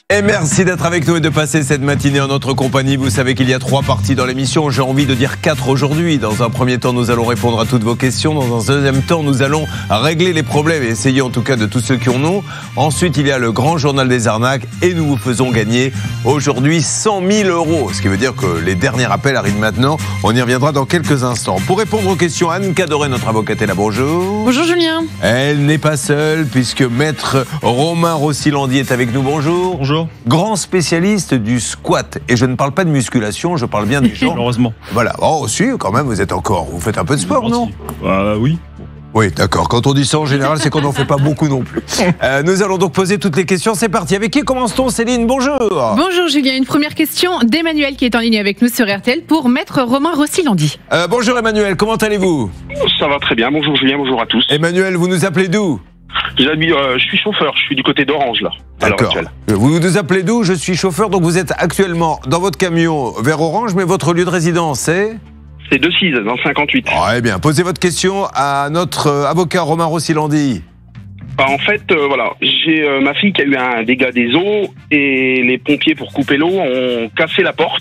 Et merci d'être avec nous et de passer cette matinée en notre compagnie. Vous savez qu'il y a 3 parties dans l'émission. J'ai envie de dire 4 aujourd'hui. Dans un premier temps, nous allons répondre à toutes vos questions. Dans un deuxième temps, nous allons régler les problèmes et essayer en tout cas de tous ceux qui en ont. Ensuite, il y a le grand journal des arnaques et nous vous faisons gagner aujourd'hui 100 000 €. Ce qui veut dire que les derniers appels arrivent maintenant. On y reviendra dans quelques instants. Pour répondre aux questions, Anne Cadoré, notre avocate, est là. Bonjour. Bonjour Julien. Elle n'est pas seule puisque maître Romain Rossilandi est avec nous. Bonjour. Bonjour. Grand spécialiste du squat. Et je ne parle pas de musculation, je parle bien des gens. Malheureusement. Voilà. Oh, si, quand même, vous faites un peu de sport, non? Oui. Oui, d'accord. Quand on dit ça, en général, c'est qu'on n'en fait pas beaucoup non plus. Nous allons donc poser toutes les questions. C'est parti. Avec qui commence-t-on, Céline? Bonjour. Bonjour Julien. Une première question d'Emmanuel qui est en ligne avec nous sur RTL pour maître Romain Rossilandi. Bonjour Emmanuel, comment allez-vous? Ça va très bien. Bonjour Julien, bonjour à tous. Emmanuel, vous nous appelez d'où? Je suis chauffeur, je suis du côté d'Orange là. D'accord. Vous nous appelez d'où? Je suis chauffeur, donc vous êtes actuellement dans votre camion vers Orange, mais votre lieu de résidence c'est? C'est Decize, dans le 58. Eh bien, posez votre question à notre avocat Romain Rossilandi. En fait, voilà, j'ai ma fille qui a eu un dégât des eaux et les pompiers pour couper l'eau ont cassé la porte.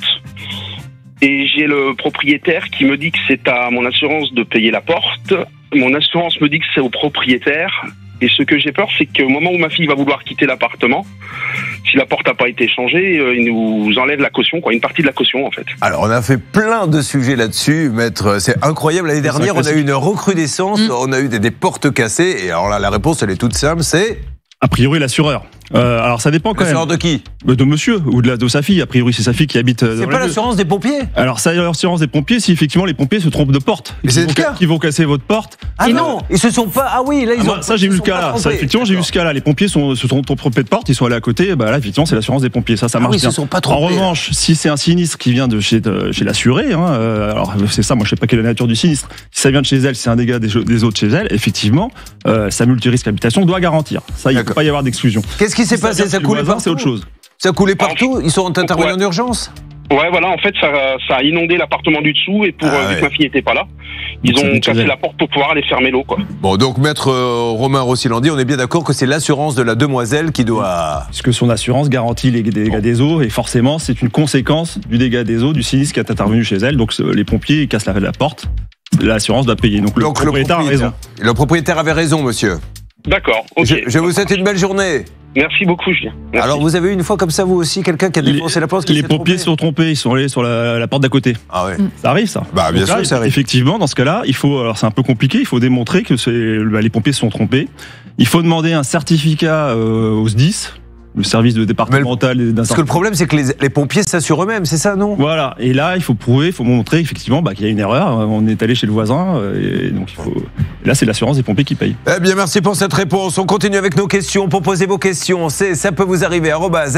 Et j'ai le propriétaire qui me dit que c'est à mon assurance de payer la porte. Mon assurance me dit que c'est au propriétaire. Et ce que j'ai peur, c'est qu'au moment où ma fille va vouloir quitter l'appartement, si la porte n'a pas été changée, il nous enlève la caution, une partie de la caution en fait. Alors on a fait plein de sujets là-dessus, maître, c'est incroyable. L'année dernière, on a eu une recrudescence, on a eu des portes cassées. Et alors là, la réponse, elle est toute simple, c'est... A priori, l'assureur. Alors ça dépend quand même. L'assureur de qui? De monsieur ou de sa fille. A priori, c'est sa fille qui habite. C'est pas l'assurance des pompiers? Alors c'est l'assurance des pompiers si effectivement les pompiers se trompent de porte. Qui vont casser votre porte. Ah non, ils se sont pas. Ah oui, là ils ont. Ça j'ai vu le cas là. Ça, effectivement j'ai vu ce cas là. Les pompiers se sont trompés de porte, ils sont allés à côté. Bah là effectivement c'est l'assurance des pompiers. Ça marche bien. Ils se sont pas trompés. En revanche, si c'est un sinistre qui vient de chez l'assuré, alors c'est ça. Moi je sais pas quelle est la nature du sinistre. Si ça vient de chez elle, si c'est un dégât des eaux de chez elle, effectivement, sa multirisque habitation doit garantir. Ça il ne peut pas y avoir d'exclusion. Qu'est-ce qui s'est passé? Ça coulait partout? C'est autre chose. Ça coulait partout? Ils sont intervenus en urgence? Ouais, voilà, en fait, ça a inondé l'appartement du dessous et vu que ma fille n'était pas là, ils ont cassé la porte pour pouvoir aller fermer l'eau, quoi. Bon, donc, maître Romain Rossilandi, on est bien d'accord que c'est l'assurance de la demoiselle qui doit... Puisque son assurance garantit les dégâts des eaux et forcément, c'est une conséquence du dégât des eaux, du sinistre qui est intervenu chez elle. Donc, les pompiers cassent la porte, l'assurance doit payer. Donc, le propriétaire a raison. Le propriétaire avait raison, monsieur. D'accord, ok. Je vous souhaite une belle journée. Merci beaucoup, Julien. Merci. Alors, vous avez eu une fois comme ça, vous aussi, quelqu'un qui a défoncé la porte? Les pompiers se sont trompés, ils sont allés sur la porte d'à côté. Ah ouais. Ça arrive, ça. Bah, bien sûr, ça arrive. Effectivement, dans ce cas-là, alors c'est un peu compliqué, il faut démontrer que les pompiers se sont trompés. Il faut demander un certificat au SDIS, le service départemental d'incendie. Parce que le problème, c'est que les pompiers s'assurent eux-mêmes, c'est ça, non? Voilà. Et là, il faut montrer effectivement qu'il y a une erreur. On est allé chez le voisin, et donc là, c'est l'assurance des pompiers qui paye. Eh bien, merci pour cette réponse. On continue avec nos questions. Pour poser vos questions, ça peut vous arriver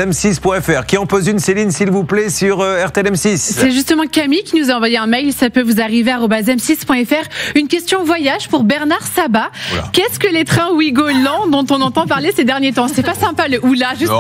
@m6.fr. Qui en pose une, Céline, s'il vous plaît, sur RTL M6? C'est justement Camille qui nous a envoyé un mail. Ça peut vous arriver @m6.fr. Une question voyage pour Bernard Sabat. Oula. Qu'est-ce que les trains Ouigo lents dont on entend parler ces derniers temps? C'est pas sympa le oula. Non,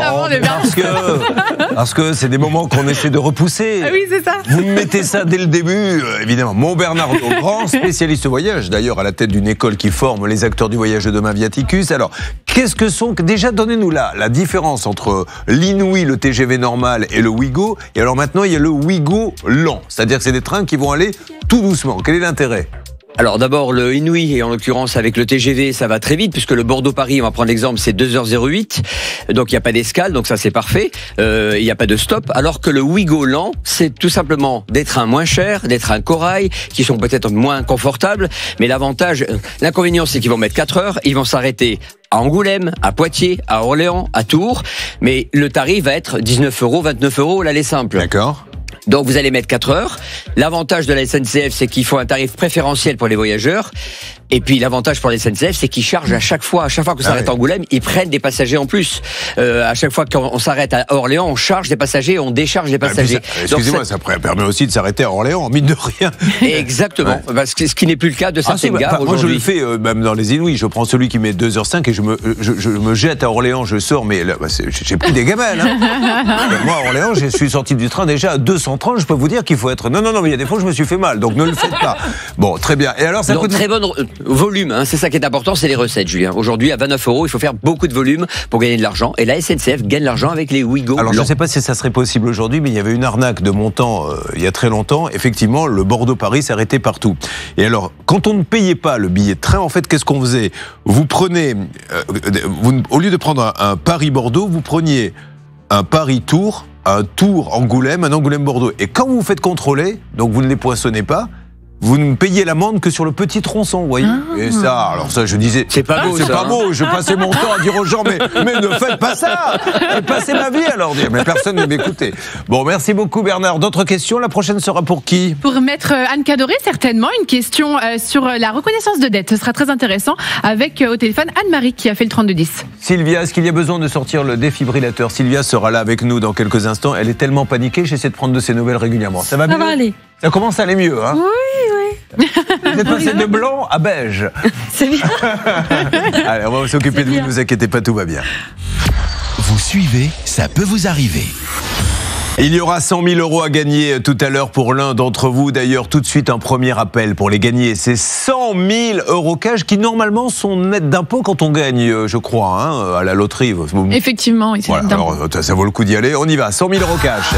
parce que c'est des moments qu'on essaie de repousser. Ah oui, c'est ça. Vous mettez ça dès le début, évidemment. Mon Bernard, grand spécialiste voyage, d'ailleurs à la tête d'une école qui forme les acteurs du voyage de demain, Viaticus. Alors, qu'est-ce que sont... Déjà, donnez-nous la différence entre l'Inouï, le TGV normal, et le Ouigo. Et alors maintenant, il y a le Ouigo lent. C'est-à-dire que c'est des trains qui vont aller tout doucement. Quel est l'intérêt? Alors d'abord le Inouï, et en l'occurrence avec le TGV ça va très vite puisque le Bordeaux-Paris, on va prendre l'exemple, c'est 2h08, donc il n'y a pas d'escale, donc ça c'est parfait, il n'y a pas de stop, alors que le Ouigo lent, c'est tout simplement des trains moins chers, des trains corail, qui sont peut-être moins confortables, mais l'inconvénient c'est qu'ils vont mettre 4 heures, ils vont s'arrêter à Angoulême, à Poitiers, à Orléans, à Tours, mais le tarif va être 19 €, 29 € l'aller simple. D'accord. Donc vous allez mettre 4 heures. L'avantage de la SNCF, c'est qu'il faut un tarif préférentiel pour les voyageurs. Et puis l'avantage pour la SNCF, c'est qu'ils chargent à chaque fois qu'on s'arrête à Angoulême, ils prennent des passagers en plus. À chaque fois qu'on s'arrête à Orléans, on charge des passagers, on décharge des passagers. Excusez-moi, ça permet aussi de s'arrêter à Orléans, mine de rien. Exactement, parce que ce qui n'est plus le cas de certaines gares aujourd'hui. Moi je le fais, même dans les Inouïs, je prends celui qui met 2h05 et je me jette à Orléans, je sors, mais là, j'ai plus des gamelles. Moi à Orléans, je suis sorti du train déjà à 230, je peux vous dire qu'il faut être... Non, mais il y a des fois où je me suis fait mal, donc ne le faites pas. Bon, très bien. Et alors ça coûte... Volume, hein, c'est ça qui est important, c'est les recettes, Julien. Aujourd'hui, à 29 €, il faut faire beaucoup de volume pour gagner de l'argent. Et la SNCF gagne l'argent avec les Ouigo. Alors, je ne sais pas si ça serait possible aujourd'hui, mais il y avait une arnaque de mon temps il y a très longtemps. Effectivement, le Bordeaux-Paris s'arrêtait partout. Et alors, quand on ne payait pas le billet de train, en fait, qu'est-ce qu'on faisait? Vous prenez, au lieu de prendre un Paris-Bordeaux, vous preniez un Paris-Tours, un Tours-Angoulême, un Angoulême-Bordeaux. Et quand vous vous faites contrôler, donc vous ne les poinçonnez pas, vous ne payez l'amende que sur le petit tronçon, vous voyez. Et ça, alors ça, je disais, c'est pas beau, c'est pas beau. Je passais mon temps à dire aux gens, mais ne faites pas ça. Je passais ma vie à leur dire, mais personne ne m'écoutait. Bon, merci beaucoup Bernard. D'autres questions? La prochaine sera pour qui? Pour maître Anne Cadoré, certainement. Une question sur la reconnaissance de dette. Ce sera très intéressant avec au téléphone Anne-Marie qui a fait le 3210. Sylvia, est-ce qu'il y a besoin de sortir le défibrillateur? Sylvia sera là avec nous dans quelques instants. Elle est tellement paniquée, j'essaie de prendre de ses nouvelles régulièrement. Ça va mieux? Ça va aller. Ça commence à aller mieux, hein? Oui. Vous êtes passé de blanc à beige. C'est bien. Allez, on va s'occuper de vous, ne vous inquiétez pas, tout va bien. Vous suivez, ça peut vous arriver. Il y aura 100 000 € à gagner tout à l'heure pour l'un d'entre vous. D'ailleurs, tout de suite, un premier appel pour les gagner. C'est 100 000 € cash qui, normalement, sont nets d'impôts quand on gagne, je crois, hein, à la loterie. Effectivement, oui, c'est voilà, alors, ça vaut le coup d'y aller. On y va, 100 000 € cash.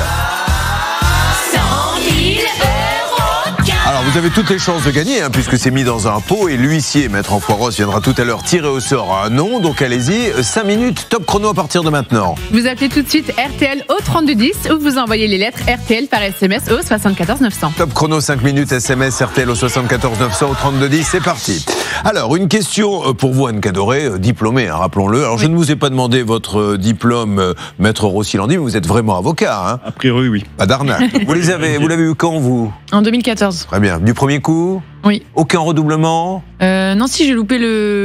Alors, vous avez toutes les chances de gagner, hein, puisque c'est mis dans un pot, et l'huissier, Maître Enfoiros, viendra tout à l'heure tirer au sort un nom. Donc allez-y, 5 minutes, top chrono à partir de maintenant. Vous appelez tout de suite RTL au 3210 ou vous envoyez les lettres RTL par SMS au 74 900. Top chrono, 5 minutes, SMS RTL au 74 900 au 3210, c'est parti. Alors, une question pour vous, Anne Cadoré, diplômée, hein, rappelons-le. Alors, je ne vous ai pas demandé votre diplôme, Maître Rossi-Landy, mais vous êtes vraiment avocat, hein? A priori, oui. Pas d'arnaque. Vous l'avez eu quand, vous? En 2014. Très bien. Du premier coup? Oui. Aucun redoublement? Non, si j'ai loupé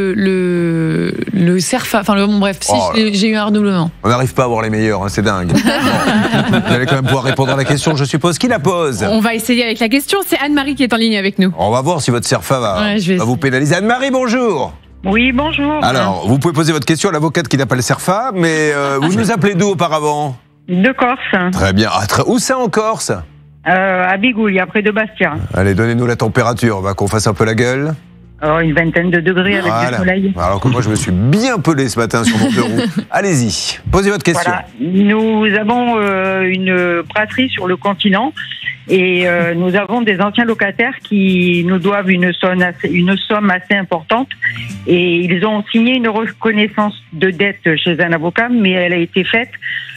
le CERFA, enfin bon bref, si j'ai eu un redoublement. On n'arrive pas à avoir les meilleurs, hein, c'est dingue. Bon. Vous allez quand même pouvoir répondre à la question, je suppose. Qui la pose? On va essayer avec la question, c'est Anne-Marie qui est en ligne avec nous. On va voir si votre CERFA va vous pénaliser. Anne-Marie, bonjour. Oui, bonjour. Alors, vous pouvez poser votre question à l'avocate qui n'a pas le CERFA, mais vous nous appelez d'où auparavant? De Corse. Très bien. Où ça en Corse? À Bigouille, après de Bastia. Allez, donnez-nous la température, on va qu'on fasse un peu la gueule. Une vingtaine de degrés avec du soleil. Alors que moi, je me suis bien pelé ce matin sur mon deux roues. Allez-y, posez votre question. Voilà. Nous avons une brasserie sur le continent et nous avons des anciens locataires qui nous doivent une somme assez importante et ils ont signé une reconnaissance de dette chez un avocat, mais elle a été faite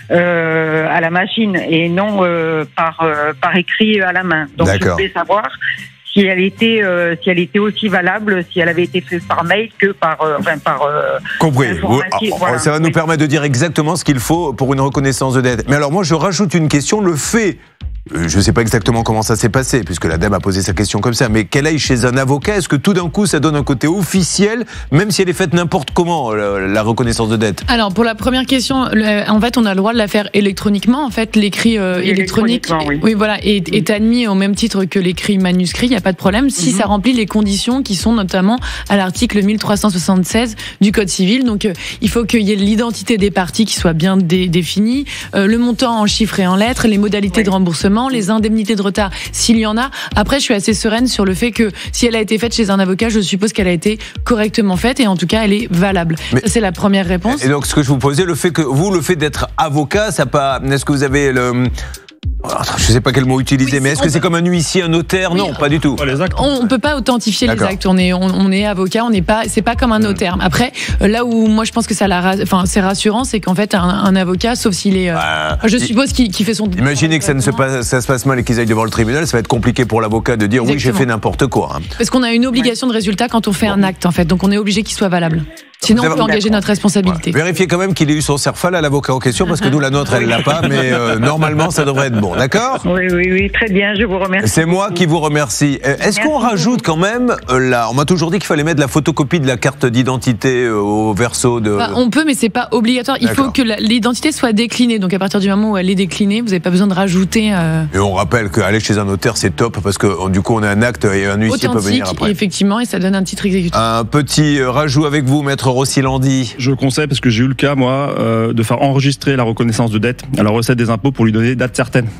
à la machine et non par écrit à la main. Donc je voulais savoir si elle était aussi valable, si elle avait été faite par mail que par compris. Voilà. Ça va nous permettre de dire exactement ce qu'il faut pour une reconnaissance de dette. Mais alors moi je rajoute une question, le fait, je ne sais pas exactement comment ça s'est passé, puisque la dame a posé sa question comme ça, mais qu'elle aille chez un avocat, est-ce que tout d'un coup ça donne un côté officiel, même si elle est faite n'importe comment, la reconnaissance de dette? Alors pour la première question, en fait on a le droit de la faire électroniquement, en fait l'écrit électronique oui, voilà, est admis au même titre que l'écrit manuscrit, il n'y a pas de problème, si ça remplit les conditions qui sont notamment à l'article 1376 du Code civil, donc il faut qu'il y ait l'identité des parties qui soit bien définie, le montant en chiffres et en lettres, les modalités de remboursement, les indemnités de retard s'il y en a. Après, je suis assez sereine sur le fait que si elle a été faite chez un avocat, je suppose qu'elle a été correctement faite et en tout cas, elle est valable. Mais c'est la première réponse. Et donc, ce que je vous posais, le fait d'être avocat, ça pas. Est-ce que vous avez le. Je ne sais pas quel mot utiliser, mais est-ce que c'est comme un huissier, un notaire? Non, pas du tout. On ne peut pas authentifier les actes. On est avocat, c'est pas comme un notaire. Après, là où moi je pense que c'est rassurant, c'est qu'en fait un avocat, sauf s'il est, je suppose qu'il fait son. Imaginez que ça se passe mal et qu'ils aillent devant le tribunal, ça va être compliqué pour l'avocat de dire oui, j'ai fait n'importe quoi. Hein. Parce qu'on a une obligation de résultat quand on fait un acte, en fait. Donc on est obligé qu'il soit valable. Sinon, on peut engager notre responsabilité. Voilà. Vérifiez quand même qu'il ait eu son CERFA, là, l'avocat en question, parce que nous, la nôtre, elle l'a pas, mais normalement, ça devrait être bon. D'accord? Oui, très bien, je vous remercie. C'est moi qui vous remercie. Est-ce qu'on rajoute quand même, on m'a toujours dit qu'il fallait mettre la photocopie de la carte d'identité au verso de... On peut, mais c'est pas obligatoire. Il faut que l'identité soit déclinée. Donc, à partir du moment où elle est déclinée, vous n'avez pas besoin de rajouter... Et on rappelle qu'aller chez un notaire, c'est top, parce que du coup, on a un acte et un huissier peut venir après. Effectivement, et ça donne un titre exécutif. Un petit rajout avec vous, Maître Rossi-Landy. Je conseille, parce que j'ai eu le cas, moi, de faire enregistrer la reconnaissance de dette à la recette des impôts pour lui donner date certaine.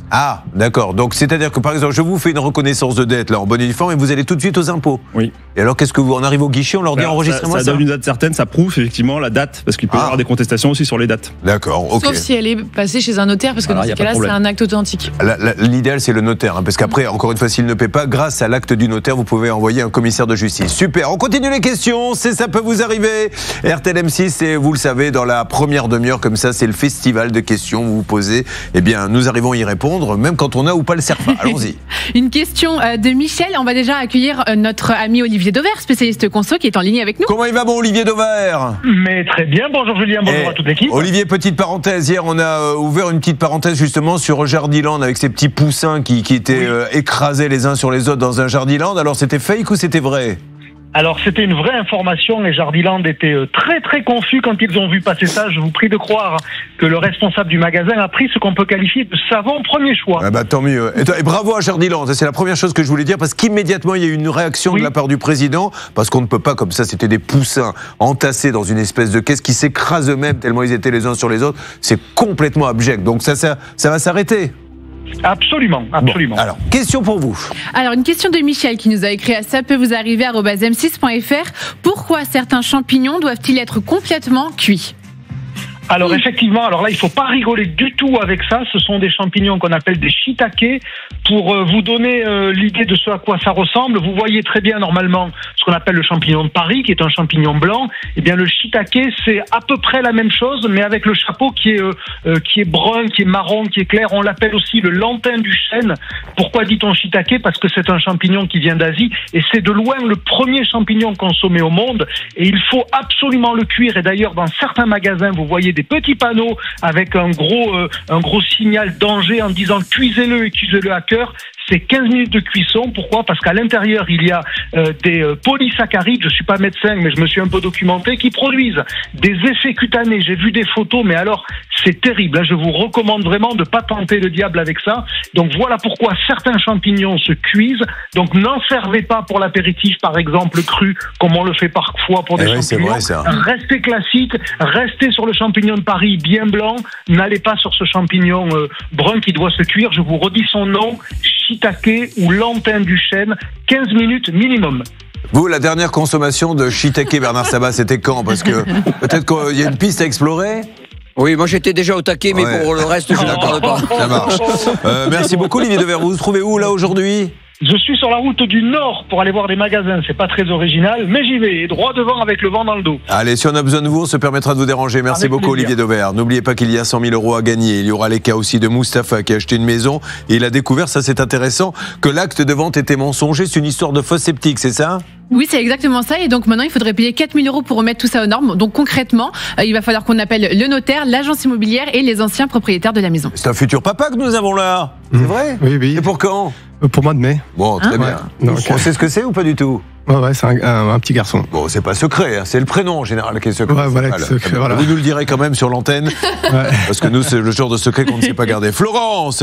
Ah, d'accord. Donc, c'est-à-dire que, par exemple, je vous fais une reconnaissance de dette, là, en bonne uniforme, et vous allez tout de suite aux impôts. Oui. Et alors, qu'est-ce que vous en arrivez au guichet, on leur dit enregistrez-moi ça? Ça donne une date certaine, ça prouve effectivement la date, parce qu'il peut y avoir des contestations aussi sur les dates. D'accord, ok. Sauf si elle est passée chez un notaire, parce que dans ce cas-là, c'est un acte authentique. L'idéal, c'est le notaire, hein, parce qu'après, encore une fois, s'il ne paie pas, grâce à l'acte du notaire, vous pouvez envoyer un commissaire de justice. Super, on continue les questions, ça peut vous arriver. RTL M6, et vous le savez, dans la première demi-heure, comme ça, c'est le festival de questions que vous vous posez. Eh bien, nous arrivons à y répondre, même quand on a ou pas le CERFA. Allons-y. Une question de Michel. On va déjà accueillir notre ami Olivier Dauvert, spécialiste conso, qui est en ligne avec nous. Comment il va, bon Olivier Dauvert? Mais très bien. Bonjour Julien, bonjour à toute l'équipe. Olivier, petite parenthèse. Hier, on a ouvert une petite parenthèse justement sur Jardiland avec ces petits poussins qui étaient écrasés les uns sur les autres dans un Jardiland. Alors, c'était fake ou c'était vrai? Alors, c'était une vraie information. Les Jardiland étaient très très confus quand ils ont vu passer ça. Je vous prie de croire que le responsable du magasin a pris ce qu'on peut qualifier de savant premier choix. Ah bah, tant mieux. Et bravo à Jardiland. C'est la première chose que je voulais dire, parce qu'immédiatement, il y a eu une réaction de la part du président, parce qu'on ne peut pas comme ça, c'était des poussins entassés dans une espèce de caisse qui s'écrasent eux-mêmes tellement ils étaient les uns sur les autres. C'est complètement abject. Donc ça va s'arrêter. Absolument, absolument. Bon, alors, question pour vous. Alors, une question de Michel qui nous a écrit à ça peut vous arriver @m6.fr. Pourquoi certains champignons doivent-ils être complètement cuits? Alors effectivement, alors là il faut pas rigoler du tout avec ça. Ce sont des champignons qu'on appelle des shiitake. Pour vous donner l'idée de ce à quoi ça ressemble, vous voyez très bien normalement ce qu'on appelle le champignon de Paris, qui est un champignon blanc. Eh bien le shiitake, c'est à peu près la même chose, mais avec le chapeau qui est brun, qui est marron, qui est clair. On l'appelle aussi le lantin du chêne. Pourquoi dit-on shiitake? Parce que c'est un champignon qui vient d'Asie et c'est de loin le premier champignon consommé au monde. Et il faut absolument le cuire. Et d'ailleurs, dans certains magasins, vous voyez des petits panneaux avec un gros signal danger en disant cuisez-le et cuisez-le à cœur. C'est 15 minutes de cuisson. Pourquoi? Parce qu'à l'intérieur, il y a des polysaccharides, je suis pas médecin, mais je me suis un peu documenté, qui produisent des effets cutanés. J'ai vu des photos, mais alors, c'est terrible. Je vous recommande vraiment de pas tenter le diable avec ça. Donc voilà pourquoi certains champignons se cuisent. Donc n'en servez pas pour l'apéritif, par exemple, cru, comme on le fait parfois pour des champignons. C'est vrai, ça. Restez classique, restez sur le champignon de Paris bien blanc. N'allez pas sur ce champignon brun qui doit se cuire. Je vous redis son nom, shiitake ou lantin du chêne, 15 minutes minimum. Vous, la dernière consommation de shiitake, Bernard Sabat, c'était quand? Parce que peut-être qu'il y a une piste à explorer. Oui, moi j'étais déjà au taquet, mais pour le reste, je n'accorde pas. Ça marche. Merci beaucoup, Olivier Dauvert. Vous vous trouvez où, là, aujourd'hui? Je suis sur la route du Nord pour aller voir des magasins. C'est pas très original, mais j'y vais, droit devant avec le vent dans le dos. Allez, si on a besoin de vous, on se permettra de vous déranger. Merci avec beaucoup, plaisir. Olivier Dauvert. N'oubliez pas qu'il y a 100 000 € à gagner. Il y aura les cas aussi de Mustapha qui a acheté une maison et il a découvert, ça c'est intéressant, que l'acte de vente était mensonger. C'est une histoire de fausse sceptique, c'est ça? Oui, c'est exactement ça. Et donc maintenant, il faudrait payer 4 000 € pour remettre tout ça aux normes. Donc concrètement, il va falloir qu'on appelle le notaire, l'agence immobilière et les anciens propriétaires de la maison. C'est un futur papa que nous avons là. C'est vrai? Oui, oui. Et pour quand? Pour mois de mai. Bon, très bien. Donc, on sait ce que c'est ou pas du tout? Ouais, c'est un petit garçon. Bon, c'est pas secret, hein. C'est le prénom en général qui est secret. Ouais, voilà, secret, voilà. Vous nous le direz quand même sur l'antenne, parce que nous, c'est le genre de secret qu'on ne sait pas garder. Florence,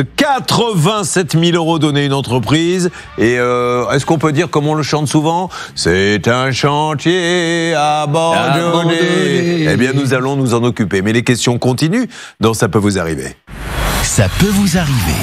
87 000 € donnés à une entreprise. Et est-ce qu'on peut dire, comme on le chante souvent, c'est un chantier abandonné. Eh bien, nous allons nous en occuper. Mais les questions continuent, donc ça peut vous arriver. Ça peut vous arriver.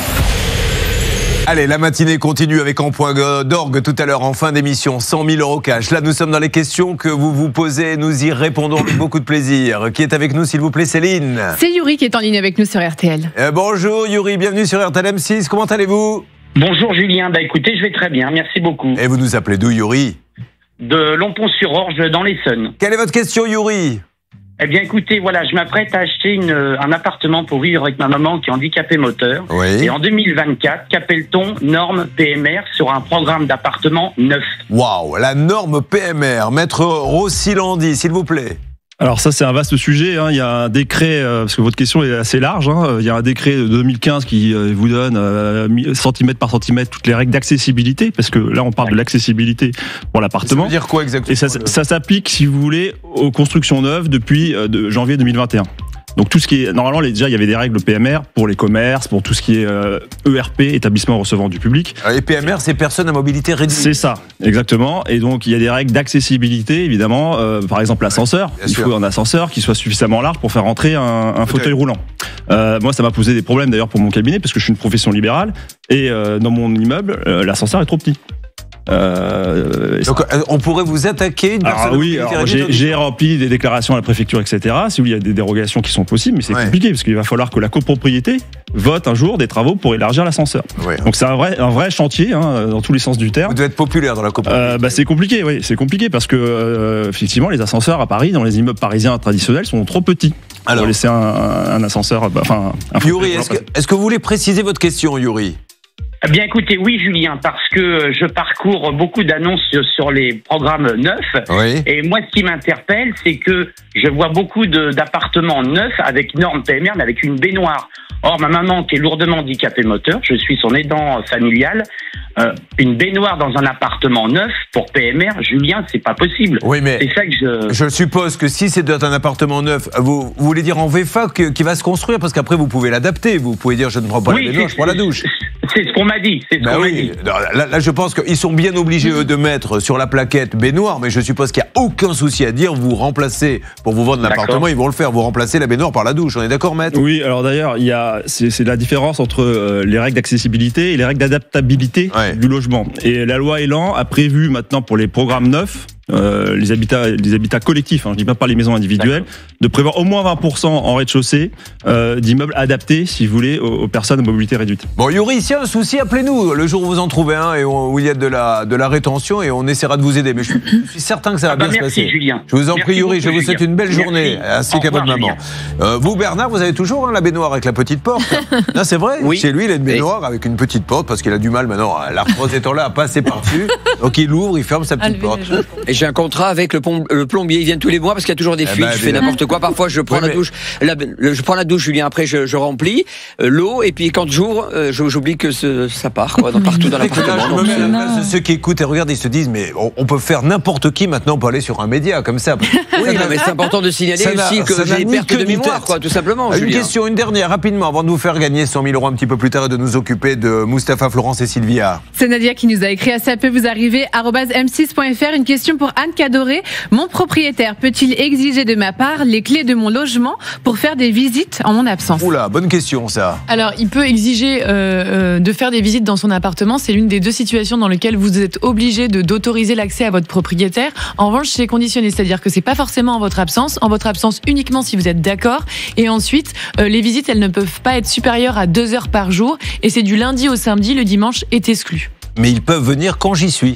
Allez, la matinée continue avec En Point d'Orgue tout à l'heure en fin d'émission, 100 000 € cash. Là, nous sommes dans les questions que vous vous posez. Nous y répondons avec beaucoup de plaisir. Qui est avec nous, s'il vous plaît, Céline? C'est Yuri qui est en ligne avec nous sur RTL. Bonjour Yuri, bienvenue sur RTL M6. Comment allez-vous? Bonjour Julien, écoutez, je vais très bien, merci beaucoup. Et vous nous appelez d'où, Yuri? De Lompont-sur-Orge, dans l'Essonne. Quelle est votre question, Yuri? Eh bien, écoutez, voilà, je m'apprête à acheter un appartement pour vivre avec ma maman qui est handicapée moteur. Oui. Et en 2024, qu'appelle-t-on norme PMR sur un programme d'appartement neuf? Waouh, la norme PMR. Maître Rossilandi, s'il vous plaît. Alors ça c'est un vaste sujet, hein. Il y a un décret, parce que votre question est assez large, hein. Il y a un décret de 2015 qui vous donne centimètre par centimètre toutes les règles d'accessibilité, parce que là on parle de l'accessibilité pour l'appartement. Ça veut dire quoi exactement? Et ça s'applique, si vous voulez, aux constructions neuves depuis de janvier 2021. Donc tout ce qui est normalement déjà il y avait des règles PMR pour les commerces, pour tout ce qui est ERP, établissement recevant du public. Les PMR, c'est personnes à mobilité réduite. C'est ça, exactement. Et donc il y a des règles d'accessibilité évidemment. Par exemple l'ascenseur, il faut un ascenseur qui soit suffisamment large pour faire rentrer un fauteuil roulant. Moi ça m'a posé des problèmes d'ailleurs pour mon cabinet parce que je suis une profession libérale et dans mon immeuble l'ascenseur est trop petit. Donc on pourrait vous attaquer une personne. Oui, j'ai rempli des déclarations à la préfecture, etc. Si il y a des dérogations qui sont possibles, mais c'est compliqué parce qu'il va falloir que la copropriété vote un jour des travaux pour élargir l'ascenseur. Donc c'est un vrai chantier dans tous les sens du terme. Vous devez être populaire dans la copropriété. C'est compliqué, oui, c'est compliqué parce que effectivement les ascenseurs à Paris, dans les immeubles parisiens traditionnels, sont trop petits. Pour laisser un ascenseur. Yuri, est-ce que vous voulez préciser votre question, Yuri? Bien écoutez, oui Julien, parce que je parcours beaucoup d'annonces sur les programmes neufs. Oui. Et moi, ce qui m'interpelle, c'est que je vois beaucoup d'appartements neufs avec normes PMR, mais avec une baignoire. Or, ma maman, qui est lourdement handicapée moteur, je suis son aidant familial, une baignoire dans un appartement neuf pour PMR, Julien, c'est pas possible. Oui, mais c'est ça que je suppose que si c'est un appartement neuf, vous voulez dire en VFA qui va se construire, parce qu'après vous pouvez l'adapter. Vous pouvez dire je ne prends pas la baignoire, je prends la douche. C'est ce qu'on m'a dit. C'est ce qu'on m'a dit. Là, je pense qu'ils sont bien obligés eux de mettre sur la plaquette baignoire, mais je suppose qu'il n'y a aucun souci à dire. Vous remplacez pour vous vendre l'appartement, ils vont le faire. Vous remplacez la baignoire par la douche. On est d'accord, maître? Oui. Alors d'ailleurs, c'est la différence entre les règles d'accessibilité et les règles d'adaptabilité du logement. Et la loi Elan a prévu maintenant pour les programmes neufs, les habitats collectifs, je dis pas les maisons individuelles, de prévoir au moins 20% en rez-de-chaussée d'immeubles adaptés, si vous voulez, aux personnes à mobilité réduite. Bon, Yuri, s'il y a un souci, appelez-nous le jour où vous en trouvez un et où il y a de la rétention et on essaiera de vous aider. Mais je suis certain que ça va bien se passer. Julien. Je vous en prie, Yuri, je vous souhaite une belle journée, ainsi qu'à votre maman. Vous, Bernard, vous avez toujours la baignoire avec la petite porte. Non, c'est vrai. Oui. Chez lui, il a une baignoire avec une petite porte parce qu'il a du mal maintenant, l'arthrose étant là, à passer par-dessus. Donc il ouvre, il ferme sa petite porte. Et j'ai un contrat avec le plombier, ils viennent tous les mois parce qu'il y a toujours des fuites, je fais n'importe quoi. Parfois je prends la douche, je prends la douche, Julien, après je remplis l'eau et puis quand j'ouvre, j'oublie que ça part partout dans l'appartement. Ceux qui écoutent et regardent, ils se disent mais on peut faire n'importe qui maintenant pour aller sur un média comme ça. Oui, mais c'est important de signaler aussi que j'ai des pertes de mémoire, tout simplement. Une question, une dernière, rapidement, avant de vous faire gagner 100 000 € un petit peu plus tard et de nous occuper de Mustapha, Florence et Sylvia. C'est Nadia qui nous a écrit à ça peut vous arriver @m6.fr. Une question pour Anne Cadoré. Mon propriétaire peut-il exiger de ma part les clés de mon logement pour faire des visites en mon absence? Oula, bonne question ça. Alors, il peut exiger de faire des visites dans son appartement. C'est l'une des deux situations dans lesquelles vous êtes obligé d'autoriser l'accès à votre propriétaire. En revanche, c'est conditionné, c'est-à-dire que c'est pas forcément en votre absence uniquement si vous êtes d'accord. Et ensuite, les visites, elles ne peuvent pas être supérieures à 2 heures par jour. Et c'est du lundi au samedi, le dimanche est exclu. Mais ils peuvent venir quand j'y suis.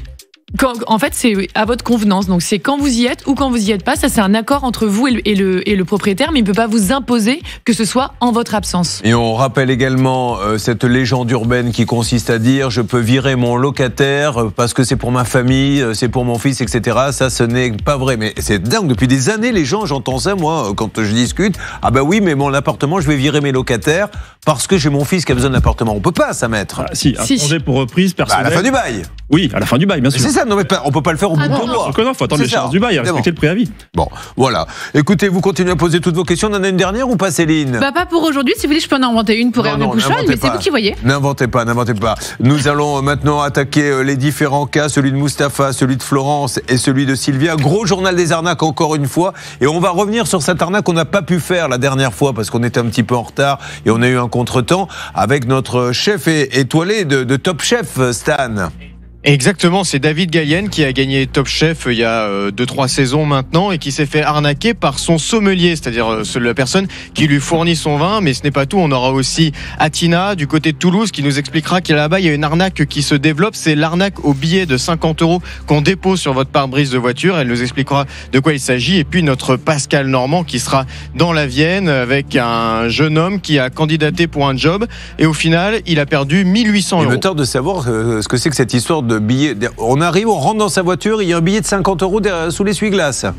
En fait, c'est à votre convenance. Donc, c'est quand vous y êtes ou quand vous y êtes pas. Ça, c'est un accord entre vous et le propriétaire, mais il ne peut pas vous imposer que ce soit en votre absence. Et on rappelle également cette légende urbaine qui consiste à dire je peux virer mon locataire parce que c'est pour ma famille, c'est pour mon fils, etc. Ça, ce n'est pas vrai. Mais c'est dingue. Depuis des années, les gens, j'entends ça, moi, quand je discute. Ah bah oui, mais mon appartement, je vais virer mes locataires parce que j'ai mon fils qui a besoin d'un appartement. On peut pas, ça, maître. Si, un congé pour reprise personnelle. À la fin du bail. Oui, à la fin du bail, bien sûr. C'est ça, non, mais on peut pas le faire au bout de 2 mois. Il faut attendre l'échéance du bail, respecter le préavis. Bon, voilà. Écoutez, vous continuez à poser toutes vos questions. On en a une dernière ou pas, Céline? Pas pour aujourd'hui. Si vous voulez, je peux en inventer une pour Hervé Pouchol, mais c'est vous qui voyez. N'inventez pas. Nous allons maintenant attaquer les différents cas, celui de Mustapha, celui de Florence et celui de Sylvia. Gros journal des arnaques encore une fois. Et on va revenir sur cette arnaque qu'on n'a pas pu faire la dernière fois parce qu'on était un petit peu en retard et on a eu un contretemps avec notre chef étoilé de Top Chef, Stan. Exactement, c'est David Gallienne qui a gagné Top Chef il y a 2-3 saisons maintenant et qui s'est fait arnaquer par son sommelier, c'est-à-dire la personne qui lui fournit son vin. Mais ce n'est pas tout, on aura aussi Atina du côté de Toulouse qui nous expliquera qu'il y a là-bas il y a une arnaque qui se développe, c'est l'arnaque au billet de 50 € qu'on dépose sur votre pare-brise de voiture. Elle nous expliquera de quoi il s'agit. Et puis notre Pascal Normand qui sera dans la Vienne avec un jeune homme qui a candidaté pour un job et au final il a perdu 1800 €. Il me tarde de savoir ce que c'est que cette histoire de billet. On arrive, on rentre dans sa voiture, il y a un billet de 50 € sous l'essuie-glace.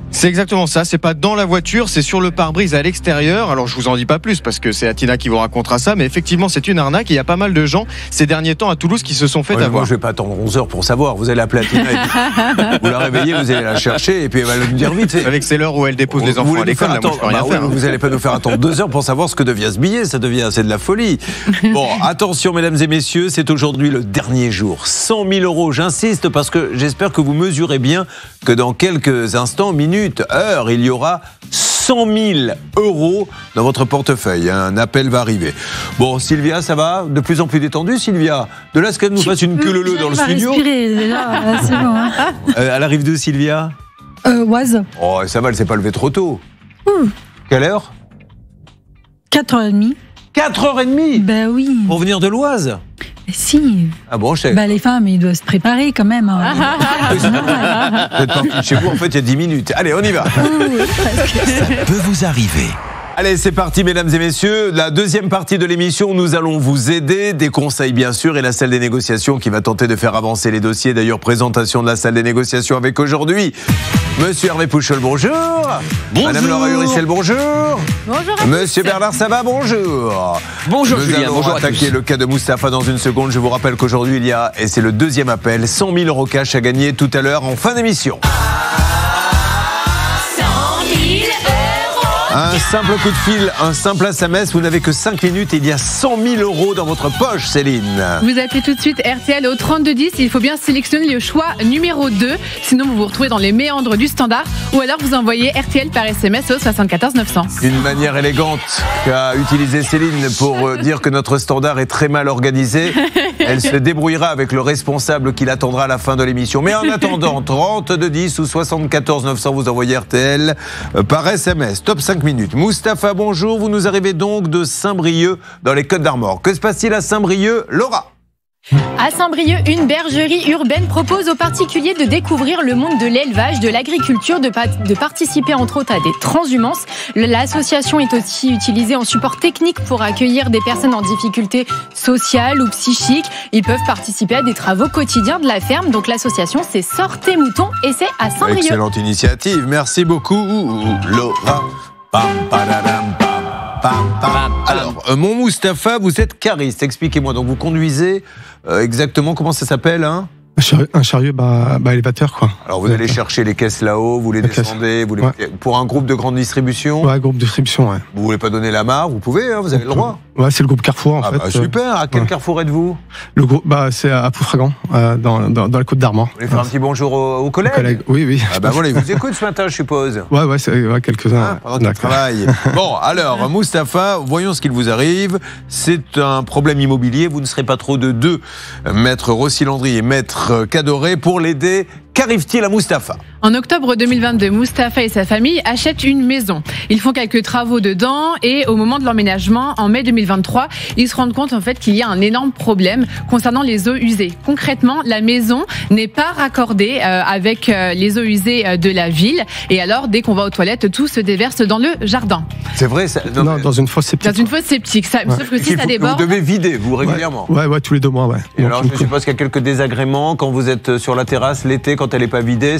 C'est exactement ça, c'est pas dans la voiture, c'est sur le pare-brise à l'extérieur. Alors je vous en dis pas plus parce que c'est Atina qui vous racontera ça, mais effectivement c'est une arnaque et il y a pas mal de gens ces derniers temps à Toulouse qui se sont fait avoir. Moi je vais pas attendre 11 heures pour savoir, vous allez appeler Atina, vous la réveillez, vous allez la chercher et puis elle va nous dire vite. Avec c'est l'heure où elle dépose les enfants à l'école, là, moi, je peux rien faire. Vous allez pas nous faire attendre 2 heures pour savoir ce que devient ce billet, c'est de la folie. Bon, attention mesdames et messieurs, c'est aujourd'hui le dernier jour. 100 000 euros, j'insiste parce que j'espère que vous mesurez bien que dans quelques instants, minutes, heures, il y aura 100 000 euros dans votre portefeuille. Un appel va arriver. Bon, Sylvia, ça va? De plus en plus détendue, Sylvia? De là, ce qu'elle nous fasse une queue leu dans le studio. Respirer, là, c'est bon. Hein. Elle arrive d'où, Sylvia? Oise. Oh, ça va, elle s'est pas levée trop tôt. Quelle heure? 4h30. 4h30? Ben oui. Pour venir de l'Oise? Si. Ah bon, je sais. Bah, les femmes, ils doivent se préparer quand même. Hein. Vous êtes parti de chez vous, en fait, il y a 10 minutes. Allez, on y va. Ça peut vous arriver. Allez, c'est parti, mesdames et messieurs. La deuxième partie de l'émission, nous allons vous aider. Des conseils, bien sûr, et la salle des négociations qui va tenter de faire avancer les dossiers. D'ailleurs, présentation de la salle des négociations avec aujourd'hui Monsieur Hervé Pouchol, bonjour. Bonjour. Madame Laura Uricel, bonjour. Bonjour. Monsieur Bernard Sabat, bonjour. Bonjour Nous Julien, allons bonjour à attaquer tous. le cas de Mustapha dans une seconde. Je vous rappelle qu'aujourd'hui, il y a, et c'est le deuxième appel, 100 000 euros cash à gagner tout à l'heure en fin d'émission. Un simple coup de fil, un simple SMS, vous n'avez que 5 minutes et il y a 100 000 euros dans votre poche, Céline. Vous appelez tout de suite RTL au 3210, il faut bien sélectionner le choix numéro 2, sinon vous vous retrouvez dans les méandres du standard, ou alors vous envoyez RTL par SMS au 74 900. Une manière élégante qu'a utilisée Céline pour dire que notre standard est très mal organisé. Elle se débrouillera avec le responsable qui l'attendra à la fin de l'émission. Mais en attendant, 3210 ou 74 900, vous envoyez RTL par SMS. Top 5 minutes. Mustapha, bonjour. Vous nous arrivez donc de Saint-Brieuc dans les Côtes-d'Armor. Que se passe-t-il à Saint-Brieuc, Laura? À Saint-Brieuc, une bergerie urbaine propose aux particuliers de découvrir le monde de l'élevage, de l'agriculture, de participer entre autres à des transhumances. L'association est aussi utilisée en support technique pour accueillir des personnes en difficulté sociale ou psychique. Ils peuvent participer à des travaux quotidiens de la ferme. Donc l'association, c'est Sortez Moutons et c'est à Saint-Brieuc. Excellente initiative. Merci beaucoup, Laura. Pam, padadam, pam. Alors, mon Mustapha, vous êtes cariste, expliquez-moi. Donc, vous conduisez exactement, comment ça s'appelle, hein? Un chariot élévateur, quoi. Alors, vous allez chercher les caisses là-haut, vous les descendez, vous les... pour un groupe de grande distribution. Ouais, groupe de distribution, ouais. Vous voulez pas donner la marque, vous pouvez, hein, vous avez le droit. Ouais, c'est le groupe Carrefour, en fait. Bah, super, à quel carrefour êtes-vous? Le groupe, c'est à Ploufragan, dans la Côte d'Armor. Vous voulez faire un petit bonjour aux collègues? Oui. Ah bah voilà, ils vous écoutent ce matin, je suppose. Ouais, quelques-uns. Pendant qu'ils travaillent. Bon, alors, Mustapha, voyons ce qu'il vous arrive. C'est un problème immobilier, vous ne serez pas trop de deux. Maître Rossi Landry et Maître Cadoré pour l'aider. Qu'arrive-t-il à Mustapha? En octobre 2022, Mustapha et sa famille achètent une maison. Ils font quelques travaux dedans et au moment de l'emménagement, en mai 2023, ils se rendent compte en fait qu'il y a un énorme problème concernant les eaux usées. Concrètement, la maison n'est pas raccordée avec les eaux usées de la ville et alors dès qu'on va aux toilettes, tout se déverse dans le jardin. C'est vrai ça? Non, dans une fosse septique. Dans une fosse septique, sauf que si ça déborde... Vous devez vider, vous, régulièrement? Ouais, tous les 2 mois, ouais. Et donc, alors, je suppose qu'il y a quelques désagréments quand vous êtes sur la terrasse l'été, quand elle n'est pas vidée.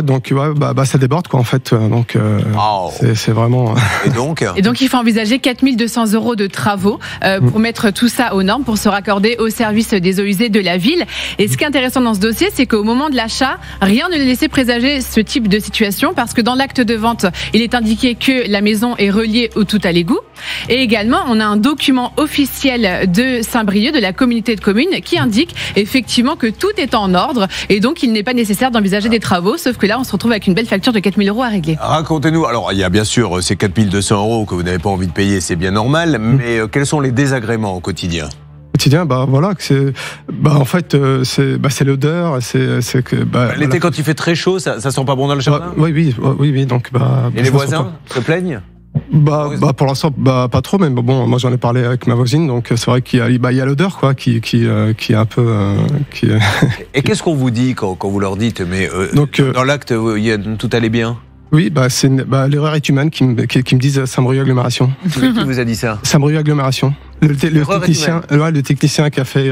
Ça déborde, quoi, en fait. Donc, c'est vraiment... Et donc, il faut envisager 4 200 € de travaux pour mettre tout ça aux normes, pour se raccorder au service des eaux usées de la ville. Et ce qui est intéressant dans ce dossier, c'est qu'au moment de l'achat, rien ne laissait présager ce type de situation, parce que dans l'acte de vente, il est indiqué que la maison est reliée au tout à l'égout. Et également, on a un document officiel de Saint-Brieuc, de la communauté de communes, qui indique effectivement que tout est en ordre et donc il n'est pas nécessaire d'envisager des travaux, sauf que là, on se retrouve avec une belle facture de 4 000 € à régler. Racontez-nous, alors il y a bien sûr ces 4 200 € que vous n'avez pas envie de payer, c'est bien normal, mais quels sont les désagréments au quotidien? Quotidien, en fait, c'est l'odeur, c'est que... L'été, quand il fait très chaud, ça sent pas bon dans le jardin? Oui, donc... Et les voisins se plaignent? Pour l'instant, pas trop, mais bon, moi j'en ai parlé avec ma voisine, donc c'est vrai qu'il y a l'odeur, quoi, qui est un peu... Et qu'est-ce qu'on vous dit quand vous leur dites, mais dans l'acte, tout allait bien? Oui, c'est l'erreur est humaine qui me disent Saint-Brieuc agglomération. Qui vous a dit ça? Saint-Brieuc agglomération. Le technicien qui a fait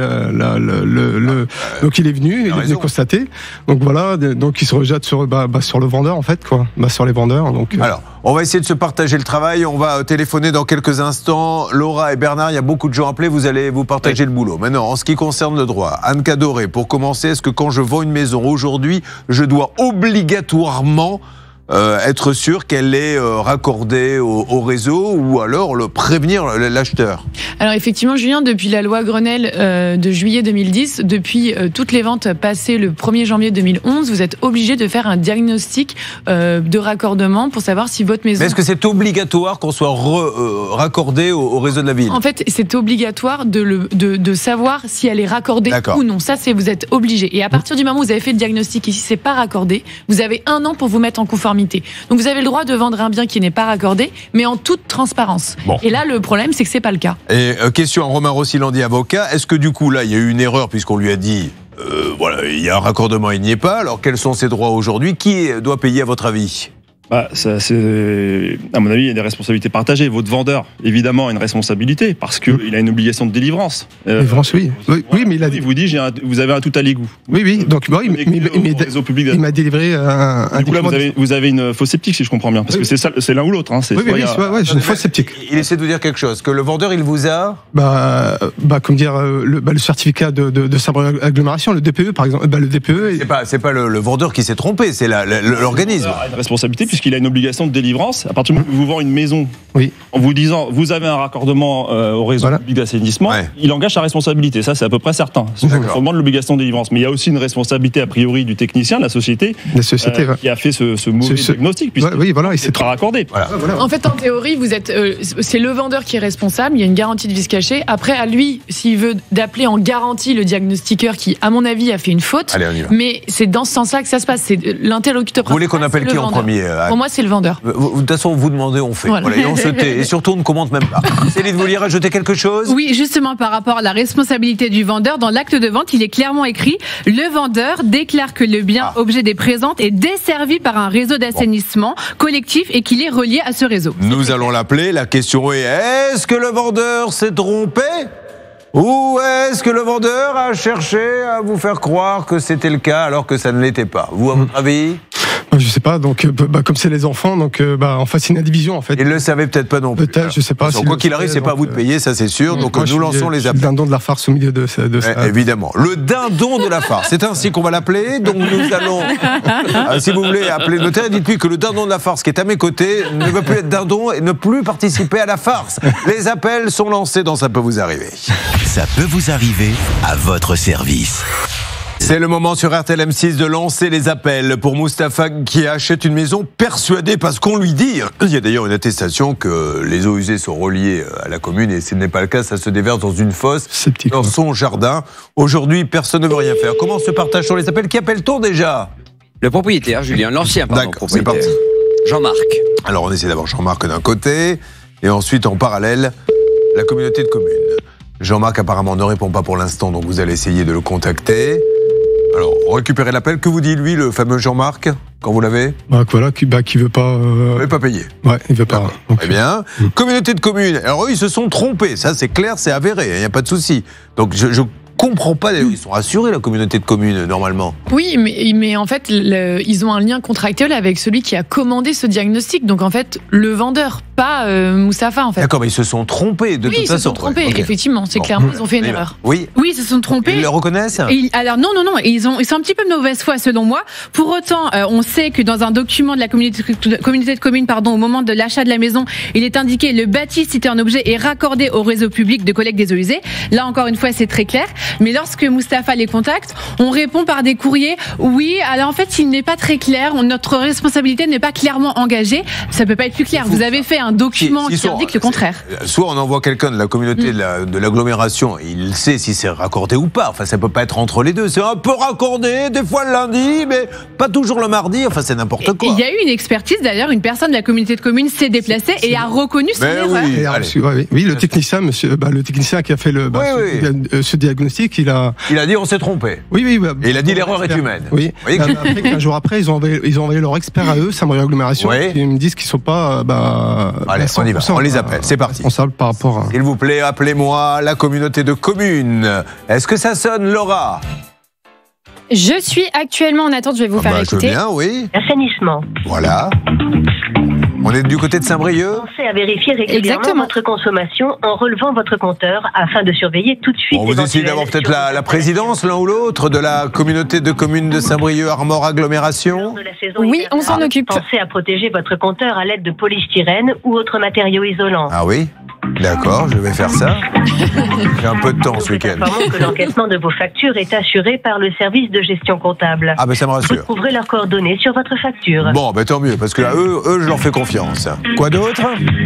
donc il est venu constater. Donc voilà, donc il se rejette sur le vendeur en fait quoi, sur les vendeurs. Donc alors, on va essayer de se partager le travail. On va téléphoner dans quelques instants. Laura et Bernard, il y a beaucoup de gens appelés. Vous allez vous partager le boulot. Maintenant, en ce qui concerne le droit, Anne Cadoré, pour commencer, est-ce que quand je vends une maison aujourd'hui, je dois obligatoirement être sûr qu'elle est raccordée au réseau ou alors prévenir l'acheteur? Alors effectivement, Julien, depuis la loi Grenelle de juillet 2010, depuis toutes les ventes passées le 1er janvier 2011, vous êtes obligé de faire un diagnostic de raccordement pour savoir si votre maison... Mais est-ce que c'est obligatoire qu'on soit raccordé au réseau de la ville? En fait, c'est obligatoire de savoir si elle est raccordée ou non. Ça, vous êtes obligé. Et à partir du moment où vous avez fait le diagnostic et si c'est pas raccordé, vous avez 1 an pour vous mettre en conformité. Donc vous avez le droit de vendre un bien qui n'est pas raccordé, mais en toute transparence. Bon. Et là, le problème, c'est que c'est pas le cas. Et question à Romain Rossilandi, avocat. Est-ce que du coup, là, il y a eu une erreur puisqu'on lui a dit, voilà, il y a un raccordement, il n'y est pas. Alors, quels sont ses droits aujourd'hui? Qui doit payer à votre avis? À mon avis, il y a des responsabilités partagées. Votre vendeur, évidemment, a une responsabilité parce qu'il a une obligation de délivrance. Délivrance, oui, mais il a dit. Il vous dit, vous avez un tout à l'égout. Oui. Donc, il m'a délivré un. Du coup, là, vous avez une fausse sceptique, si je comprends bien, parce que c'est l'un ou l'autre. Hein. J'ai une fausse sceptique. Il essaie de vous dire quelque chose, que le vendeur, il vous a. Comme dire, le certificat de Saint-Brieuc agglomération, le DPE, par exemple. Le DPE. C'est pas le vendeur qui s'est trompé, c'est l'organisme. Il a une responsabilité puisqu'il a une obligation de délivrance. À partir du moment où vous vend une maison, en vous disant vous avez un raccordement au réseau public d'assainissement, il engage sa responsabilité. Ça, c'est à peu près certain. C'est le fondement de l'obligation de délivrance. Mais il y a aussi une responsabilité a priori du technicien, de la société, qui a fait ce mauvais diagnostic, puisqu'il s'est pas raccordé. En fait, en théorie, c'est le vendeur qui est responsable. Il y a une garantie de vice caché. Après, à lui, s'il veut d'appeler en garantie le diagnostiqueur qui, à mon avis, a fait une faute. Allez, on y va. Mais c'est dans ce sens-là que ça se passe. C'est l'interlocuteur. Vous voulez qu'on appelle qui en premier? Pour moi, c'est le vendeur. De toute façon, vous demandez, on fait. Voilà, et on se tait. Et surtout, on ne commente même pas. Céline, vous vouliez rajouter quelque chose? Oui, justement, par rapport à la responsabilité du vendeur, dans l'acte de vente, il est clairement écrit « Le vendeur déclare que le bien objet des présentes est desservi par un réseau d'assainissement collectif et qu'il est relié à ce réseau. » Nous allons l'appeler. La question est, est-ce que le vendeur s'est trompé? Ou est-ce que le vendeur a cherché à vous faire croire que c'était le cas alors que ça ne l'était pas? Vous, à votre avis? Je sais pas, donc comme c'est les enfants, donc en fait c'est une indivision en fait. Ils le savaient peut-être pas non plus. Peut-être, je sais pas. Quoi qu'il arrive, c'est pas à vous de payer, ça c'est sûr. Donc nous lançons les appels. Le dindon de la farce au milieu de ça. Évidemment, le dindon de la farce. C'est ainsi qu'on va l'appeler. Donc nous allons, si vous voulez appeler le notaire, dites-lui que le dindon de la farce qui est à mes côtés ne veut plus être dindon et ne plus participer à la farce. Les appels sont lancés dans Ça peut vous arriver. Ça peut vous arriver à votre service. C'est le moment sur RTL M6 de lancer les appels pour Mustapha qui achète une maison persuadé, parce qu'on lui dit, il y a d'ailleurs une attestation que les eaux usées sont reliées à la commune et ce n'est pas le cas, ça se déverse dans une fosse dans son jardin. Aujourd'hui, personne ne veut rien faire. Comment se partagent les appels? Qui appelle-t-on déjà? Le propriétaire, Julien, l'ancien D'accord, c'est parti. Jean-Marc. Alors on essaie d'avoir Jean-Marc d'un côté et ensuite en parallèle la communauté de communes. Jean-Marc apparemment ne répond pas pour l'instant, donc vous allez essayer de le contacter. Alors, récupérez l'appel. Que vous dit, lui, le fameux Jean-Marc, quand vous l'avez? Voilà, qui veut pas... Il veut pas payer. Ouais, il veut pas. Très bien. Communauté de communes. Alors, eux, ils se sont trompés. Ça, c'est clair, c'est avéré. Il n'y a pas de souci. Donc, je comprends pas. Ils sont rassurés, la communauté de communes, normalement. Oui, mais en fait, ils ont un lien contractuel avec celui qui a commandé ce diagnostic. Donc, en fait, le vendeur, pas Mustapha, en fait. D'accord, mais ils se sont trompés, de toute façon. Oui, ils se sont trompés, effectivement. C'est clairement, ils ont fait une erreur. Oui, ils se sont trompés. Ils le reconnaissent? Alors, non. Ils sont un petit peu de mauvaise foi, selon moi. Pour autant, on sait que dans un document de la communauté de communes, au moment de l'achat de la maison, il est indiqué le bâti cité en objet est raccordé au réseau public de collecte des eaux usées. Là, encore une fois, c'est très clair. Mais lorsque Mustapha les contacte, on répond par des courriers. Oui, alors en fait, il n'est pas très clair. Notre responsabilité n'est pas clairement engagée. Ça peut pas être plus clair. Vous avez fait un document qui indique le contraire. Soit on envoie quelqu'un de la communauté de l'agglomération, il sait si c'est raccordé ou pas. Enfin, ça peut pas être entre les deux. C'est un peu raccordé, des fois le lundi, mais pas toujours le mardi. Enfin, c'est n'importe quoi. Il y a eu une expertise d'ailleurs. Une personne de la communauté de communes s'est déplacée et a reconnu son erreur. Oui, le technicien, le technicien qui a fait ce diagnostic. diagnostic, il a dit on s'est trompé. Oui. Et il a dit l'erreur est humaine. Oui. Après, 15 jours après, ils ont envoyé leur expert à eux, Saint-Brieuc Agglomération, et ils me disent qu'ils sont pas. Allez, on y va. On les appelle. C'est parti. Responsable par rapport à. S'il vous plaît, appelez-moi la communauté de communes. Est-ce que ça sonne, Laura? Je suis actuellement en attente, je vais vous faire écouter. Bien, oui. Assainissement. Voilà. On est du côté de Saint-Brieuc. Pensez à vérifier régulièrement votre consommation en relevant votre compteur afin de surveiller tout de suite. Vous essayez d'avoir peut-être la présidence, l'un ou l'autre, de la communauté de communes de Saint-Brieuc, Armor Agglomération. Oui, on s'en occupe. Pensez à protéger votre compteur à l'aide de polystyrène ou autres matériaux isolants. Ah oui? D'accord, je vais faire ça. J'ai un peu de temps ce week-end. Nous informons que l'encaissement de vos factures est assuré par le service de gestion comptable. Ah ben ça me rassure. Vous trouverez leurs coordonnées sur votre facture. Bon, ben tant mieux, parce que là, eux, je leur fais confiance. Quoi d'autre?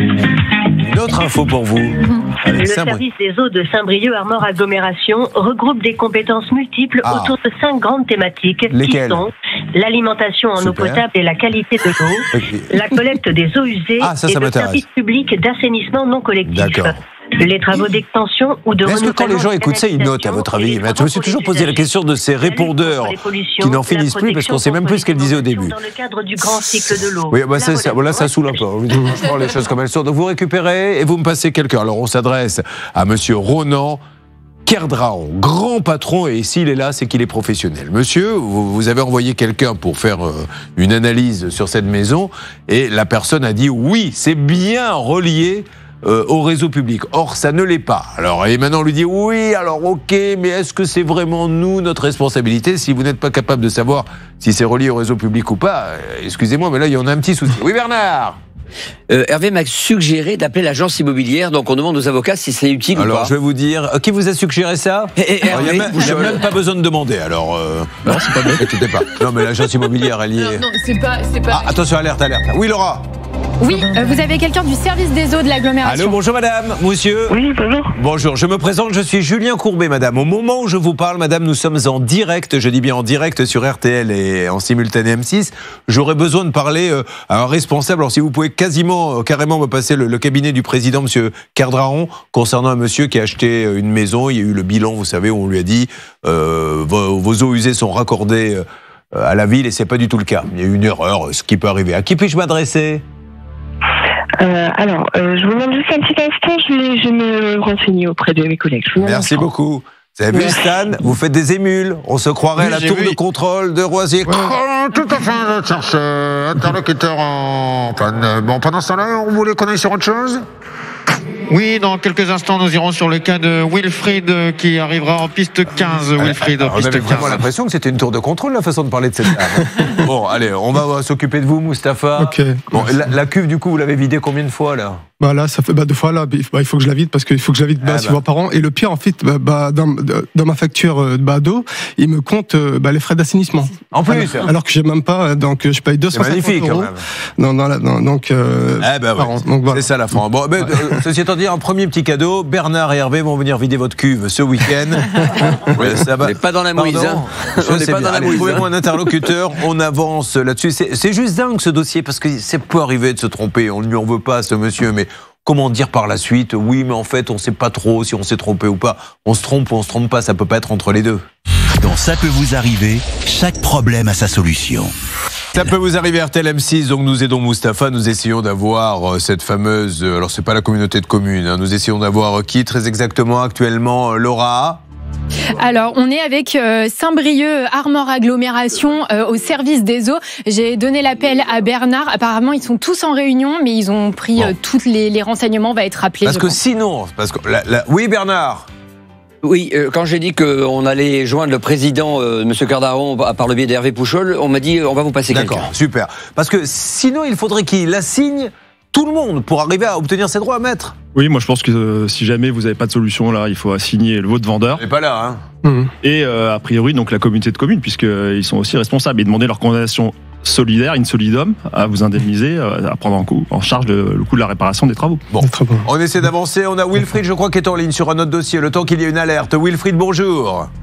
Une autre info pour vous. Le service des eaux de Saint-Brieuc Armor Agglomération regroupe des compétences multiples autour de 5 grandes thématiques. Lesquelles? Qui sont l'alimentation en eau potable et la qualité de l'eau, la collecte des eaux usées et le service public d'assainissement non collectif. D'accord. Les travaux d'extension ou de Est-ce que quand les gens écoutent ça, ils notent, à votre avis? Mais je me suis toujours posé la question de ces répondeurs qui n'en finissent plus parce qu'on ne sait même plus ce qu'elles disaient au début. Dans le cadre du grand cycle de l'eau. Oui, bah c'est ça. Voilà, ça saoule un peu. Je prends les choses comme elles sont. Donc vous récupérez et vous me passez quelqu'un. Alors on s'adresse à monsieur Ronan Kerdraon, grand patron, et s'il est là, c'est qu'il est professionnel. Monsieur, vous avez envoyé quelqu'un pour faire une analyse sur cette maison et la personne a dit oui, c'est bien relié au réseau public. Or, ça ne l'est pas. Alors, et maintenant, on lui dit oui, alors ok, mais est-ce que c'est vraiment nous, notre responsabilité, si vous n'êtes pas capable de savoir si c'est relié au réseau public ou pas? Excusez-moi, mais là, il y en a un petit souci. Oui, Bernard? Hervé m'a suggéré d'appeler l'agence immobilière, donc on demande aux avocats si c'est utile ou pas. Alors je vais vous dire, qui vous a suggéré ça? Il n'y a même pas besoin de demander, alors non, c'est pas bête, n'inquiétez pas. Non mais l'agence immobilière, elle y est... Non, c'est pas... Ah, attention, alerte. Oui, Laura? Oui, vous avez quelqu'un du service des eaux de l'agglomération. Allô, bonjour madame, monsieur. Oui, bonjour. Bonjour, je me présente, je suis Julien Courbet, madame. Au moment où je vous parle, madame, nous sommes en direct, je dis bien en direct sur RTL et en simultané M6. J'aurais besoin de parler à un responsable. Alors si vous pouvez carrément me passer le cabinet du président, monsieur Kerdraon, concernant un monsieur qui a acheté une maison. Il y a eu le bilan, vous savez, où on lui a dit vos eaux usées sont raccordées à la ville et c'est pas du tout le cas. Il y a eu une erreur, ce qui peut arriver. À qui puis-je m'adresser? Je vous demande juste un petit instant, je vais me renseigner auprès de mes collègues. Merci beaucoup. Vous avez vu, Stan, vous faites des émules. On se croirait à la tour de contrôle de Roisier. Tout à fait, je cherche interlocuteur en panne. Bon, pendant ce temps-là, on voulait qu'on aille sur autre chose? Oui, dans quelques instants, nous irons sur le cas de Wilfried qui arrivera en piste 15. Wilfried, en piste 15. On avait vraiment l'impression que c'était une tour de contrôle, la façon de parler de cette dame. Bon, allez, on va s'occuper de vous, Mustapha. Ok. Bon, la cuve, du coup, vous l'avez vidée combien de fois, là? Bah là, ça fait 2 fois là. Il faut que je la vide parce qu'il faut que je la vide 6 fois par an. Et le pire, en fait, dans ma facture d'eau, il me compte les frais d'assainissement. En plus. Alors que j'ai même pas, donc je paye 250 euros. Donc, donc voilà. C'est ça la France. Bon, ceci étant dit, un premier petit cadeau. Bernard et Hervé vont venir vider votre cuve ce week-end. Ça va. On n'est pas dans la mouise. On n'est pas dans la mouise. Trouvez-moi un interlocuteur. On avance là-dessus. C'est juste dingue ce dossier parce que c'est peut arriver de se tromper. On ne lui en veut pas, ce monsieur, mais comment dire par la suite? Oui, mais en fait, on ne sait pas trop si on s'est trompé ou pas. On se trompe ou on se trompe pas, ça peut pas être entre les deux. Dans Ça peut vous arriver, chaque problème a sa solution. Ça peut vous arriver, RTL M6, donc nous aidons Mustapha, nous essayons d'avoir cette fameuse... Alors c'est pas la communauté de communes, hein, nous essayons d'avoir qui très exactement actuellement, Laura? Alors, on est avec Saint-Brieuc Armor Agglomération au service des eaux. J'ai donné l'appel à Bernard. Apparemment, ils sont tous en réunion, mais ils ont pris tous les renseignements. On va être rappelés. Parce que sinon... Oui, Bernard? Oui, quand j'ai dit qu'on allait joindre le président, M. Kerdraon, par le biais d'Hervé Pouchol, on m'a dit on va vous passer quelqu'un. D'accord, super. Parce que sinon, il faudrait qu'il assigne tout le monde pour arriver à obtenir ses droits à maître. Oui, moi je pense que si jamais vous n'avez pas de solution là, il faut assigner votre vendeur. Il n'est pas là, hein. Et a priori donc la communauté de communes, puisqu'ils sont aussi responsables, et demander leur condamnation solidaire, in solidum, à vous indemniser, à prendre en charge le coût de la réparation des travaux. Bon, on essaie d'avancer. On a Wilfried, je crois, qui est en ligne sur un autre dossier. Le temps qu'il y ait une alerte. Wilfried, bonjour.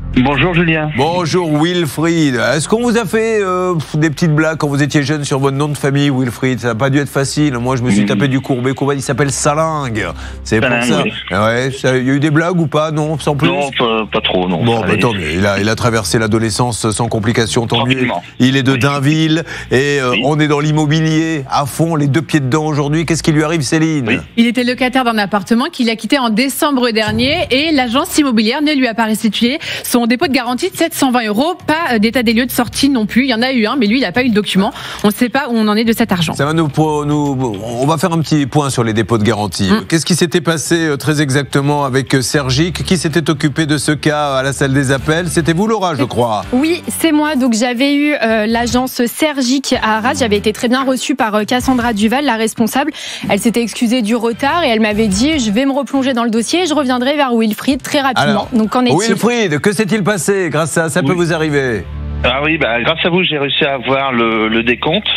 Bonjour Julien. Bonjour Wilfried. Est-ce qu'on vous a fait des petites blagues quand vous étiez jeune sur votre nom de famille, Wilfried? Ça n'a pas dû être facile. Moi, je me suis tapé du Courbet. Il s'appelle Salingue. C'est pour ça. Oui. Ouais, il y a eu des blagues ou pas? Non, sans plus. Non, pas trop. Non. Bon, tant mieux. Il a traversé l'adolescence sans complications. Tant mieux. Il est de Dainville et on est dans l'immobilier à fond, les deux pieds dedans aujourd'hui. Qu'est-ce qui lui arrive, Céline? Il était locataire d'un appartement qu'il a quitté en décembre dernier et l'agence immobilière ne lui a pas restitué son dépôt de garantie de 720 €, pas d'état des lieux de sortie non plus. Il y en a eu un, mais lui, il n'a pas eu le document. On ne sait pas où on en est de cet argent. Ça va on va faire un petit point sur les dépôts de garantie. Qu'est-ce qui s'était passé très exactement avec Sergic? Qui s'était occupé de ce cas à la salle des appels? C'était vous, Laura, je crois. Oui, c'est moi. Donc j'avais eu l'agence Sergic à Arras. J'avais été très bien reçue par Cassandra Duval, la responsable. Elle s'était excusée du retard et elle m'avait dit je vais me replonger dans le dossier et je reviendrai vers Wilfried très rapidement. Alors, donc qu'en est-il? Wilfried, que s'est-il passé? Grâce à ça peut vous arriver. Ah oui, grâce à vous, j'ai réussi à avoir le décompte.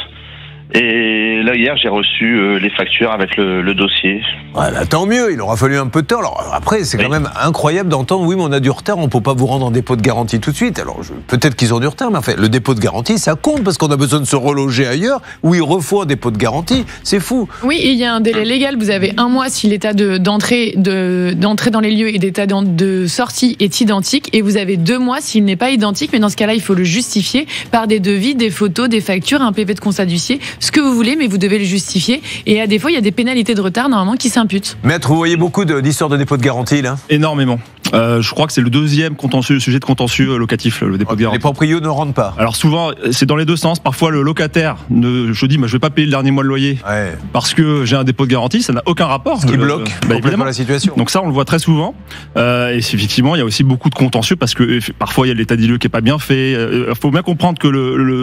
Et là, hier, j'ai reçu les factures avec le dossier. Voilà, tant mieux, il aura fallu un peu de temps. Alors après, c'est quand même incroyable d'entendre, oui, mais on a du retard, on ne peut pas vous rendre en dépôt de garantie tout de suite. Alors peut-être qu'ils ont du retard, mais en fait, le dépôt de garantie, ça compte parce qu'on a besoin de se reloger ailleurs où il refaut un dépôt de garantie. C'est fou. Oui, et il y a un délai légal. Vous avez un mois si l'état d'entrée dans les lieux et d'état de sortie est identique, et vous avez 2 mois s'il n'est pas identique. Mais dans ce cas-là, il faut le justifier par des devis, des photos, des factures, un PV de constat d'huissier. Ce que vous voulez, mais vous devez le justifier. Et à défaut, il y a des pénalités de retard normalement qui s'imputent. Maître, vous voyez beaucoup d'histoires de dépôt de garantie là? Énormément. Je crois que c'est le deuxième sujet de contentieux locatif, le dépôt de garantie. Les proprios ne rendent pas. Alors souvent, c'est dans les deux sens. Parfois, le locataire, je dis, je vais pas payer le dernier mois de loyer parce que j'ai un dépôt de garantie. Ça n'a aucun rapport. Ce qui bloque complètement la situation. Donc ça, on le voit très souvent. Et effectivement, il y a aussi beaucoup de contentieux parce que parfois, il y a l'état des lieux qui est pas bien fait. Il faut bien comprendre que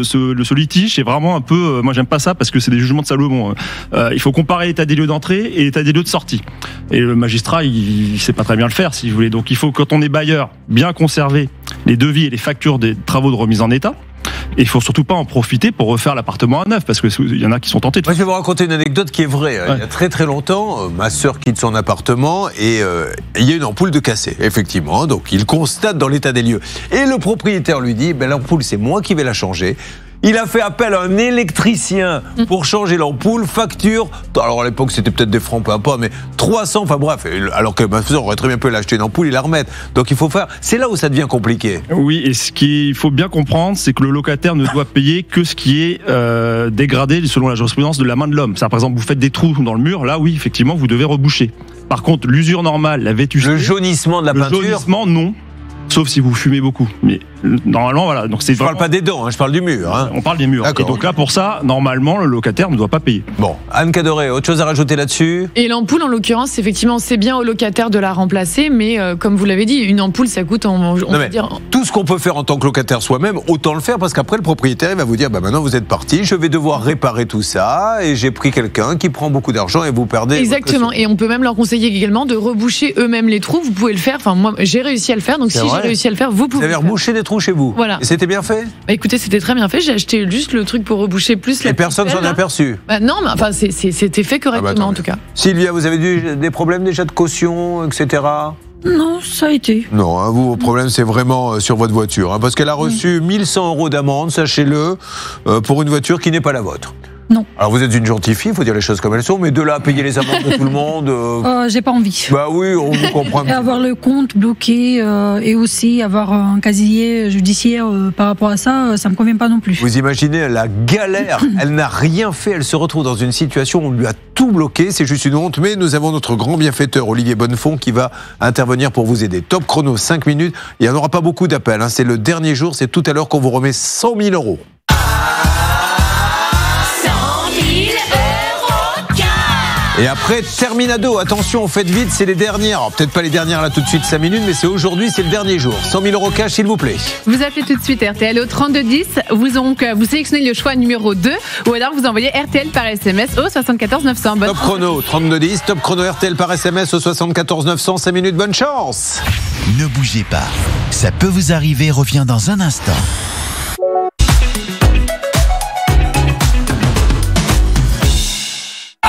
ce litige, c'est vraiment un peu. Moi, j'aime pas ça parce que c'est des jugements de Salomon. Il faut comparer l'état des lieux d'entrée et l'état des lieux de sortie. Et le magistrat, il sait pas très bien le faire, si vous voulez. Donc il faut, quand on est bailleur, bien conserver les devis et les factures des travaux de remise en état. Et il faut surtout pas en profiter pour refaire l'appartement à neuf, parce qu'il y en a qui sont tentés. Moi, je vais vous raconter une anecdote qui est vraie. Il y a très très longtemps, ma sœur quitte son appartement et il y a une ampoule de cassée, effectivement. Donc il constate dans l'état des lieux. Et le propriétaire lui dit, l'ampoule, c'est moi qui vais la changer. Il a fait appel à un électricien pour changer l'ampoule, facture, alors à l'époque c'était peut-être des francs, peu importe, mais 300, enfin bref, alors que ma soeur aurait très bien pu l'acheter une ampoule et la remettre. Donc il faut faire, c'est là où ça devient compliqué. Oui, et ce qu'il faut bien comprendre, c'est que le locataire ne doit payer que ce qui est dégradé selon la jurisprudence de la main de l'homme. Ça, par exemple, vous faites des trous dans le mur, là oui, effectivement, vous devez reboucher. Par contre, l'usure normale, la vétusté... Le jaunissement de la peinture? Le jaunissement, non. Sauf si vous fumez beaucoup. Mais normalement, voilà. Donc, je parle pas des dents, je parle du mur. On parle des murs. Et donc là, pour ça, normalement, le locataire ne doit pas payer. Bon, Anne Cadoré, autre chose à rajouter là-dessus? Et l'ampoule, en l'occurrence, effectivement, c'est bien au locataire de la remplacer, mais comme vous l'avez dit, une ampoule, ça coûte, tout ce qu'on peut faire en tant que locataire soi-même, autant le faire, parce qu'après, le propriétaire, il va vous dire, maintenant, vous êtes parti, je vais devoir réparer tout ça, et j'ai pris quelqu'un qui prend beaucoup d'argent, et vous perdez... Exactement, et on peut même leur conseiller également de reboucher eux-mêmes les trous. Vous pouvez le faire, enfin, moi, j'ai réussi à le faire, donc si j'ai réussi à le faire, vous pouvez. Vous avez rebouché des trous chez vous? Voilà. Et c'était bien fait? Écoutez, c'était très bien fait. J'ai acheté juste le truc pour reboucher plus. Et personne s'en est aperçu? Non, mais enfin, c'était fait correctement en tout cas. Sylvia, vous avez eu des problèmes déjà de caution, etc.? Non, ça a été. Non, vous, vos problèmes, c'est vraiment sur votre voiture. Parce qu'elle a reçu 1100 € d'amende, sachez-le, pour une voiture qui n'est pas la vôtre. Non. Alors vous êtes une gentille fille, il faut dire les choses comme elles sont, mais de là à payer les amendes de tout le monde... j'ai pas envie. Bah oui, on vous comprend. Et avoir le compte bloqué et aussi avoir un casier judiciaire par rapport à ça, ça me convient pas non plus. Vous imaginez la galère, elle n'a rien fait, elle se retrouve dans une situation où on lui a tout bloqué, c'est juste une honte, mais nous avons notre grand bienfaiteur Olivier Bonnefond qui va intervenir pour vous aider. Top chrono, 5 minutes, il n'y en aura pas beaucoup d'appels, c'est le dernier jour, c'est tout à l'heure qu'on vous remet 100 000 €. Et après, Terminado, attention, faites vite, c'est les dernières. Alors, peut-être pas les dernières là tout de suite, 5 minutes, mais c'est aujourd'hui, c'est le dernier jour. 100 000 € cash, s'il vous plaît. Vous appelez tout de suite RTL au 3210, vous sélectionnez le choix numéro 2, ou alors vous envoyez RTL par SMS au 74 900. Top chrono, 3210, top chrono RTL par SMS au 74 900, 5 minutes, bonne chance. Ne bougez pas, ça peut vous arriver, revient dans un instant.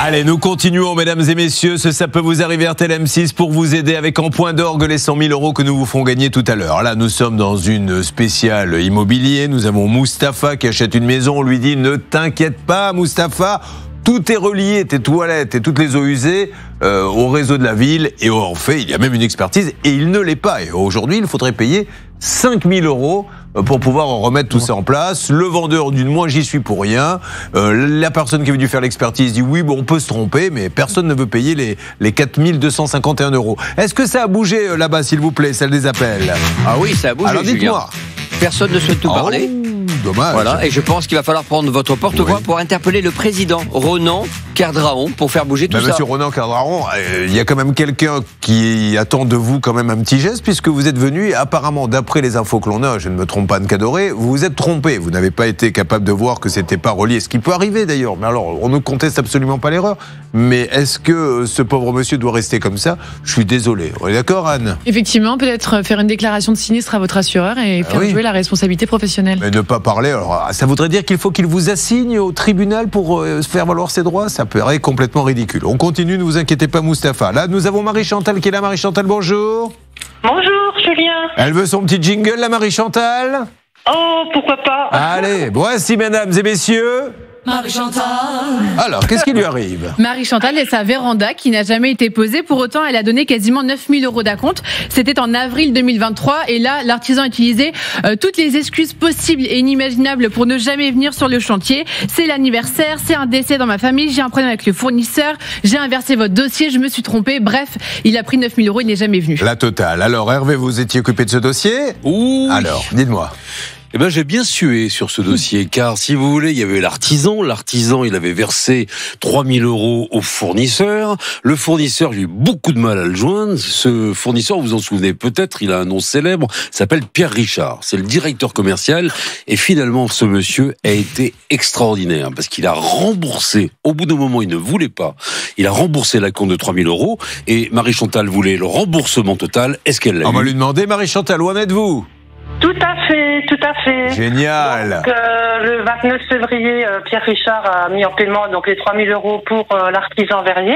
Allez, nous continuons, mesdames et messieurs. Ça peut vous arriver, RTL M6, pour vous aider avec en point d'orgue les 100 000 € que nous vous ferons gagner tout à l'heure. Là, nous sommes dans une spéciale immobilier. Nous avons Mustapha qui achète une maison. On lui dit, ne t'inquiète pas, Mustapha. Tout est relié, tes toilettes et toutes les eaux usées, au réseau de la ville. Et en fait, il y a même une expertise et il ne l'est pas. Et aujourd'hui, il faudrait payer 5 000 € pour pouvoir remettre tout ça en place. Le vendeur dit, moi, j'y suis pour rien. La personne qui est venue faire l'expertise dit, oui, bon, on peut se tromper, mais personne ne veut payer les 4 251 €. Est-ce que ça a bougé là-bas, s'il vous plaît, celle des appels? Ah oui, ça a bougé. Alors dites-moi. Personne ne souhaite tout parler. Dommage. Voilà, et je pense qu'il va falloir prendre votre porte-voix pour interpeller le président, Ronan Cardraon, pour faire bouger tout ça. Monsieur Ronan Cardraon, il y a quand même quelqu'un qui attend de vous quand même un petit geste, puisque vous êtes venu, apparemment, d'après les infos que l'on a, je ne me trompe pas, Anne Cadoré, vous vous êtes trompé. Vous n'avez pas été capable de voir que c'était pas relié, ce qui peut arriver d'ailleurs. Mais alors, on ne conteste absolument pas l'erreur. Mais est-ce que ce pauvre monsieur doit rester comme ça? Je suis désolé. On est d'accord, Anne? Effectivement, peut-être faire une déclaration de sinistre à votre assureur et faire jouer la responsabilité professionnelle. Mais ne pas parler, alors ça voudrait dire qu'il faut qu'il vous assigne au tribunal pour faire valoir ses droits? Ça paraît complètement ridicule. On continue, ne vous inquiétez pas, Mustapha. Là, nous avons Marie-Chantal qui est là. Marie-Chantal, bonjour. Bonjour, Julien. Elle veut son petit jingle, la Marie-Chantal? Oh, pourquoi pas. Allez, voici, mesdames et messieurs... Marie-Chantal. Alors, qu'est-ce qui lui arrive? Marie-Chantal et sa véranda qui n'a jamais été posée. Pour autant, elle a donné quasiment 9 000 € d'acompte. C'était en avril 2023. Et là, l'artisan a utilisé toutes les excuses possibles et inimaginables pour ne jamais venir sur le chantier. C'est l'anniversaire, c'est un décès dans ma famille, j'ai un problème avec le fournisseur, j'ai inversé votre dossier, je me suis trompé. Bref, il a pris 9 000 €, il n'est jamais venu. La totale. Alors, Hervé, vous étiez occupé de ce dossier? Oui. Alors, dites-moi. Eh ben, j'ai bien sué sur ce dossier, car si vous voulez, il y avait l'artisan. L'artisan, il avait versé 3 000 € au fournisseur. Le fournisseur, j'ai eu beaucoup de mal à le joindre. Ce fournisseur, vous vous en souvenez peut-être, il a un nom célèbre, s'appelle Pierre Richard. C'est le directeur commercial. Et finalement, ce monsieur a été extraordinaire, parce qu'il a remboursé, au bout d'un moment, il ne voulait pas. Il a remboursé l'acompte de 3 000 €. Et Marie-Chantal voulait le remboursement total. Est-ce qu'elle l'a eu? On va lui demander. Marie-Chantal, où en êtes-vous? Tout à fait, tout à fait. Génial. Donc, le 29 février, Pierre Richard a mis en paiement donc les 3 000 € pour l'artisan verrier,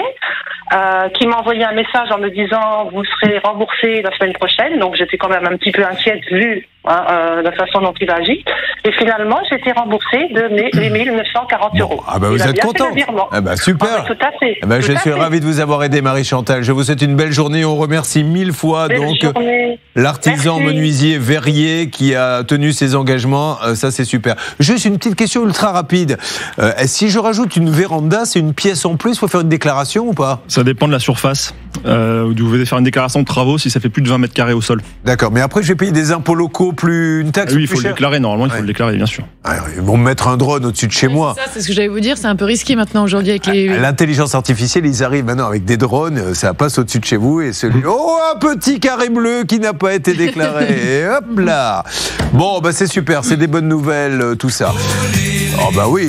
qui m'a envoyé un message en me disant vous serez remboursé la semaine prochaine. Donc j'étais quand même un petit peu inquiète vu la façon dont il a agi. Et finalement, j'ai été remboursée de les 1 940 €. Ah bah vous êtes content. Ah bah super. Tout à fait. Ah bah je suis ravi de vous avoir aidé, Marie-Chantal. Je vous souhaite une belle journée. On remercie 1000 fois l'artisan menuisier verrier qui a tenu ses engagements. Ça c'est super. Juste une petite question ultra rapide. Si je rajoute une véranda, c'est une pièce en plus. Il faut faire une déclaration ou pas? Ça dépend de la surface. Vous devez faire une déclaration de travaux si ça fait plus de 20 mètres carrés au sol. D'accord, mais après je vais payer des impôts locaux, une taxe. Oui, il faut le déclarer. Normalement, il faut le déclarer, bien sûr. Ils vont me mettre un drone au-dessus de chez moi. C'est ce que j'allais vous dire. C'est un peu risqué maintenant aujourd'hui avec les. L'intelligence artificielle, ils arrivent maintenant avec des drones. Ça passe au-dessus de chez vous et oh, un petit carré bleu qui n'a pas été déclaré. Et hop là. Bon, bah c'est super. C'est des bonnes nouvelles, tout ça. Oh bah oui.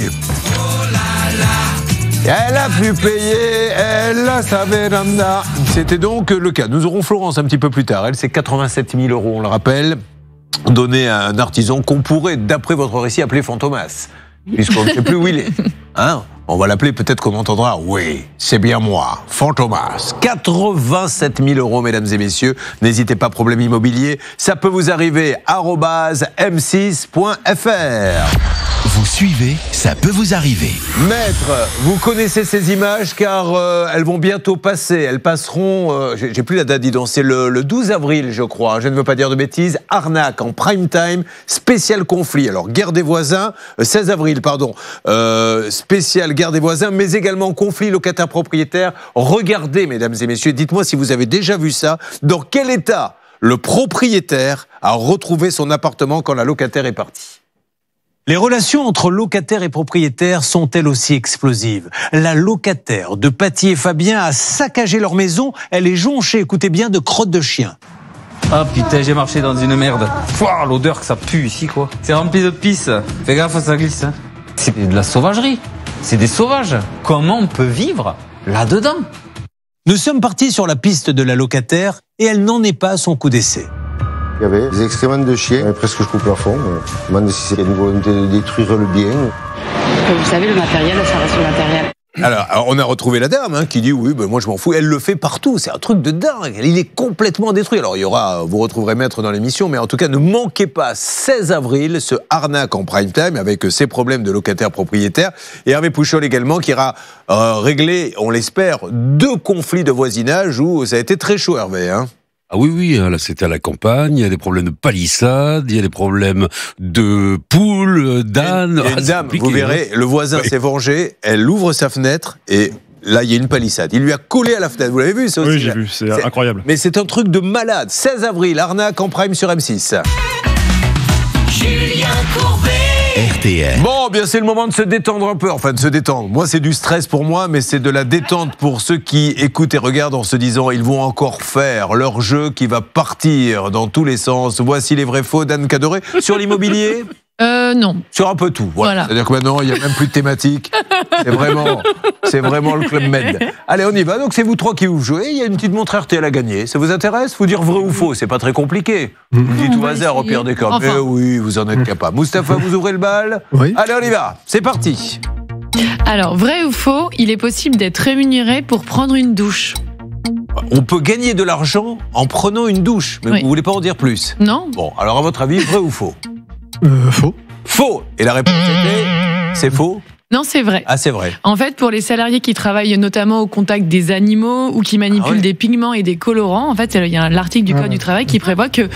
Elle a pu payer, elle a sa véranda. C'était donc le cas. Nous aurons Florence un petit peu plus tard. Elle, c'est 87 000 €, on le rappelle, donné à un artisan qu'on pourrait, d'après votre récit, appeler Fantomas. Puisqu'on ne sait plus où il est. Hein? On va l'appeler, peut-être qu'on entendra. Oui, c'est bien moi, Fantomas. 87 000 €, mesdames et messieurs. N'hésitez pas, problème immobilier. Ça peut vous arriver, @m6.fr. Vous suivez, ça peut vous arriver. Maître, vous connaissez ces images car elles vont bientôt passer. Elles passeront, j'ai plus la date, dis donc, c'est le 12 avril, je crois. Je ne veux pas dire de bêtises. Arnaque en prime time, spécial conflit. Alors, guerre des voisins, 16 avril, pardon. Spécial guerre des voisins, mais également conflit locataire-propriétaire. Regardez, mesdames et messieurs, dites-moi si vous avez déjà vu ça. Dans quel état le propriétaire a retrouvé son appartement quand la locataire est partie? Les relations entre locataires et propriétaires sont elles aussi explosives. La locataire de Paty et Fabien a saccagé leur maison. Elle est jonchée, écoutez bien, de crottes de chien. Ah putain, j'ai marché dans une merde. Pouah, l'odeur que ça pue ici, quoi. C'est rempli de pisse. Fais gaffe, ça glisse. C'est de la sauvagerie. C'est des sauvages. Comment on peut vivre là-dedans? Nous sommes partis sur la piste de la locataire et elle n'en est pas à son coup d'essai. Il y avait des excréments de chiens, presque jusqu'au plafond. Je me demande si c'est une volonté de détruire le bien. Vous savez, le matériel, ça reste le matériel. Alors, on a retrouvé la dame qui dit oui, moi je m'en fous. Elle le fait partout. C'est un truc de dingue. Il est complètement détruit. Alors, vous retrouverez Maître dans l'émission, mais en tout cas, ne manquez pas 16 avril ce arnaque en prime time avec ses problèmes de locataire-propriétaire. Et Hervé Pouchol également qui ira régler, on l'espère, 2 conflits de voisinage où ça a été très chaud, Hervé. Ah oui, là c'était à la campagne, il y a des problèmes de palissade, il y a des problèmes de poules, d'ânes. Et une dame, vous verrez, le voisin s'est vengé, elle ouvre sa fenêtre et là il y a une palissade. Il lui a collé à la fenêtre, vous l'avez vu ça aussi? Oui, j'ai vu, c'est incroyable. Mais c'est un truc de malade. 16 avril, arnaque en prime sur M6. Julien Courbet. RTL. Bon, bien c'est le moment de se détendre un peu, enfin de se détendre. Moi c'est du stress pour moi, mais c'est de la détente pour ceux qui écoutent et regardent en se disant ils vont encore faire leur jeu qui va partir dans tous les sens. Voici les vrais faux d'Anne Cadoré. Sur l'immobilier non. Sur un peu tout. Voilà. C'est-à-dire que maintenant, il n'y a même plus de thématique. C'est vraiment le Club Med. Allez, on y va. Donc, c'est vous 3 qui vous jouez. Il y a une petite montre RTL à gagner. Ça vous intéresse? Faut dire vrai ou faux. C'est pas très compliqué. Vous le dites au hasard, au pire des cas. Enfin. Mais oui, vous en êtes capable. Moustapha, vous ouvrez le bal? Oui. Allez, on y va. C'est parti. Alors, vrai ou faux, il est possible d'être rémunéré pour prendre une douche? On peut gagner de l'argent en prenant une douche. Mais vous voulez pas en dire plus? Non. Bon, alors à votre avis, vrai ou faux? Faux. Faux. Et la réponse était, c'est faux? Non, c'est vrai. Ah, c'est vrai. En fait, pour les salariés qui travaillent notamment au contact des animaux ou qui manipulent des pigments et des colorants, en fait, il y a l'article du Code du travail qui prévoit que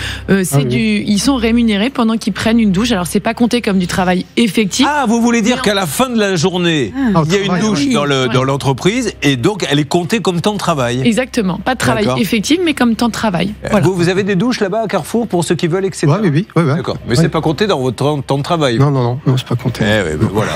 ils sont rémunérés pendant qu'ils prennent une douche. Alors, c'est pas compté comme du travail effectif. Ah, vous voulez dire qu'à la fin de la journée, il y a une douche dans l'entreprise et donc elle est comptée comme temps de travail. Exactement. Pas de travail effectif, mais comme temps de travail. Voilà. Vous avez des douches là-bas à Carrefour pour ceux qui veulent, etc. Oui. D'accord. Mais c'est pas compté dans votre temps de travail. Non, c'est pas compté. Voilà.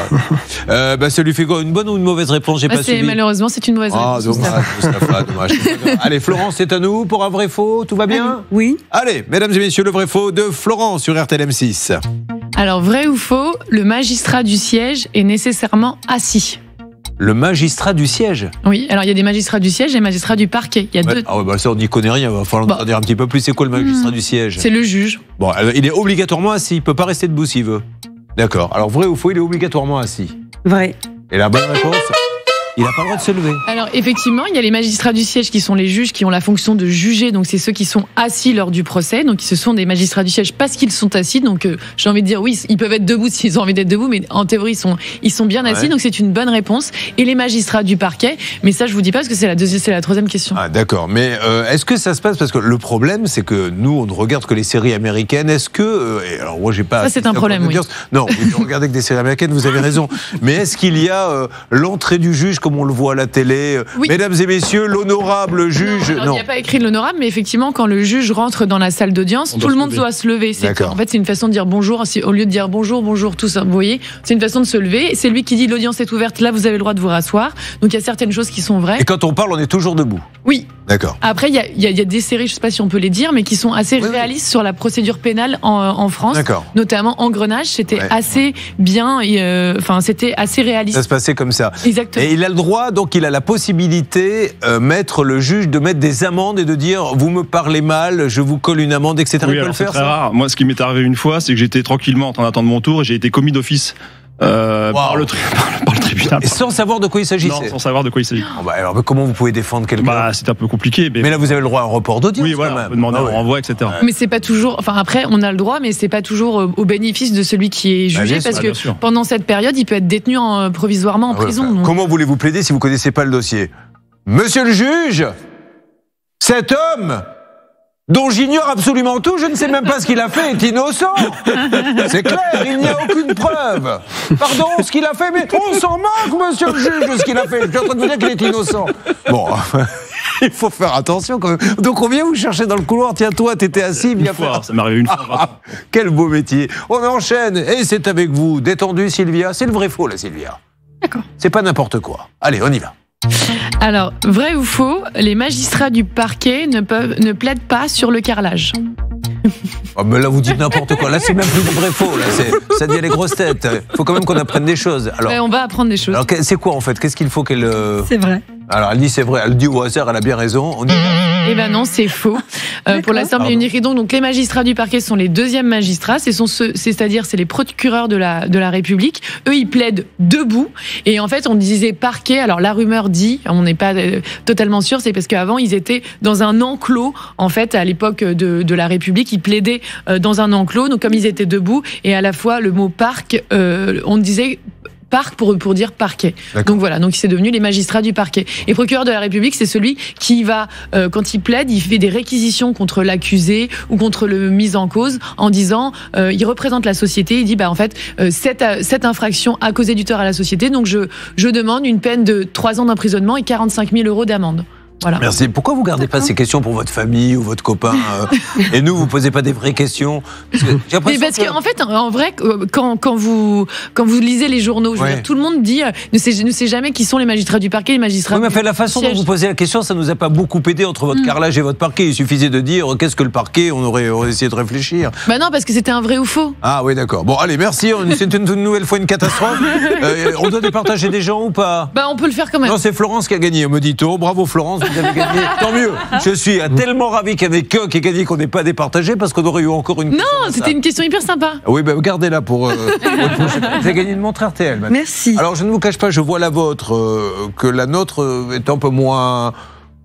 Ça lui fait quoi, une bonne ou une mauvaise réponse? J'ai pas suivi. Malheureusement, c'est une mauvaise réponse. Dommage. Allez, Florence, c'est à nous pour un vrai faux. Tout va bien? Oui. Allez, mesdames et messieurs, le vrai faux de Florence sur RTL M6. Alors, vrai ou faux, le magistrat du siège est nécessairement assis? Le magistrat du siège? Oui, alors il y a des magistrats du siège et des magistrats du parquet. Il y a deux. Ah ça, on n'y connaît rien. Il va falloir en dire un petit peu plus. C'est quoi le magistrat du siège? C'est le juge. Bon, il est obligatoirement assis. Il peut pas rester debout s'il veut. D'accord. Alors, vrai ou faux, il est obligatoirement assis? Vrai. Et la bonne réponse? Il n'a pas le droit de se lever. Alors effectivement, il y a les magistrats du siège qui sont les juges qui ont la fonction de juger. Donc c'est ceux qui sont assis lors du procès. Donc ce sont des magistrats du siège parce qu'ils sont assis. Donc j'ai envie de dire oui, ils peuvent être debout s'ils ont envie d'être debout, mais en théorie ils sont bien assis. Donc c'est une bonne réponse. Et les magistrats du parquet, mais ça je vous dis pas parce que c'est la troisième question. Ah d'accord. Mais est-ce que ça se passe parce que le problème c'est que nous on ne regarde que les séries américaines. Est-ce que alors moi j'ai pas. Ça c'est un problème. Oui. Non, vous regardez que des séries américaines. Vous avez raison. Mais est-ce qu'il y a l'entrée du juge comme on le voit à la télé? Mesdames et messieurs, l'honorable juge. Non, il n'y a pas écrit l'honorable, mais effectivement, quand le juge rentre dans la salle d'audience, tout le monde doit se lever. En fait, c'est une façon de dire bonjour, au lieu de dire bonjour, tout ça. Vous voyez, c'est une façon de se lever. C'est lui qui dit l'audience est ouverte, là vous avez le droit de vous rasseoir. Donc il y a certaines choses qui sont vraies. Et quand on parle, on est toujours debout? Oui. D'accord. Après, il y a des séries, je ne sais pas si on peut les dire, mais qui sont assez réalistes sur la procédure pénale en France. D'accord. Notamment Engrenage, c'était assez bien, c'était assez réaliste. Ça se passait comme ça. Exactement. Et il a le droit, donc il a la possibilité, le juge, de mettre des amendes et de dire vous me parlez mal, je vous colle une amende, etc. Oui, alors c'est très rare. Moi, ce qui m'est arrivé une fois, c'est que j'étais tranquillement en train d'attendre mon tour et j'ai été commis d'office. Par le tribunal. Et sans savoir de quoi il s'agissait? Non, sans savoir de quoi il s'agit. Alors, comment vous pouvez défendre quelqu'un? C'est un peu compliqué. Mais là, vous avez le droit à un report d'audience. Oui, voilà, on peut demander un renvoi, etc. Mais c'est pas toujours. Enfin, après, on a le droit, mais c'est pas toujours au bénéfice de celui qui est jugé, parce que pendant cette période, il peut être détenu provisoirement en prison. Donc. Comment voulez-vous plaider si vous connaissez pas le dossier? Monsieur le juge, cet homme dont j'ignore absolument tout, je ne sais même pas ce qu'il a fait, est innocent. C'est clair, il n'y a aucune preuve. Pardon, ce qu'il a fait, mais on s'en moque, monsieur le juge, de ce qu'il a fait. Je suis en train de vous dire qu'il est innocent. Bon, il faut faire attention quand même. Donc on vient vous chercher dans le couloir, tiens toi, t'étais assis, bien fort. Ça m'est arrivé une fois. Quel beau métier. On enchaîne, et c'est avec vous, détendu Sylvia. C'est le vrai faux, là, Sylvia. D'accord. C'est pas n'importe quoi. Allez, on y va. Alors, vrai ou faux, les magistrats du parquet ne plaident pas sur le carrelage? Mais là, vous dites n'importe quoi. Là, c'est même plus du vrai faux. Là, ça devient les grosses têtes. Il faut quand même qu'on apprenne des choses. Alors, on va apprendre des choses. Alors, c'est quoi en fait? Qu'est-ce qu'il faut qu'elle... C'est vrai. Alors elle dit c'est vrai, elle dit au hasard, elle a bien raison. On dit... Eh ben non, c'est faux. Pour l'Assemblée unique, donc les magistrats du parquet sont les deuxièmes magistrats, c'est-à-dire c'est les procureurs de la République. Eux, ils plaident debout. Et en fait, on disait parquet. Alors la rumeur dit, on n'est pas totalement sûr, c'est parce qu'avant ils étaient dans un enclos. En fait, à l'époque de la République, ils plaidaient dans un enclos. Donc comme ils étaient debout, et à la fois le mot parc, on disait parc pour dire parquet. Donc voilà, donc c'est devenu les magistrats du parquet. Et procureur de la République, c'est celui qui va, quand il plaide, il fait des réquisitions contre l'accusé ou contre le mis en cause en disant, il représente la société, il dit, en fait, cette infraction a causé du tort à la société, donc je demande une peine de 3 ans d'emprisonnement et 45 000 € d'amende. Voilà. Merci. Pourquoi vous gardez pas ces questions pour votre famille ou votre copain et nous, vous posez pas des vraies questions? Parce qu'en fait, en vrai, quand vous lisez les journaux, je veux dire, tout le monde dit ne sait jamais qui sont les magistrats du parquet, les magistrats. Oui, mais la façon dont vous posez la question, ça nous a pas beaucoup aidé entre votre carrelage et votre parquet. Il suffisait de dire qu'est-ce que le parquet, on aurait essayé de réfléchir. Non, parce que c'était un vrai ou faux. Ah oui, d'accord. Bon, allez, merci. C'est une nouvelle fois une catastrophe. On doit départager des gens ou pas? On peut le faire quand même. Non, c'est Florence qui a gagné, me dit-on. Bravo Florence. Vous avez gagné, tant mieux. Je suis tellement ravi qu'il y en ait qu'un qui ait gagné qu'on n'ait pas départagé parce qu'on aurait eu encore une question. Non, c'était une question hyper sympa. Oui, gardez-la pour. Vous avez gagné une montre RTL. Maintenant. Merci. Alors, je ne vous cache pas, je vois la vôtre, que la nôtre est un peu moins.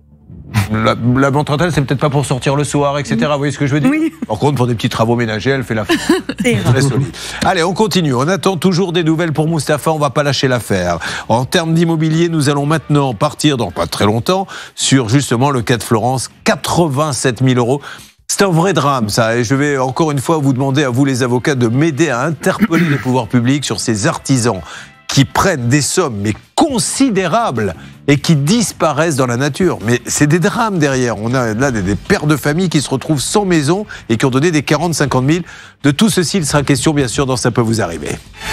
La montre RTL, c'est peut-être pas pour sortir le soir, etc. Vous voyez ce que je veux dire? Oui. Par contre, pour des petits travaux ménagers, elle fait la très solide. Allez, on continue. On attend toujours des nouvelles pour Mustapha. On va pas lâcher l'affaire. En termes d'immobilier, nous allons maintenant partir dans pas très longtemps sur justement le cas de Florence. 87 000 €. C'est un vrai drame, ça. Et je vais encore une fois vous demander à vous, les avocats, de m'aider à interpeller les pouvoirs publics sur ces artisans qui prennent des sommes mais considérables et qui disparaissent dans la nature. Mais c'est des drames derrière. On a là des pères de famille qui se retrouvent sans maison et qui ont donné des 40-50 000. De tout ceci, il sera question bien sûr dans Ça peut vous arriver.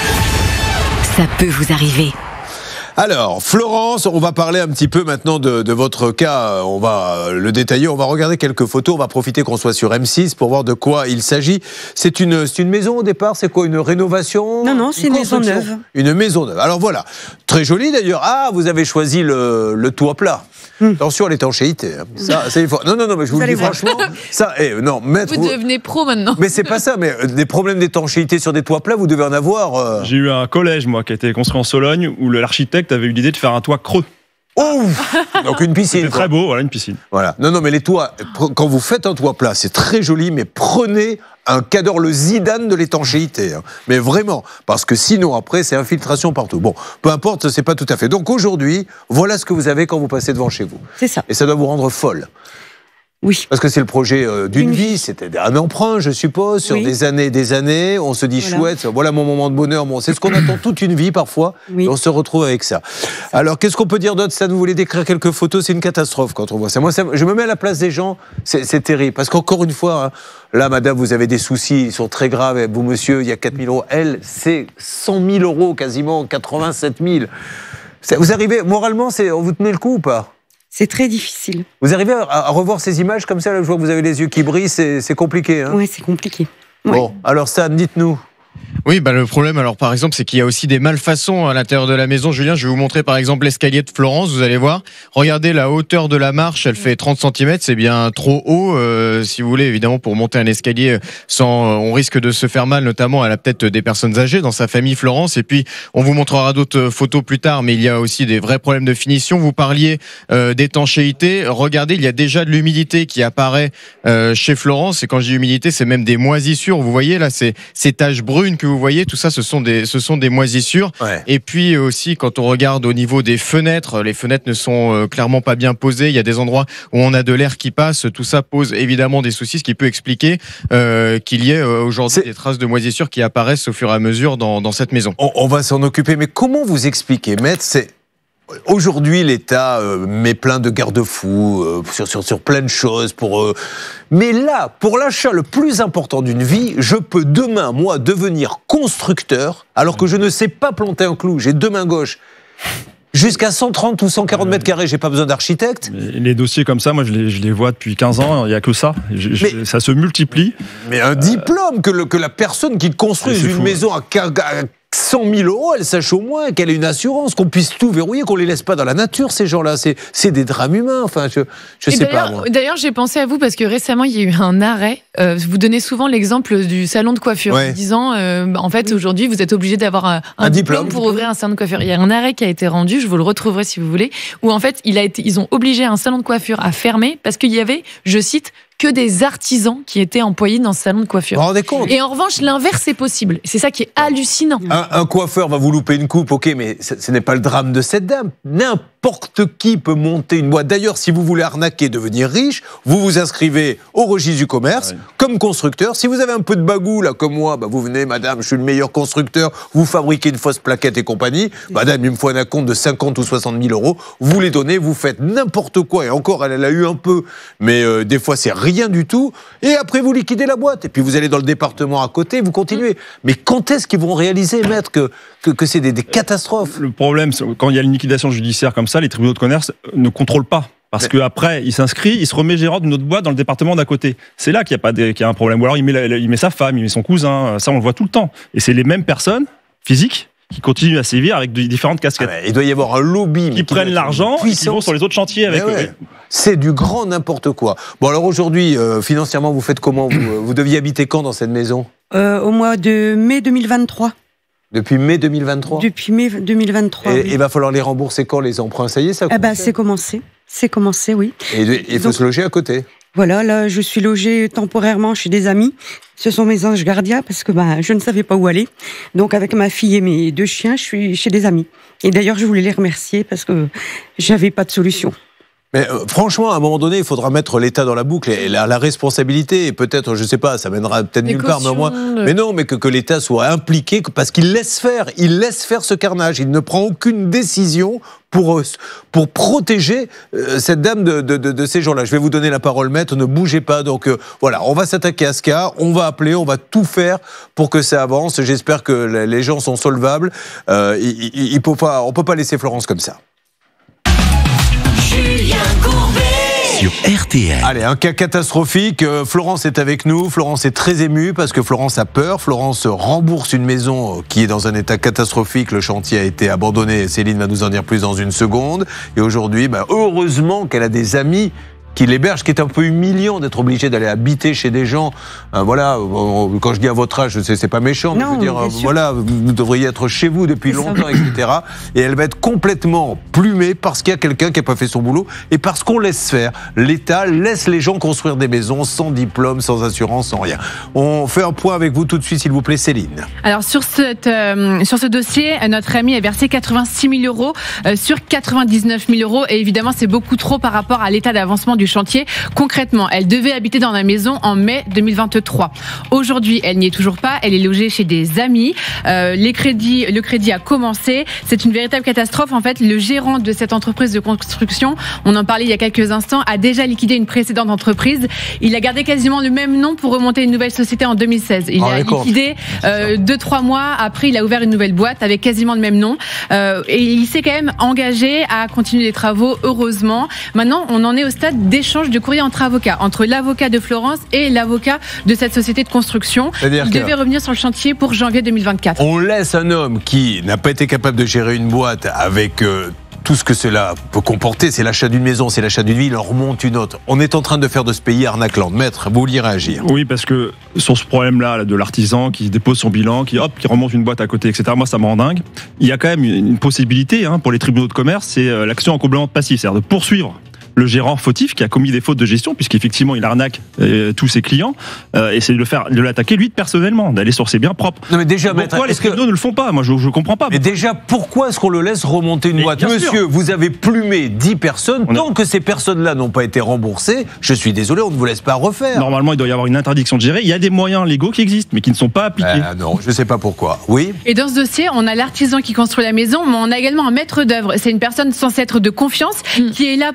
Ça peut vous arriver. Alors, Florence, on va parler un petit peu maintenant de votre cas. On va le détailler. On va regarder quelques photos. On va profiter qu'on soit sur M6 pour voir de quoi il s'agit. C'est une maison au départ. C'est quoi, une rénovation? Non, c'est une maison neuve. Une maison neuve. Alors voilà, très jolie d'ailleurs. Ah, vous avez choisi le toit plat. Attention à l'étanchéité. Ça, c'est non, mais je vous le dis franchement. Ça, non, maître. Vous devenez pro maintenant. Mais c'est pas ça. Mais des problèmes d'étanchéité sur des toits plats, vous devez en avoir. J'ai eu un collège, moi, qui a été construit en Sologne, où l'architecte avait eu l'idée de faire un toit creux. Oh, donc une piscine. C'est très beau, voilà, une piscine. Voilà. Non, mais les toits, quand vous faites un toit plat, c'est très joli, mais prenez un cadre, le Zidane de l'étanchéité. Mais vraiment, parce que sinon, après, c'est infiltration partout. Bon, peu importe, c'est pas tout à fait. Donc aujourd'hui, voilà ce que vous avez quand vous passez devant chez vous. C'est ça. Et ça doit vous rendre folle. Oui. Parce que c'est le projet d'une vie, c'était un emprunt, je suppose, sur des années. On se dit chouette, voilà mon moment de bonheur. Bon, c'est ce qu'on attend toute une vie parfois, et on se retrouve avec ça. Alors, qu'est-ce qu'on peut dire d'autre? Ça, vous voulez décrire quelques photos? C'est une catastrophe quand on voit ça. Moi, je me mets à la place des gens, c'est terrible. Parce qu'encore une fois, là, madame, vous avez des soucis, ils sont très graves. Et vous, monsieur, il y a 4 000 €. Elle, c'est 100 000 € quasiment, 87 000. Vous arrivez, moralement, on vous tenez le coup ou pas? C'est très difficile. Vous arrivez à revoir ces images comme ça, là, je vois que vous avez les yeux qui brillent, c'est compliqué. Hein? Oui, c'est compliqué. Bon, alors Stan, dites-nous. Oui, le problème, alors par exemple, c'est qu'il y a aussi des malfaçons à l'intérieur de la maison. Julien, je vais vous montrer par exemple l'escalier de Florence, vous allez voir. Regardez la hauteur de la marche, elle fait 30 cm, c'est bien trop haut. Si vous voulez, évidemment, pour monter un escalier, on risque de se faire mal, notamment elle a peut-être des personnes âgées dans sa famille, Florence. Et puis, on vous montrera d'autres photos plus tard, mais il y a aussi des vrais problèmes de finition. Vous parliez d'étanchéité. Regardez, il y a déjà de l'humidité qui apparaît chez Florence. Et quand je dis humidité, c'est même des moisissures. Vous voyez là, ces taches brunes que vous voyez, tout ça, ce sont des moisissures. Ouais. Et puis aussi, quand on regarde au niveau des fenêtres, les fenêtres ne sont clairement pas bien posées. Il y a des endroits où on a de l'air qui passe. Tout ça pose évidemment des soucis, ce qui peut expliquer qu'il y ait aujourd'hui des traces de moisissures qui apparaissent au fur et à mesure dans cette maison. On va s'en occuper, mais comment vous expliquez, maître, aujourd'hui, l'État met plein de garde-fous sur plein de choses. Mais là, pour l'achat le plus important d'une vie, je peux demain, moi, devenir constructeur, alors que je ne sais pas planter un clou. J'ai deux mains gauches. Jusqu'à 130 ou 140 mètres carrés, j'ai pas besoin d'architecte. Les dossiers comme ça, moi, je les vois depuis 15 ans. Il n'y a que ça. Ça se multiplie. Mais un diplôme que la personne qui construit une maison à 100 000 €, elle sache au moins qu'elle ait une assurance, qu'on puisse tout verrouiller, qu'on les laisse pas dans la nature, ces gens-là. C'est des drames humains. Enfin, je sais pas. D'ailleurs, j'ai pensé à vous parce que récemment, il y a eu un arrêt. Vous donnez souvent l'exemple du salon de coiffure, en disant, en fait, aujourd'hui, vous êtes obligé d'avoir un diplôme pour ouvrir un salon de coiffure. Il y a un arrêt qui a été rendu, je vous le retrouverai si vous voulez, où en fait, ils ont obligé un salon de coiffure à fermer parce qu'il y avait, je cite, que des artisans qui étaient employés dans ce salon de coiffure. Vous vous rendez compte ? Et en revanche, l'inverse est possible. C'est ça qui est hallucinant. Un coiffeur va vous louper une coupe, ok, mais ce n'est pas le drame de cette dame. N'importe qui peut monter une boîte. D'ailleurs, si vous voulez arnaquer, devenir riche, vous vous inscrivez au registre du commerce comme constructeur. Si vous avez un peu de bagou, là, comme moi, vous venez, madame, je suis le meilleur constructeur, vous fabriquez une fausse plaquette et compagnie, madame, il me faut un acompte de 50 ou 60 000 €, vous les donnez, vous faites n'importe quoi, et encore, elle a eu un peu, mais des fois, c'est rien du tout, et après, vous liquidez la boîte, et puis vous allez dans le département à côté, vous continuez. Mais quand est-ce qu'ils vont réaliser, maître, que c'est des catastrophes ? Le problème, c'est quand il y a une liquidation judiciaire comme ça, les tribunaux de commerce ne contrôlent pas. Parce qu'après, il s'inscrit, il se remet gérant d'une autre boîte dans le département d'à côté. C'est là qu'il y a un problème. Ou alors il met sa femme, il met son cousin, ça on le voit tout le temps. Et c'est les mêmes personnes physiques qui continuent à sévir avec différentes casquettes. Il doit y avoir un lobby. Qui prennent l'argent et qui vont sur les autres chantiers avec eux. C'est du grand n'importe quoi. Bon alors aujourd'hui, financièrement, vous faites comment ? Vous deviez habiter quand dans cette maison ? Au mois de mai 2023. Depuis mai 2023 ? Depuis mai 2023, Et il va falloir les rembourser quand, les emprunts ? Ça y est, ça c'est commencé. C'est commencé, oui. Et il faut se loger à côté ? Voilà, là, je suis logée temporairement chez des amis. Ce sont mes anges gardiens parce que je ne savais pas où aller. Donc, avec ma fille et mes 2 chiens, je suis chez des amis. Et d'ailleurs, je voulais les remercier parce que j'avais pas de solution. Mais franchement, à un moment donné, il faudra mettre l'État dans la boucle et la responsabilité. Et peut-être, je sais pas, ça mènera peut-être nulle part, mais au moins. Mais non, mais que l'État soit impliqué parce qu'il laisse faire. Il laisse faire ce carnage. Il ne prend aucune décision pour protéger cette dame de ces gens-là. Je vais vous donner la parole, maître. Ne bougez pas. Donc voilà, on va s'attaquer à ce cas. On va appeler, on va tout faire pour que ça avance. J'espère que les gens sont solvables. On peut pas laisser Florence comme ça. Julien Courbet sur RTL. Allez, un cas catastrophique. Florence est avec nous. Florence est très émue parce que Florence a peur. Florence rembourse une maison qui est dans un état catastrophique. Le chantier a été abandonné. Céline va nous en dire plus dans une seconde. Et aujourd'hui, heureusement qu'elle a des amis qui l'héberge, qui est un peu humiliant d'être obligé d'aller habiter chez des gens. Voilà, quand je dis à votre âge, c'est pas méchant, mais je veux dire, voilà, vous devriez être chez vous depuis longtemps, etc. Et elle va être complètement plumée parce qu'il y a quelqu'un qui n'a pas fait son boulot et parce qu'on laisse faire. L'État laisse les gens construire des maisons sans diplôme, sans assurance, sans rien. On fait un point avec vous tout de suite, s'il vous plaît, Céline. Alors, sur ce dossier, notre amie a versé 86 000 € sur 99 000 €. Et évidemment, c'est beaucoup trop par rapport à l'état d'avancement du chantier. Concrètement, elle devait habiter dans la maison en mai 2023. Aujourd'hui, elle n'y est toujours pas. Elle est logée chez des amis. Le crédit a commencé. C'est une véritable catastrophe. En fait, le gérant de cette entreprise de construction, on en parlait il y a quelques instants, a déjà liquidé une précédente entreprise. Il a gardé quasiment le même nom pour remonter une nouvelle société en 2016. Il a liquidé 2-3 mois après, il a ouvert une nouvelle boîte avec quasiment le même nom. Et il s'est quand même engagé à continuer les travaux, heureusement. Maintenant, on en est au stade d'échange de courrier entre avocats, entre l'avocat de Florence et l'avocat de cette société de construction. Il devait revenir sur le chantier pour janvier 2024. On laisse un homme qui n'a pas été capable de gérer une boîte avec tout ce que cela peut comporter, c'est l'achat d'une maison, c'est l'achat d'une ville, on remonte une autre. On est en train de faire de ce pays arnaqueland. Maître, vous vouliez réagir ? Oui, parce que sur ce problème-là de l'artisan qui dépose son bilan, qui remonte une boîte à côté, etc., moi ça me rend dingue. Il y a quand même une possibilité pour les tribunaux de commerce, c'est l'action en complément de passif, c'est-à-dire de poursuivre le gérant fautif qui a commis des fautes de gestion, puisqu'effectivement il arnaque tous ses clients, et c'est de l'attaquer lui personnellement, d'aller sur ses biens propres. Non mais déjà, pourquoi les tribunaux ne le font pas ? Moi je comprends pas. Mais déjà, pourquoi est-ce qu'on le laisse remonter une boîte ? Monsieur, vous avez plumé 10 personnes, tant que ces personnes-là n'ont pas été remboursées, je suis désolé, on ne vous laisse pas refaire. Normalement, il doit y avoir une interdiction de gérer, il y a des moyens légaux qui existent, mais qui ne sont pas appliqués. Non, je ne sais pas pourquoi. Oui. Et dans ce dossier, on a l'artisan qui construit la maison, mais on a également un maître d'œuvre. C'est une personne censée être de confiance, qui est là pour donner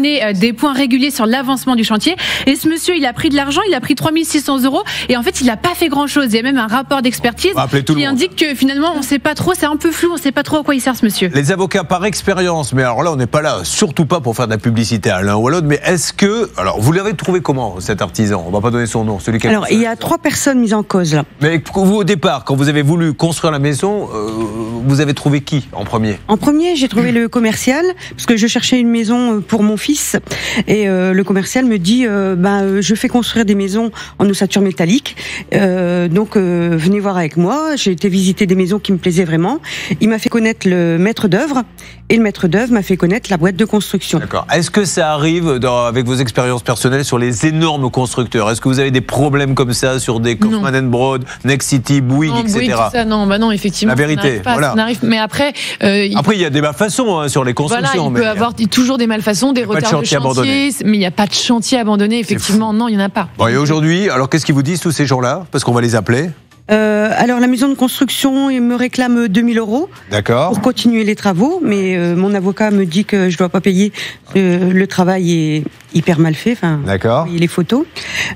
donner des points réguliers sur l'avancement du chantier. Et ce monsieur, il a pris de l'argent, il a pris 3 600 €. Et en fait, il n'a pas fait grand-chose. Il y a même un rapport d'expertise qui indique que finalement, on ne sait pas trop, c'est un peu flou, on ne sait pas trop à quoi il sert ce monsieur. Les avocats par expérience, mais alors là, on n'est pas là, surtout pas pour faire de la publicité à l'un ou à l'autre, mais est-ce que... Alors, vous l'avez trouvé comment, cet artisan ? On ne va pas donner son nom, celui qui a... Alors, il y a 3 personnes mises en cause, là. Mais vous, au départ, quand vous avez voulu construire la maison, vous avez trouvé qui en premier ? En premier, j'ai trouvé le commercial, parce que je cherchais une maison pour mon fils, et le commercial me dit, je fais construire des maisons en ossature métallique, donc venez voir avec moi. J'ai été visiter des maisons qui me plaisaient vraiment. Il m'a fait connaître le maître d'œuvre, et le maître d'œuvre m'a fait connaître la boîte de construction. D'accord. Est-ce que ça arrive, avec vos expériences personnelles, sur les énormes constructeurs ? Est-ce que vous avez des problèmes comme ça sur des Kaufman & Broad, Next City, Bouygues, etc. Bouygues, ça, non, effectivement. La vérité, ça n'arrive pas, mais après... Après, il y a des malfaçons sur les constructions. Voilà, il peut y avoir toujours des malfaçons, des retards de chantier, mais il n'y a pas de chantier abandonné, effectivement. Non, il n'y en a pas. Bon, et aujourd'hui, alors qu'est-ce qu'ils vous disent tous ces gens-là ? Parce qu'on va les appeler. Alors la maison de construction me réclame 2 000 € pour continuer les travaux, mais mon avocat me dit que je dois pas payer. Le travail est hyper mal fait, les photos.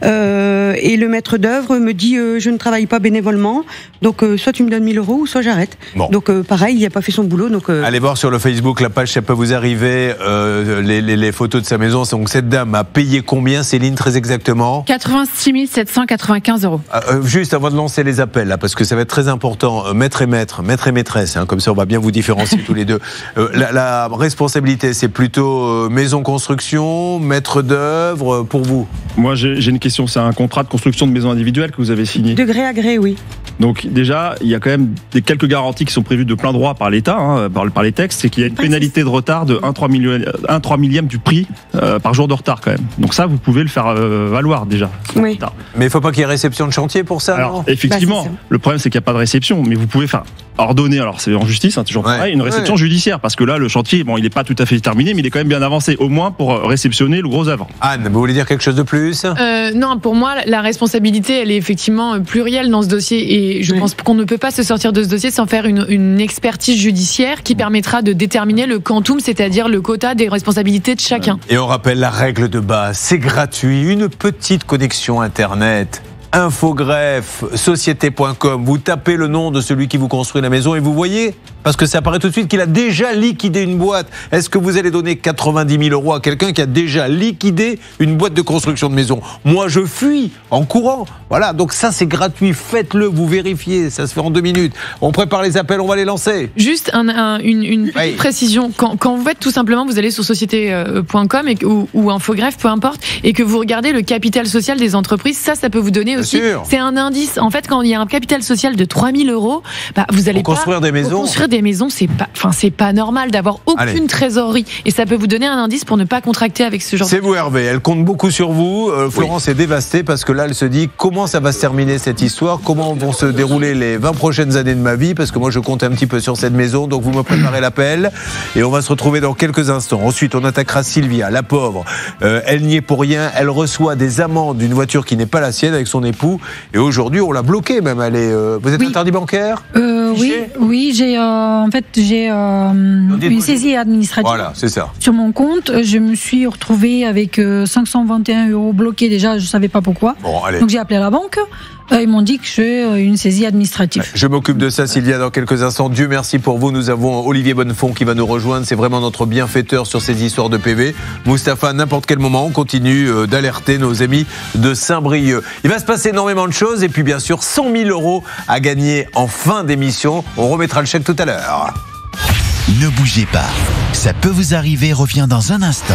Et le maître d'œuvre me dit je ne travaille pas bénévolement, donc soit tu me donnes 1 000 € ou soit j'arrête. Bon. Donc pareil, il n'a pas fait son boulot. Donc allez voir sur le Facebook la page, ça peut vous arriver, les photos de sa maison. Donc cette dame a payé combien, Céline, très exactement ? 86 795 €. Juste avant de lancer les appels, là, parce que ça va être très important, maître et maîtresse, comme ça on va bien vous différencier tous les deux. La responsabilité, c'est plutôt maison construction, maître d'œuvre, pour vous ? Moi j'ai une question, c'est un contrat de construction de maison individuelle que vous avez signé ? De gré à gré, oui. Donc déjà, il y a quand même quelques garanties qui sont prévues de plein droit par l'État, par les textes, c'est qu'il y a une pénalité de retard de 1/3 millième du prix par jour de retard quand même. Donc ça, vous pouvez le faire valoir déjà. Oui. Mais il ne faut pas qu'il y ait réception de chantier pour ça. Alors, effectivement, le problème c'est qu'il n'y a pas de réception, mais vous pouvez faire ordonner, alors c'est en justice, toujours pareil, une réception judiciaire, parce que là, le chantier, il n'est pas tout à fait terminé, mais il est quand même bien avancé, au moins pour réceptionner le gros œuvre. Anne, vous voulez dire quelque chose de plus ? Non, pour moi, la responsabilité, elle est effectivement plurielle dans ce dossier, et je pense qu'on ne peut pas se sortir de ce dossier sans faire une expertise judiciaire qui permettra de déterminer le quantum, c'est-à-dire le quota des responsabilités de chacun. Et on rappelle la règle de base, c'est gratuit, une petite connexion Internet. Infogreffe, société.com, vous tapez le nom de celui qui vous construit la maison et vous voyez, parce que ça apparaît tout de suite qu'il a déjà liquidé une boîte. Est-ce que vous allez donner 90 000 € à quelqu'un qui a déjà liquidé une boîte de construction de maison ? Moi, je fuis en courant. Voilà, donc ça, c'est gratuit. Faites-le, vous vérifiez. Ça se fait en 2 minutes. On prépare les appels, on va les lancer. Juste une petite précision. Quand vous faites tout simplement, vous allez sur société.com ou Infogreffe, peu importe, et que vous regardez le capital social des entreprises, ça peut vous donner aussi. C'est un indice. En fait, quand il y a un capital social de 3 000 €, vous allez construire des maisons. Construire des maisons, c'est pas normal d'avoir aucune trésorerie. Et ça peut vous donner un indice pour ne pas contracter avec ce genre. C'est vous, Hervé. Elle compte beaucoup sur vous. Florence est dévastée parce que là, elle se dit comment ça va se terminer cette histoire, comment vont se dérouler les 20 prochaines années de ma vie, parce que moi, je compte un petit peu sur cette maison. Donc, vous me préparez l'appel et on va se retrouver dans quelques instants. Ensuite, on attaquera Sylvia, la pauvre. Elle n'y est pour rien. Elle reçoit des amendes d'une voiture qui n'est pas la sienne avec son époux. Et aujourd'hui, on l'a bloquée même. Elle est, vous êtes interdit bancaire ? Oui, j'ai une saisie administrative. Voilà, c'est ça. Sur mon compte, je me suis retrouvée avec 521 € bloqués. Déjà, je ne savais pas pourquoi. Bon, allez. Donc j'ai appelé la banque. Ils m'ont dit que j'ai une saisie administrative. Je m'occupe de ça, Sylvia, dans quelques instants. Dieu merci pour vous. Nous avons Olivier Bonnefond qui va nous rejoindre. C'est vraiment notre bienfaiteur sur ces histoires de PV. Moustapha, à n'importe quel moment, on continue d'alerter nos amis de Saint-Brieuc. Il va se passer énormément de choses. Et puis, bien sûr, 100 000 € à gagner en fin d'émission. On remettra le chèque tout à l'heure. Ne bougez pas. Ça peut vous arriver. Revient dans un instant.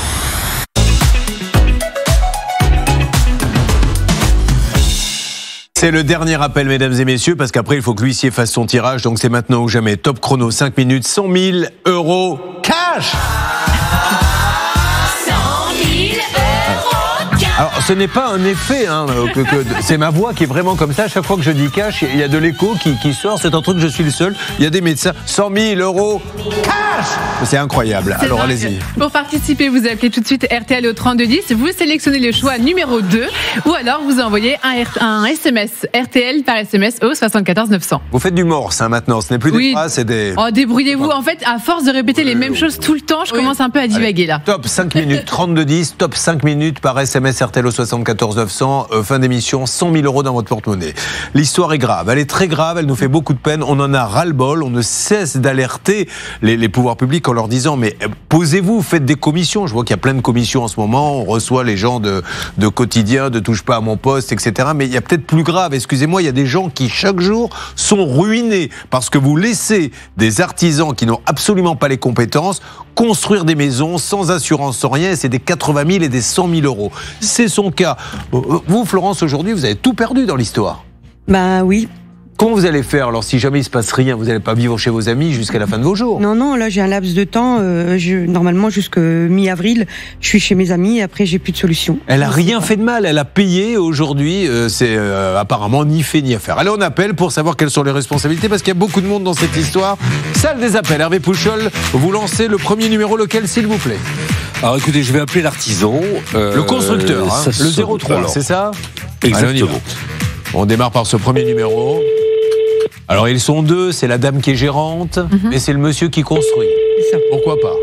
C'est le dernier appel, mesdames et messieurs, parce qu'après, il faut que l'huissier fasse son tirage. Donc, c'est maintenant ou jamais. Top chrono, 5 minutes, 100 000 € cash. 100 000 € cash. Alors, Alors, ce n'est pas un effet, hein, c'est ma voix qui est vraiment comme ça. À chaque fois que je dis cash, il y a de l'écho qui sort. C'est un truc, je suis le seul. Il y a des médecins. 100 000 euros cash. C'est incroyable. Alors, allez-y. Pour participer, vous appelez tout de suite RTL au 3210. Vous sélectionnez le choix numéro 2 ou alors vous envoyez un SMS RTL par SMS au 74 900. Vous faites du morse maintenant. Ce n'est plus des phrases, c'est des... Oh, débrouillez-vous. En fait, à force de répéter les mêmes choses tout le temps, je commence un peu à divaguer là. Top 5 minutes 3210. Top 5 minutes par SMS RTL au 74 900. Fin d'émission, 100 000 euros dans votre porte-monnaie. L'histoire est grave. Elle est très grave. Elle nous fait beaucoup de peine. On en a ras-le-bol. On ne cesse d'alerter les pouvoirs publics en leur disant mais posez-vous, faites des commissions. Je vois qu'il y a plein de commissions en ce moment. On reçoit les gens de quotidien, de touche pas à mon poste, etc. Mais il y a peut-être plus grave. Excusez-moi, il y a des gens qui chaque jour sont ruinés parce que vous laissez des artisans qui n'ont absolument pas les compétences construire des maisons sans assurance, sans rien. C'est des 80 000 et des 100 000 euros. C'est son cas. Vous, Florence, aujourd'hui, vous avez tout perdu dans l'histoire. Bah oui. Comment vous allez faire alors si jamais il se passe rien? Vous n'allez pas vivre chez vos amis jusqu'à la fin de vos jours? Non, là j'ai un laps de temps. Normalement jusqu'à mi-avril, je suis chez mes amis et après j'ai plus de solution. Elle a rien fait de mal. Elle a payé aujourd'hui. C'est apparemment ni fait ni à faire. Allez, on appelle pour savoir quelles sont les responsabilités parce qu'il y a beaucoup de monde dans cette histoire. Salle des appels. Hervé Pouchol, vous lancez le premier numéro, lequel s'il vous plaît? Alors écoutez, je vais appeler l'artisan. Le constructeur, le 03, c'est ça? Exactement. Allez, on démarre par ce premier numéro. Alors ils sont deux, c'est la dame qui est gérante, et c'est le monsieur qui construit. Pourquoi pas?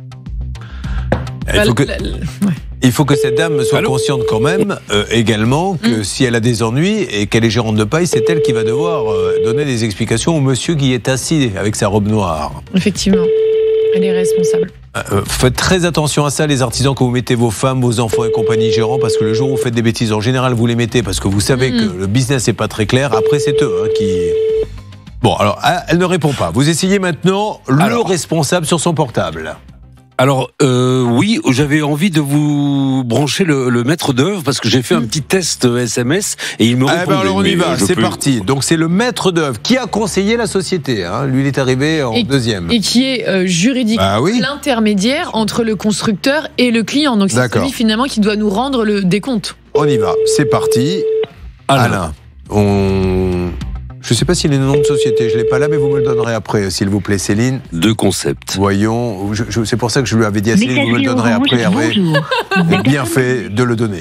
Il faut que cette dame soit consciente quand même, également, que si elle a des ennuis et qu'elle est gérante de paille, c'est elle qui va devoir donner des explications au monsieur qui est assis avec sa robe noire. Effectivement, elle est responsable. Faites très attention à ça, les artisans, quand vous mettez vos femmes, vos enfants et compagnie gérants, parce que le jour où vous faites des bêtises, en général, vous les mettez parce que vous savez que le business n'est pas très clair. Après, c'est eux qui... Bon, alors, elle ne répond pas. Vous essayez maintenant le responsable sur son portable. Alors, oui, j'avais envie de vous brancher le maître d'œuvre parce que j'ai fait un petit test SMS et il me répondait. Alors on y va, c'est parti. Donc c'est le maître d'œuvre qui a conseillé la société. Hein. Lui, il est arrivé en deuxième. Et qui est juridiquement l'intermédiaire entre le constructeur et le client. Donc c'est celui finalement qui doit nous rendre le décompte. On y va, c'est parti. Alain, je ne sais pas s'il y a le nom de société, je ne l'ai pas là, mais vous me le donnerez après, s'il vous plaît, Céline. Deux concepts. Voyons, c'est pour ça que je lui avais dit à Céline, vous me le donnerez après, Hervé. Bien fait de le donner.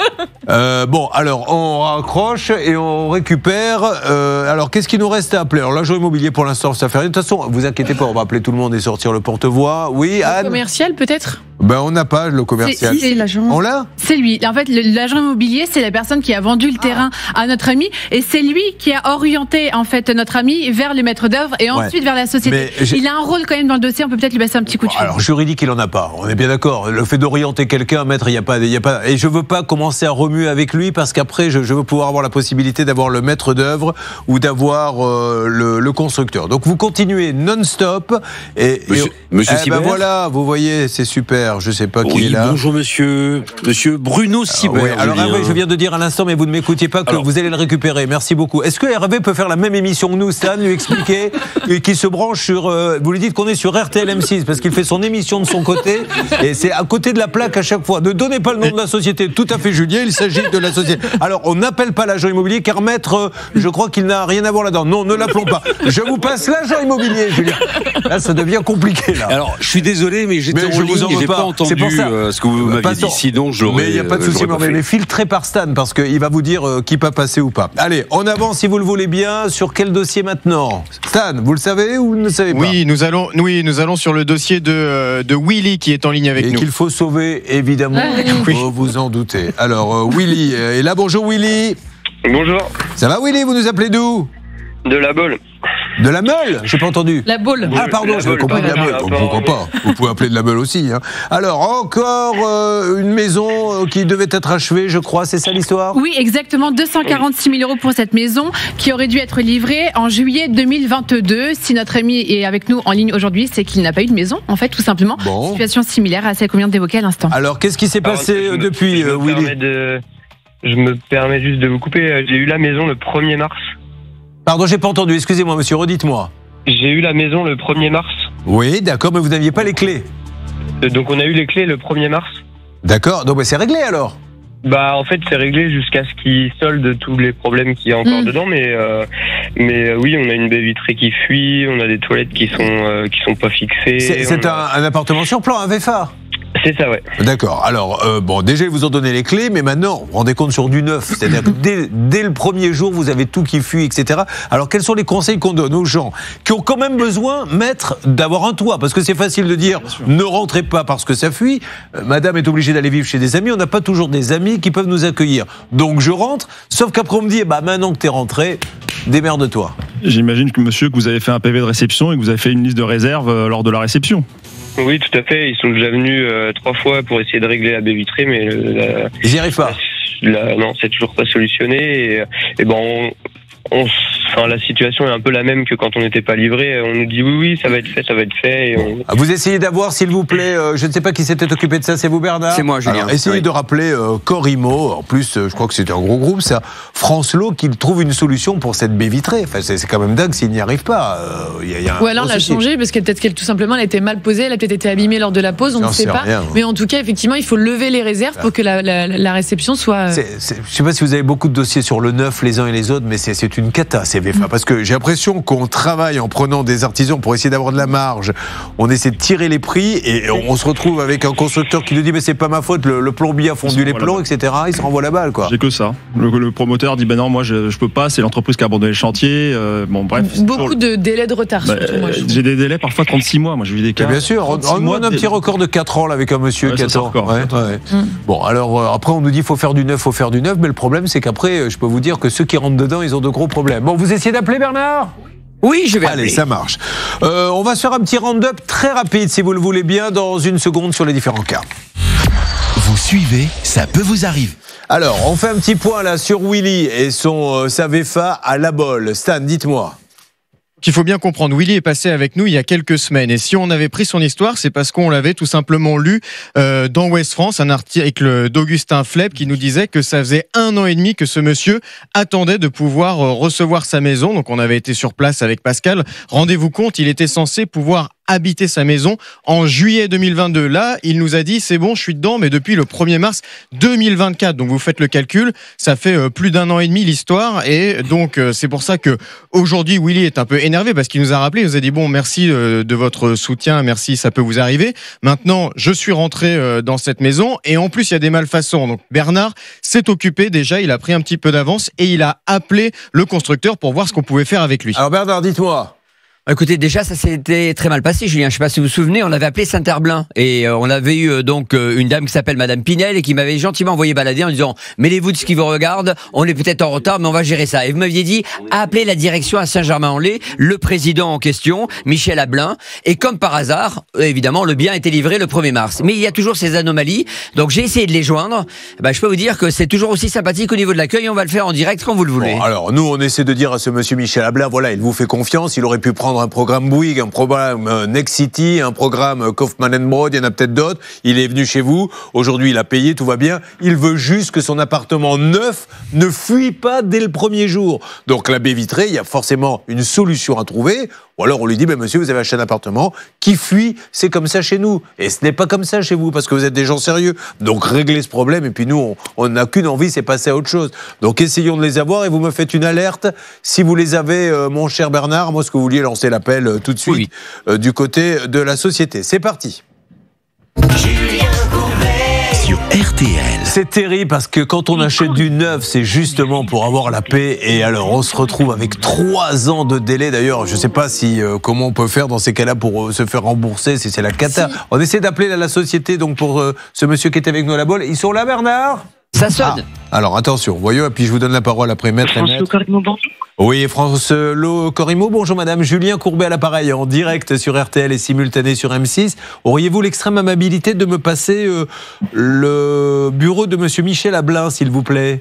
Bon, alors, on raccroche et on récupère. Alors, qu'est-ce qu'il nous reste à appeler? Alors, l'agent immobilier, pour l'instant, ça fait rien. De toute façon, vous inquiétez pas, on va appeler tout le monde et sortir le porte-voix. Oui, Anne? Le commercial, peut-être? On n'a pas le commercial. C'est l'agent. On l'a? C'est lui. En fait, l'agent immobilier, c'est la personne qui a vendu le terrain à notre ami et c'est lui qui a orienté, en fait, notre ami vers les maîtres d'œuvre et ensuite vers la société. Il a un rôle quand même dans le dossier, on peut peut-être lui passer un petit coup de fil. Alors, juridique, il en a pas. On est bien d'accord. Le fait d'orienter quelqu'un, maître, il y a pas. Et je veux pas commencer à remuer avec lui parce qu'après, je veux pouvoir avoir la possibilité d'avoir le maître d'œuvre ou d'avoir le constructeur. Donc, vous continuez non-stop. Monsieur Sibert. Voilà, vous voyez, c'est super. Je sais pas qui est là. Bonjour monsieur Bruno Sibert. Alors Hervé, je viens de dire à l'instant, mais vous ne m'écoutiez pas que vous allez le récupérer. Merci beaucoup. Est-ce que Hervé peut faire la même émission que nous, Stan, lui expliquer qu'il se branche sur... vous lui dites qu'on est sur RTL M6 parce qu'il fait son émission de son côté et c'est à côté de la plaque à chaque fois. Ne donnez pas le nom de la société. Tout à fait, Julien, il s'agit de la société. Alors, on n'appelle pas l'agent immobilier car maître, je crois qu'il n'a rien à voir là-dedans. Non, ne l'appelons pas. Je vous passe l'agent immobilier, Julien. Là, ça devient compliqué, là. Alors, je suis désolé, mais j'étais en ligne et j'ai pas entendu ce que vous m'aviez dit. Sinon, j'aurais. Mais il n'y a pas de souci, mais filtré par Stan parce qu'il va vous dire qui peut passer ou pas. Allez, on avance si vous le voulez bien. Sur quel dossier maintenant? Stan, vous le savez ou vous ne le savez pas? Oui, nous allons sur le dossier de Willy qui est en ligne avec nous. Et qu'il faut sauver, évidemment. Vous en doutez. Alors, Willy est là. Bonjour, Willy. Bonjour. Ça va, Willy? Vous nous appelez d'où? De la Baule. De la Meule? J'ai pas entendu. La Baule. Ah pardon, je compris de la Meule. Pourquoi pas? Vous pouvez appeler de la Meule aussi. Hein. Alors, encore une maison qui devait être achevée, je crois. C'est ça l'histoire? Oui, exactement. 246 000 euros pour cette maison qui aurait dû être livrée en juillet 2022. Si notre ami est avec nous en ligne aujourd'hui, c'est qu'il n'a pas eu de maison, en fait, tout simplement. Bon. Situation similaire à celle qu'on vient d'évoquer à l'instant. Alors, qu'est-ce qui s'est passé depuis, Willy? Je me permets juste de vous couper. J'ai eu la maison le 1er mars. Pardon, j'ai pas entendu. Excusez-moi, monsieur, redites-moi. J'ai eu la maison le 1er mars. Oui, d'accord, mais vous n'aviez pas les clés. Donc on a eu les clés le 1er mars. D'accord, donc c'est réglé alors. En fait, c'est réglé jusqu'à ce qu'il solde tous les problèmes qu'il y a encore dedans, mais oui, on a une baie vitrée qui fuit, on a des toilettes qui sont pas fixées. C'est un appartement sur plan, un VFA. C'est ça, ouais. D'accord. Alors, déjà, ils vous ont donné les clés, mais maintenant, vous vous rendez compte sur du neuf. C'est-à-dire que dès le premier jour, vous avez tout qui fuit, etc. Alors, quels sont les conseils qu'on donne aux gens qui ont quand même besoin, maître, d'avoir un toit? Parce que c'est facile de dire, ne rentrez pas parce que ça fuit. Madame est obligée d'aller vivre chez des amis. On n'a pas toujours des amis qui peuvent nous accueillir. Donc, je rentre, sauf qu'après, on me dit, maintenant que t'es rentré, démerde-toi. J'imagine que monsieur, que vous avez fait un PV de réception et que vous avez fait une liste de réserve lors de la réception. Oui, tout à fait. Ils sont déjà venus 3 fois pour essayer de régler la baie vitrée, mais ils n'y arrivent pas. Non, c'est toujours pas solutionné. La situation est un peu la même que quand on n'était pas livré. On nous dit oui, ça va être fait. Et Vous essayez d'avoir, s'il vous plaît, je ne sais pas qui s'était occupé de ça, c'est vous Bernard? C'est moi, Julien. Alors, essayez de rappeler Corimo, en plus, je crois que c'était un gros groupe, ça, Francelot, qu'il trouve une solution pour cette baie vitrée. Enfin, c'est quand même dingue s'il n'y arrive pas. Ou alors elle a changé, parce que peut-être qu'elle tout simplement elle a été mal posée, elle a peut-être été abîmée lors de la pause, on ne sait pas. Rien, mais en tout cas, effectivement, il faut lever les réserves pour que la réception soit... Je ne sais pas si vous avez beaucoup de dossiers sur le neuf, les uns et les autres, mais c'est une cata, ces VFA. Parce que j'ai l'impression qu'on travaille en prenant des artisans pour essayer d'avoir de la marge. On essaie de tirer les prix et on se retrouve avec un constructeur qui nous dit mais c'est pas ma faute, le plombier a fondu les plombs, etc. Il se renvoie la balle, quoi. J'ai que ça. Le promoteur dit non, moi je peux pas, c'est l'entreprise qui a abandonné le chantier. Bref. Beaucoup de délais de retard. J'ai des délais parfois 36 mois. Moi, j'ai vu des cas. Bien sûr, on a un petit record de 4 ans là, avec un monsieur qui attend. Bon, alors après on nous dit faut faire du neuf, mais le problème c'est qu'après, je peux vous dire que ceux qui rentrent dedans, ils ont de gros problèmes. Bon, vous essayez d'appeler Bernard ? Oui, je vais appeler. Allez, ça marche. On va se faire un petit round-up très rapide, si vous le voulez bien, dans une seconde sur les différents cas. Vous suivez, ça peut vous arriver. Alors, on fait un petit point là sur Willy et sa VFA à la bolle. Stan, dites-moi. Qu'il faut bien comprendre, Willy est passé avec nous il y a quelques semaines et si on avait pris son histoire, c'est parce qu'on l'avait tout simplement lu dans Ouest France, un article d'Augustin Fleb qui nous disait que ça faisait 1 an et demi que ce monsieur attendait de pouvoir recevoir sa maison. Donc on avait été sur place avec Pascal. Rendez-vous compte, il était censé pouvoir habiter sa maison en juillet 2022. Là, il nous a dit c'est bon, je suis dedans, mais depuis le 1er mars 2024. Donc vous faites le calcul, ça fait plus d'1 an et demi l'histoire et donc c'est pour ça que aujourd'hui Willy est un peu énervé parce qu'il nous a rappelé, il nous a dit bon merci de votre soutien, merci, ça peut vous arriver. Maintenant, je suis rentré dans cette maison et en plus il y a des malfaçons. Donc Bernard s'est occupé déjà, il a pris un petit peu d'avance et il a appelé le constructeur pour voir ce qu'on pouvait faire avec lui. Alors Bernard, dites-moi. Écoutez, déjà, ça s'était très mal passé, Julien. Je sais pas si vous vous souvenez, on avait appelé Saint-Herblain et on avait eu une dame qui s'appelle Madame Pinel et qui m'avait gentiment envoyé balader en disant mêlez-vous de ce qui vous regarde, on est peut-être en retard, mais on va gérer ça. Et vous m'aviez dit appelez la direction à Saint-Germain-en-Laye, le président en question, Michel Ablin, et comme par hasard, évidemment, le bien a été livré le 1er mars. Mais il y a toujours ces anomalies, donc j'ai essayé de les joindre. Je peux vous dire que c'est toujours aussi sympathique au niveau de l'accueil. On va le faire en direct quand vous le voulez. Bon, alors nous, on essaie de dire à ce monsieur Michel Ablin, voilà, il vous fait confiance, il aurait pu prendre un programme Bouygues, un programme Next City, un programme Kaufman & Broad, il y en a peut-être d'autres. Il est venu chez vous, aujourd'hui il a payé, tout va bien. Il veut juste que son appartement neuf ne fuit pas dès le premier jour. Donc la baie vitrée, il y a forcément une solution à trouver. Ou alors on lui dit, monsieur, vous avez acheté un appartement qui fuit, c'est comme ça chez nous. Et ce n'est pas comme ça chez vous, parce que vous êtes des gens sérieux. Donc réglez ce problème, et puis nous, on n'a qu'une envie, c'est passer à autre chose. Donc essayons de les avoir, et vous me faites une alerte. Si vous les avez, mon cher Bernard, moi, ce que vous vouliez lancer l'appel tout de suite, du côté de la société. C'est parti. Julien Courbet sur RTL. C'est terrible parce que quand on achète du neuf, c'est justement pour avoir la paix. Et alors, on se retrouve avec 3 ans de délai. D'ailleurs, je ne sais pas comment on peut faire dans ces cas-là pour se faire rembourser, si c'est la cata. Si. On essaie d'appeler la société donc pour ce monsieur qui était avec nous à la bolle. Ils sont là, Bernard ? Ça sonne. Alors, attention, voyons, et puis je vous donne la parole après, maître et maître. Oui, Francelot Corimo, bonjour madame. Julien Courbet à l'appareil, en direct sur RTL et simultané sur M6. Auriez-vous l'extrême amabilité de me passer le bureau de monsieur Michel Ablin, s'il vous plaît?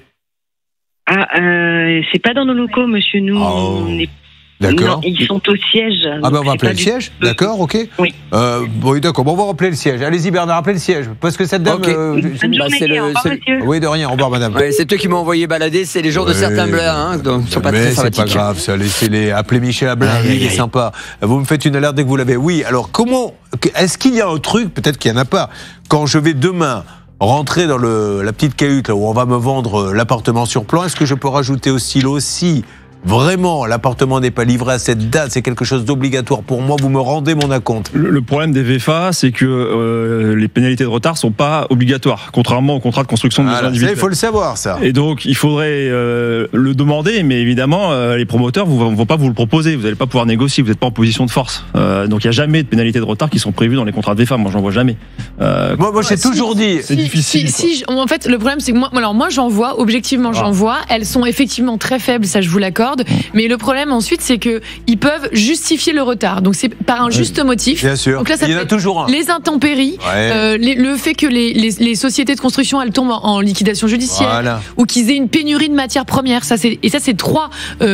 C'est pas dans nos locaux, monsieur. Nous, on est... D'accord. Non, ils sont au siège. On va appeler le siège. D'accord, ok. Oui. Oui, d'accord. Bon, on va rappeler le siège. Allez-y, Bernard, appelez le siège. Parce que cette dame. Okay. Bonne journée, au revoir, monsieur. Oui, de rien. Au revoir, madame. Ouais, c'est eux qui m'ont envoyé balader. C'est les jours de certains blancs, donc ils sont pas très sympathiques. C'est pas grave, ça. Laissez-les. Appelez Michel Ablin. Il est sympa. Vous me faites une alerte dès que vous l'avez. Oui. Alors, comment. Est-ce qu'il y a un truc, peut-être qu'il n'y en a pas, quand je vais demain rentrer dans la petite cahute là où on va me vendre l'appartement sur plan, est-ce que je peux rajouter au stylo si vraiment l'appartement n'est pas livré à cette date, c'est quelque chose d'obligatoire pour moi, vous me rendez mon acompte? Le problème des VFA, c'est que les pénalités de retard sont pas obligatoires, contrairement au contrat de construction de maison individuelle. Il faut le savoir, ça. Et donc, il faudrait le demander, mais évidemment, les promoteurs vont pas vous le proposer. Vous n'allez pas pouvoir négocier, vous n'êtes pas en position de force. Donc, il n'y a jamais de pénalités de retard qui sont prévues dans les contrats de VFA. Moi, j'en vois jamais. Moi, j'ai toujours dit. C'est difficile. En fait, le problème, c'est que moi, j'en vois, objectivement, j'en vois. Elles sont effectivement très faibles, ça, je vous l'accorde. Mais le problème ensuite, c'est que ils peuvent justifier le retard. Donc c'est par un juste motif. Bien sûr. Donc là, ça il y en a toujours un. Les intempéries, le fait que les sociétés de construction elles tombent en liquidation judiciaire, ou qu'ils aient une pénurie de matières premières. Ça c'est trois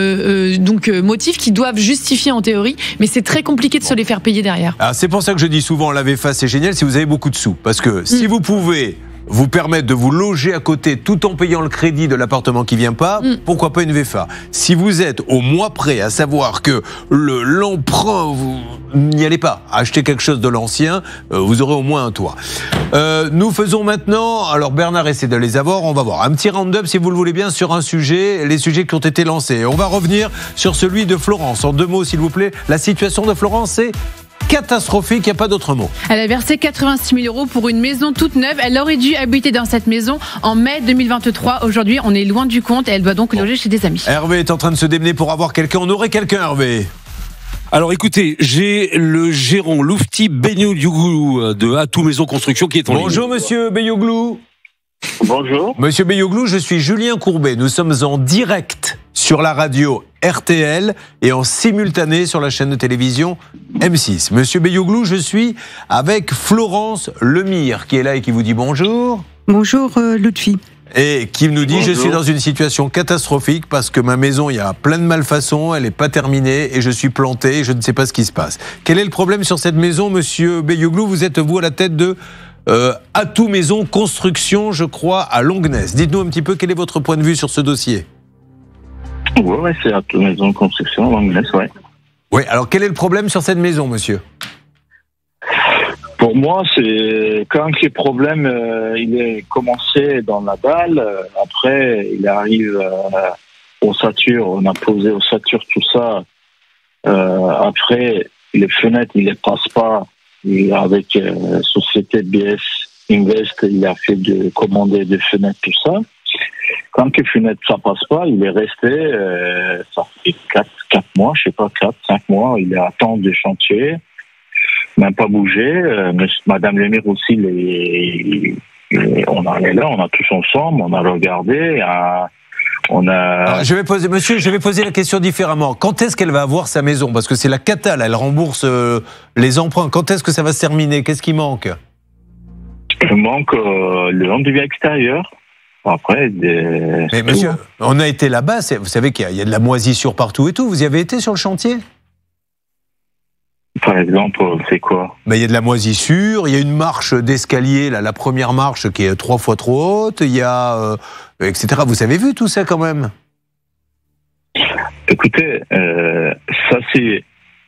motifs qui doivent justifier en théorie, mais c'est très compliqué de se les faire payer derrière. Alors, c'est pour ça que je dis souvent la VFA c'est génial si vous avez beaucoup de sous, parce que si vous pouvez vous permettre de vous loger à côté tout en payant le crédit de l'appartement qui vient pas, pourquoi pas une VFA? Si vous êtes au mois près, à savoir que l'emprunt, vous n'y allez pas, achetez quelque chose de l'ancien, vous aurez au moins un toit. Nous faisons maintenant, alors Bernard essaie de les avoir, on va voir un petit round-up si vous le voulez bien sur un sujet, les sujets qui ont été lancés. On va revenir sur celui de Florence. En 2 mots s'il vous plaît, la situation de Florence c'est catastrophique, il n'y a pas d'autre mot. Elle a versé 86 000 € pour une maison toute neuve. Elle aurait dû habiter dans cette maison en mai 2023. Aujourd'hui, on est loin du compte et elle doit donc loger chez des amis. Hervé est en train de se démener pour avoir quelqu'un. On aurait quelqu'un, Hervé? Alors écoutez, j'ai le gérant Loufti Beyoglou de Atout Maison Construction qui est en ligne. Bonjour monsieur Beyoglou. Bonjour. Monsieur Beyoglou, je suis Julien Courbet. Nous sommes en direct sur la radio RTL et en simultané sur la chaîne de télévision M6. Monsieur Beyoglou, je suis avec Florence Lemire qui est là et qui vous dit bonjour. Bonjour Lutfi. Et qui nous dit bonjour. Je suis dans une situation catastrophique parce que ma maison, il y a plein de malfaçons, elle n'est pas terminée et je suis planté et je ne sais pas ce qui se passe. Quel est le problème sur cette maison, monsieur Beyoglou? Vous êtes vous à la tête de Atout Maison Construction, je crois, à Longnes. Dites-nous un petit peu quel est votre point de vue sur ce dossier. Oui, c'est Atout Maison Construction, Longnes, ouais. Oui, alors quel est le problème sur cette maison, monsieur? Pour moi, c'est quand le problème, il est commencé dans la dalle, après, il arrive aux satures, on a posé aux satures tout ça, après, les fenêtres, il les passe pas, et avec société BS Invest, il a fait commander des fenêtres, tout ça. Quand les fenêtres, ça passe pas, il est resté, ça fait 4 mois, je sais pas, 4-5 mois, il est à temps de chantier, même pas bougé. Madame Lemire aussi, on est là, on a tous ensemble, on a regardé, Alors, je vais poser la question différemment. Quand est-ce qu'elle va avoir sa maison? Parce que c'est la cata, là, elle rembourse les emprunts. Quand est-ce que ça va se terminer? Qu'est-ce qui manque? Il manque le handicap extérieur. Après, Mais monsieur, on a été là-bas, vous savez qu'il y a de la moisissure partout et tout. Vous y avez été sur le chantier? Par exemple, c'est quoi? Il y a de la moisissure, il y a une marche d'escalier, là, la première marche qui est 3 fois trop haute, il y a... etc. Vous avez vu tout ça quand même? Écoutez, ça c'est...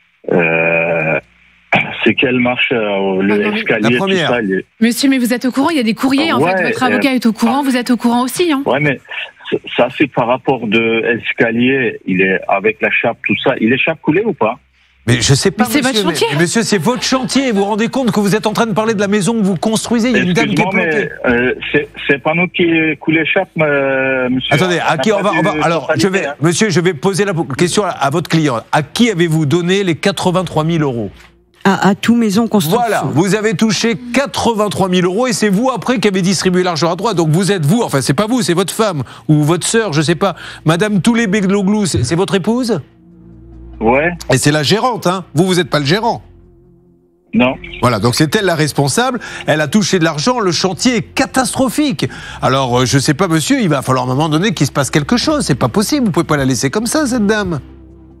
c'est quelle marche, l'escalier, la première. tout ça, Monsieur, mais vous êtes au courant, il y a des courriers, en fait, votre avocat est au courant, vous êtes au courant aussi, hein? Ouais, mais ça c'est par rapport de l'escalier, il est avec la chape, tout ça, il est chape coulée ou pas? Mais je sais pas, monsieur, monsieur, votre chantier. mais monsieur, c'est votre chantier. Vous vous rendez compte que vous êtes en train de parler de la maison que vous construisez? Il y a une dame qui est plantée. C'est pas nous qui coulons chape, monsieur. Attendez, à qui on va alors, monsieur, je vais poser la question à votre client. À qui avez-vous donné les 83 000 €? À Atout Maison Construction. Voilà, vous avez touché 83 000 € et c'est vous après qui avez distribué l'argent à droite. Donc vous êtes vous, enfin c'est pas vous, c'est votre femme ou votre sœur, je sais pas. Madame Toulé Beyoglou, c'est votre épouse? Ouais. Et c'est la gérante, hein? Vous êtes pas le gérant? Non. Voilà, donc c'est elle la responsable. Elle a touché de l'argent, le chantier est catastrophique. Alors, je sais pas, monsieur, il va falloir à un moment donné qu'il se passe quelque chose. C'est pas possible, vous pouvez pas la laisser comme ça, cette dame. Oui, Céline. Mais ça me paraît dingue, là, ce qu'on est en train de vivre, parce qu'il y a quand même votre avocat,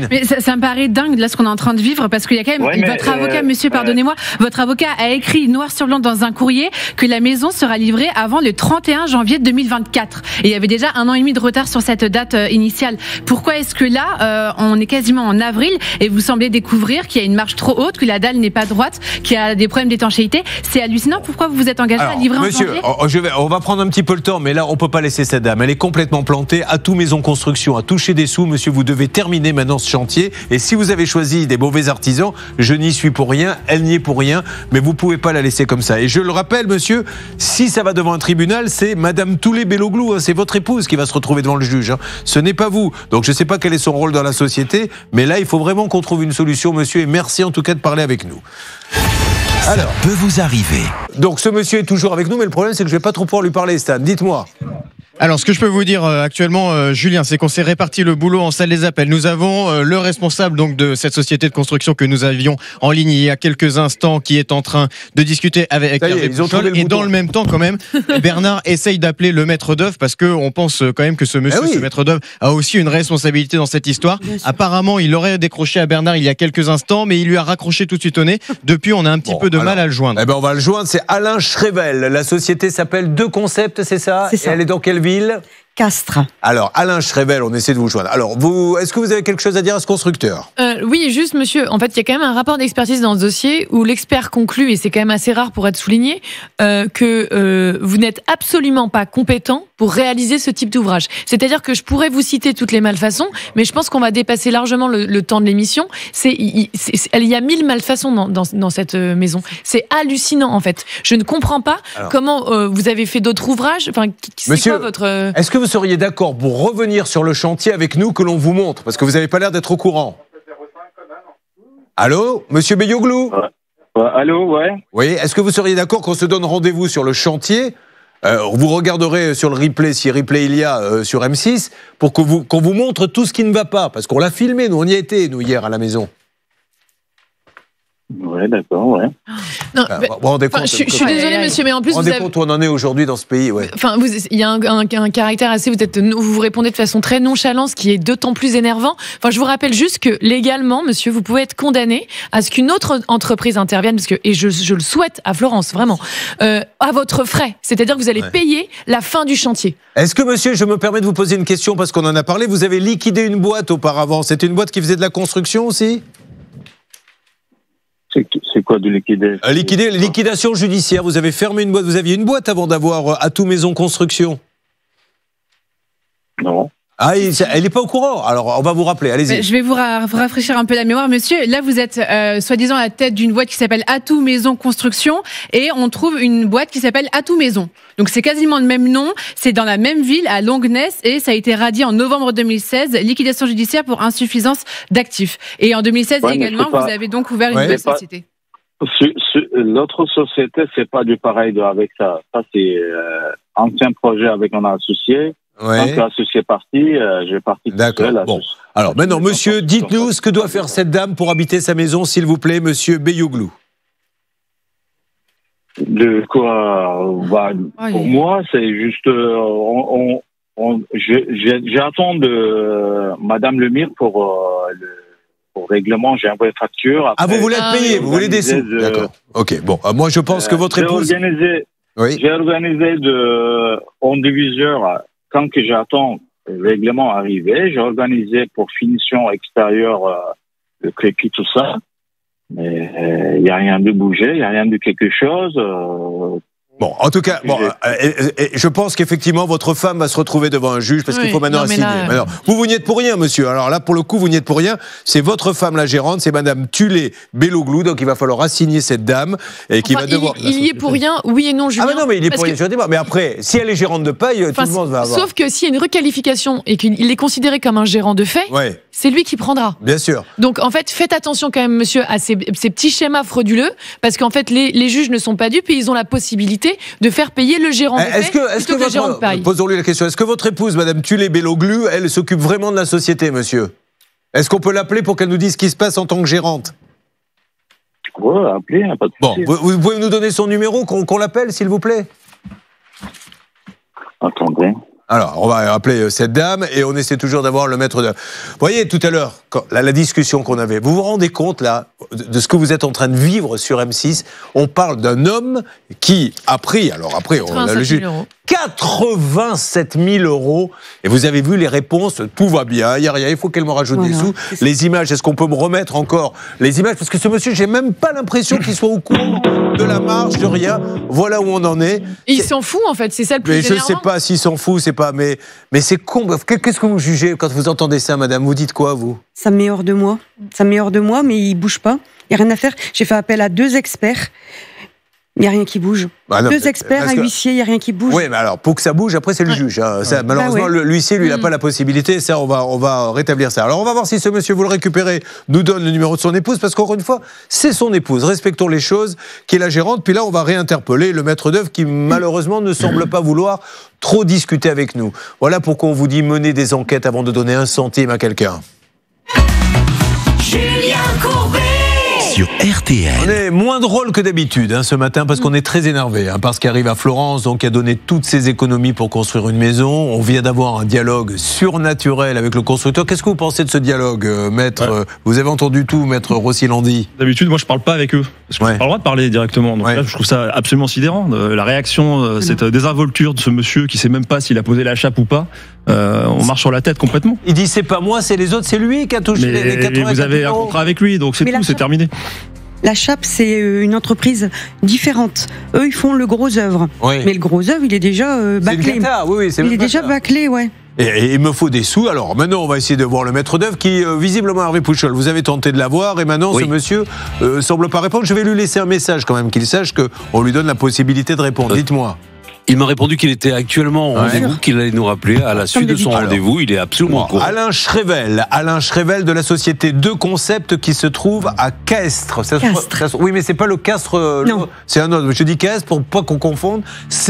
mais ça me paraît dingue, là, ce qu'on est en train de vivre, votre avocat, monsieur, pardonnez-moi, votre avocat a écrit noir sur blanc dans un courrier que la maison sera livrée avant le 31 janvier 2024. Et il y avait déjà 1 an et demi de retard sur cette date initiale. Pourquoi est-ce que là, on est quasiment en avril et vous semblez découvrir qu'il y a une marche trop haute, que la dalle n'est pas droite, qu'il y a des problèmes d'étanchéité? C'est hallucinant. Pourquoi vous vous êtes engagé à livrer en janvier? On va prendre un petit peu le temps, mais là, on peut pas laisser cette dame. Elle est complètement plantée. Atout Maison Construction a touché des sous. Monsieur, vous devez terminer maintenant ce chantier. Et si vous avez choisi des mauvais artisans, je n'y suis pour rien, elle n'y est pour rien, mais vous pouvez pas la laisser comme ça. Et je le rappelle, monsieur, si ça va devant un tribunal, c'est Madame Toulet-Belloglou, hein, c'est votre épouse qui va se retrouver devant le juge. Hein. Ce n'est pas vous. Donc je sais pas quel est son rôle dans la société, mais là, il faut vraiment qu'on trouve une solution, monsieur, et merci en tout cas de parler avec nous. Alors, ça peut vous arriver. Donc ce monsieur est toujours avec nous, mais le problème c'est que je vais pas trop pouvoir lui parler, Stan. Dites-moi. Alors, ce que je peux vous dire actuellement, Julien, c'est qu'on s'est réparti le boulot en salle des appels. Nous avons le responsable donc de cette société de construction que nous avions en ligne il y a quelques instants, qui est en train de discuter avec Hervé Pouchol. Et dans le même temps, quand même, Bernard essaye d'appeler le maître d'œuvre, parce que on pense quand même que ce monsieur, ce maître d'œuvre, a aussi une responsabilité dans cette histoire. Apparemment, il aurait décroché à Bernard il y a quelques instants, mais il lui a raccroché tout de suite au nez. Depuis, on a un petit peu de mal à le joindre. Eh ben, on va le joindre. C'est Alain Schrevel. La société s'appelle Deux Concepts, c'est ça? C'est ça. Et elle est dans quelle ville? Castres. Alors, Alain Schrevel, on essaie de vous joindre. Alors, est-ce que vous avez quelque chose à dire à ce constructeur? Oui, juste, monsieur. En fait, il y a quand même un rapport d'expertise dans ce dossier où l'expert conclut, et c'est quand même assez rare pour être souligné, que vous n'êtes absolument pas compétent pour réaliser ce type d'ouvrage. C'est-à-dire que je pourrais vous citer toutes les malfaçons, mais je pense qu'on va dépasser largement le temps de l'émission. Il y a 1000 malfaçons dans cette maison. C'est hallucinant, en fait. Je ne comprends pas comment vous avez fait d'autres ouvrages. Enfin, c'est monsieur, quoi votre... Est-ce que vous seriez d'accord pour revenir sur le chantier avec nous, que l'on vous montre? Parce que vous n'avez pas l'air d'être au courant. Allô, monsieur Belloglou? Allô, ouais. Oui, est-ce que vous seriez d'accord qu'on se donne rendez-vous sur le chantier? Vous regarderez sur le replay, si replay il y a sur M6, pour qu'on vous montre tout ce qui ne va pas. Parce qu'on l'a filmé, nous, on y a été, nous, hier, à la maison. Ouais, d'accord, ouais. Non, je suis désolée, monsieur, mais en plus, vous rendez compte où on en est aujourd'hui dans ce pays, ouais. Enfin, il y a un caractère assez. Vous répondez de façon très nonchalante, ce qui est d'autant plus énervant. Enfin, je vous rappelle juste que légalement, monsieur, vous pouvez être condamné à ce qu'une autre entreprise intervienne, parce que, et je le souhaite à Florence, vraiment, à votre frais. C'est-à-dire que vous allez payer la fin du chantier. Est-ce que, monsieur, je me permets de vous poser une question parce qu'on en a parlé. Vous avez liquidé une boîte auparavant. C'était une boîte qui faisait de la construction aussi? C'est quoi de liquider? Liquidation judiciaire. Vous avez fermé une boîte. Vous aviez une boîte avant d'avoir Atout Maison Construction? Non. Ah, elle n'est pas au courant. Alors, on va vous rappeler. Allez-y. Je vais vous rafraîchir un peu la mémoire, monsieur. Là, vous êtes soi-disant à la tête d'une boîte qui s'appelle Atout Maison Construction, et on trouve une boîte qui s'appelle Atout Maison. Donc, c'est quasiment le même nom. C'est dans la même ville, à Longnes, et ça a été radié en novembre 2016. Liquidation judiciaire pour insuffisance d'actifs. Et en 2016 également, vous avez donc ouvert une nouvelle société. L'autre société, c'est pas du pareil avec ça. Ça, c'est ancien projet avec un associé. Ouais. Quand l'associé est parti, j'ai parti tout seul. D'accord. Bon. Alors maintenant, monsieur, dites-nous ce que doit faire cette dame pour habiter sa maison, s'il vous plaît, monsieur Belloglou. De quoi pour moi, c'est juste... J'attends de Madame Lemire pour règlement. J'ai envoyé facture. Après, vous voulez être payé, vous voulez des sous. D'accord. Ok, bon. Moi, je pense que votre épouse... J'ai organisé en diviseur... Quand que j'attends le règlement arriver, j'ai organisé pour finition extérieure le crépi, tout ça. Mais il n'y a rien de bougé, il n'y a rien de quelque chose. Bon, en tout cas, je pense qu'effectivement, votre femme va se retrouver devant un juge parce qu'il faut maintenant assigner. Alors, vous n'y êtes pour rien, monsieur. Alors là, pour le coup, vous n'y êtes pour rien. C'est votre femme, la gérante, c'est Madame Toulet-Belloglou. Donc, il va falloir assigner cette dame et qui va devoir... Il y est pour rien, oui et non, Julien. Ah, mais non, mais il est pour rien, je dis pas. Mais après, si elle est gérante de paille, tout le monde va avoir... Sauf que s'il y a une requalification et qu'il est considéré comme un gérant de fait, c'est lui qui prendra. Bien sûr. Donc, en fait, faites attention quand même, monsieur, à ces petits schémas frauduleux, parce qu'en fait, les juges ne sont pas dupes et ils ont la possibilité de faire payer le gérant de paie plutôt que le gérant de paille. Posons-lui la question. Est-ce que votre épouse, Madame Toulet-Belloglou, elle s'occupe vraiment de la société, monsieur? Est-ce qu'on peut l'appeler pour qu'elle nous dise ce qui se passe en tant que gérante? Oui, appelez, pas de souci. Bon, vous pouvez nous donner son numéro, qu'on l'appelle, s'il vous plaît? Attendez. Alors, on va appeler cette dame et on essaie toujours d'avoir le maître d'œuvre. Vous voyez, tout à l'heure, la discussion qu'on avait, vous vous rendez compte, là, de ce que vous êtes en train de vivre sur M6 ? On parle d'un homme qui a pris, alors après, on a le juge, 87 000 euros. Et vous avez vu les réponses, tout va bien, il n'y a rien, il faut qu'elle me rajoute des sous. Les images, est-ce qu'on peut me remettre encore les images ? Parce que ce monsieur, j'ai même pas l'impression qu'il soit au courant de la marge, de rien. Voilà où on en est. Et il s'en fout, en fait, c'est ça le plus énervant. Mais je sais pas s'il s'en fout, c'est pas, mais c'est con. Qu'est-ce que vous jugez quand vous entendez ça, madame ? Vous dites quoi, vous ? Ça me met hors de moi. Ça me met hors de moi, mais il bouge pas. Il n'y a rien à faire. J'ai fait appel à 2 experts. Il n'y a rien qui bouge. Bah non, 2 experts, un huissier, il n'y a rien qui bouge. Oui, mais alors, pour que ça bouge, après, c'est le juge. Hein. Ça, malheureusement, l'huissier, lui, il n'a pas la possibilité. Ça, on va rétablir ça. Alors, on va voir si ce monsieur, vous le récupérez, nous donne le numéro de son épouse, parce qu'encore une fois, c'est son épouse. Respectons les choses, qui est la gérante. Puis là, on va réinterpeller le maître d'œuvre qui, malheureusement, ne semble pas vouloir trop discuter avec nous. Voilà pourquoi on vous dit mener des enquêtes avant de donner 1 centime à quelqu'un. Julien Courbet sur RTL. On est moins drôle que d'habitude ce matin parce qu'on est très énervé parce qu'arrive à Florence, donc qui a donné toutes ses économies pour construire une maison. On vient d'avoir un dialogue surnaturel avec le constructeur. Qu'est-ce que vous pensez de ce dialogue, maître ? Vous avez entendu tout, maître Rossi-Landi ? D'habitude, moi je parle pas avec eux parce que j'ai pas le droit de parler directement. Donc là, je trouve ça absolument sidérant. La réaction, cette désinvolture de ce monsieur qui sait même pas s'il a posé la chape ou pas. On marche sur la tête complètement. Il dit c'est pas moi, c'est les autres, c'est lui qui a touché les 80 000 vous avez un contrat avec lui, donc c'est tout, c'est terminé. La Chape, c'est une entreprise différente. Eux, ils font le gros œuvre. Mais le gros œuvre, il est déjà bâclé. Il est déjà bâclé, Et il me faut des sous. Alors maintenant, on va essayer de voir le maître d'œuvre qui, visiblement, Hervé Pouchol, vous avez tenté de l'avoir et maintenant, ce monsieur semble pas répondre. Je vais lui laisser un message quand même, qu'il sache qu'on lui donne la possibilité de répondre. Dites-moi. Il m'a répondu qu'il était actuellement en rendez-vous, qu'il allait nous rappeler à la suite de son rendez-vous. Il est absolument con. Alain Schrevel de la société De Concept qui se trouve à Castres. Oui, mais c'est pas le Castres. Non. C'est un autre. Je dis Castres pour pas qu'on confonde.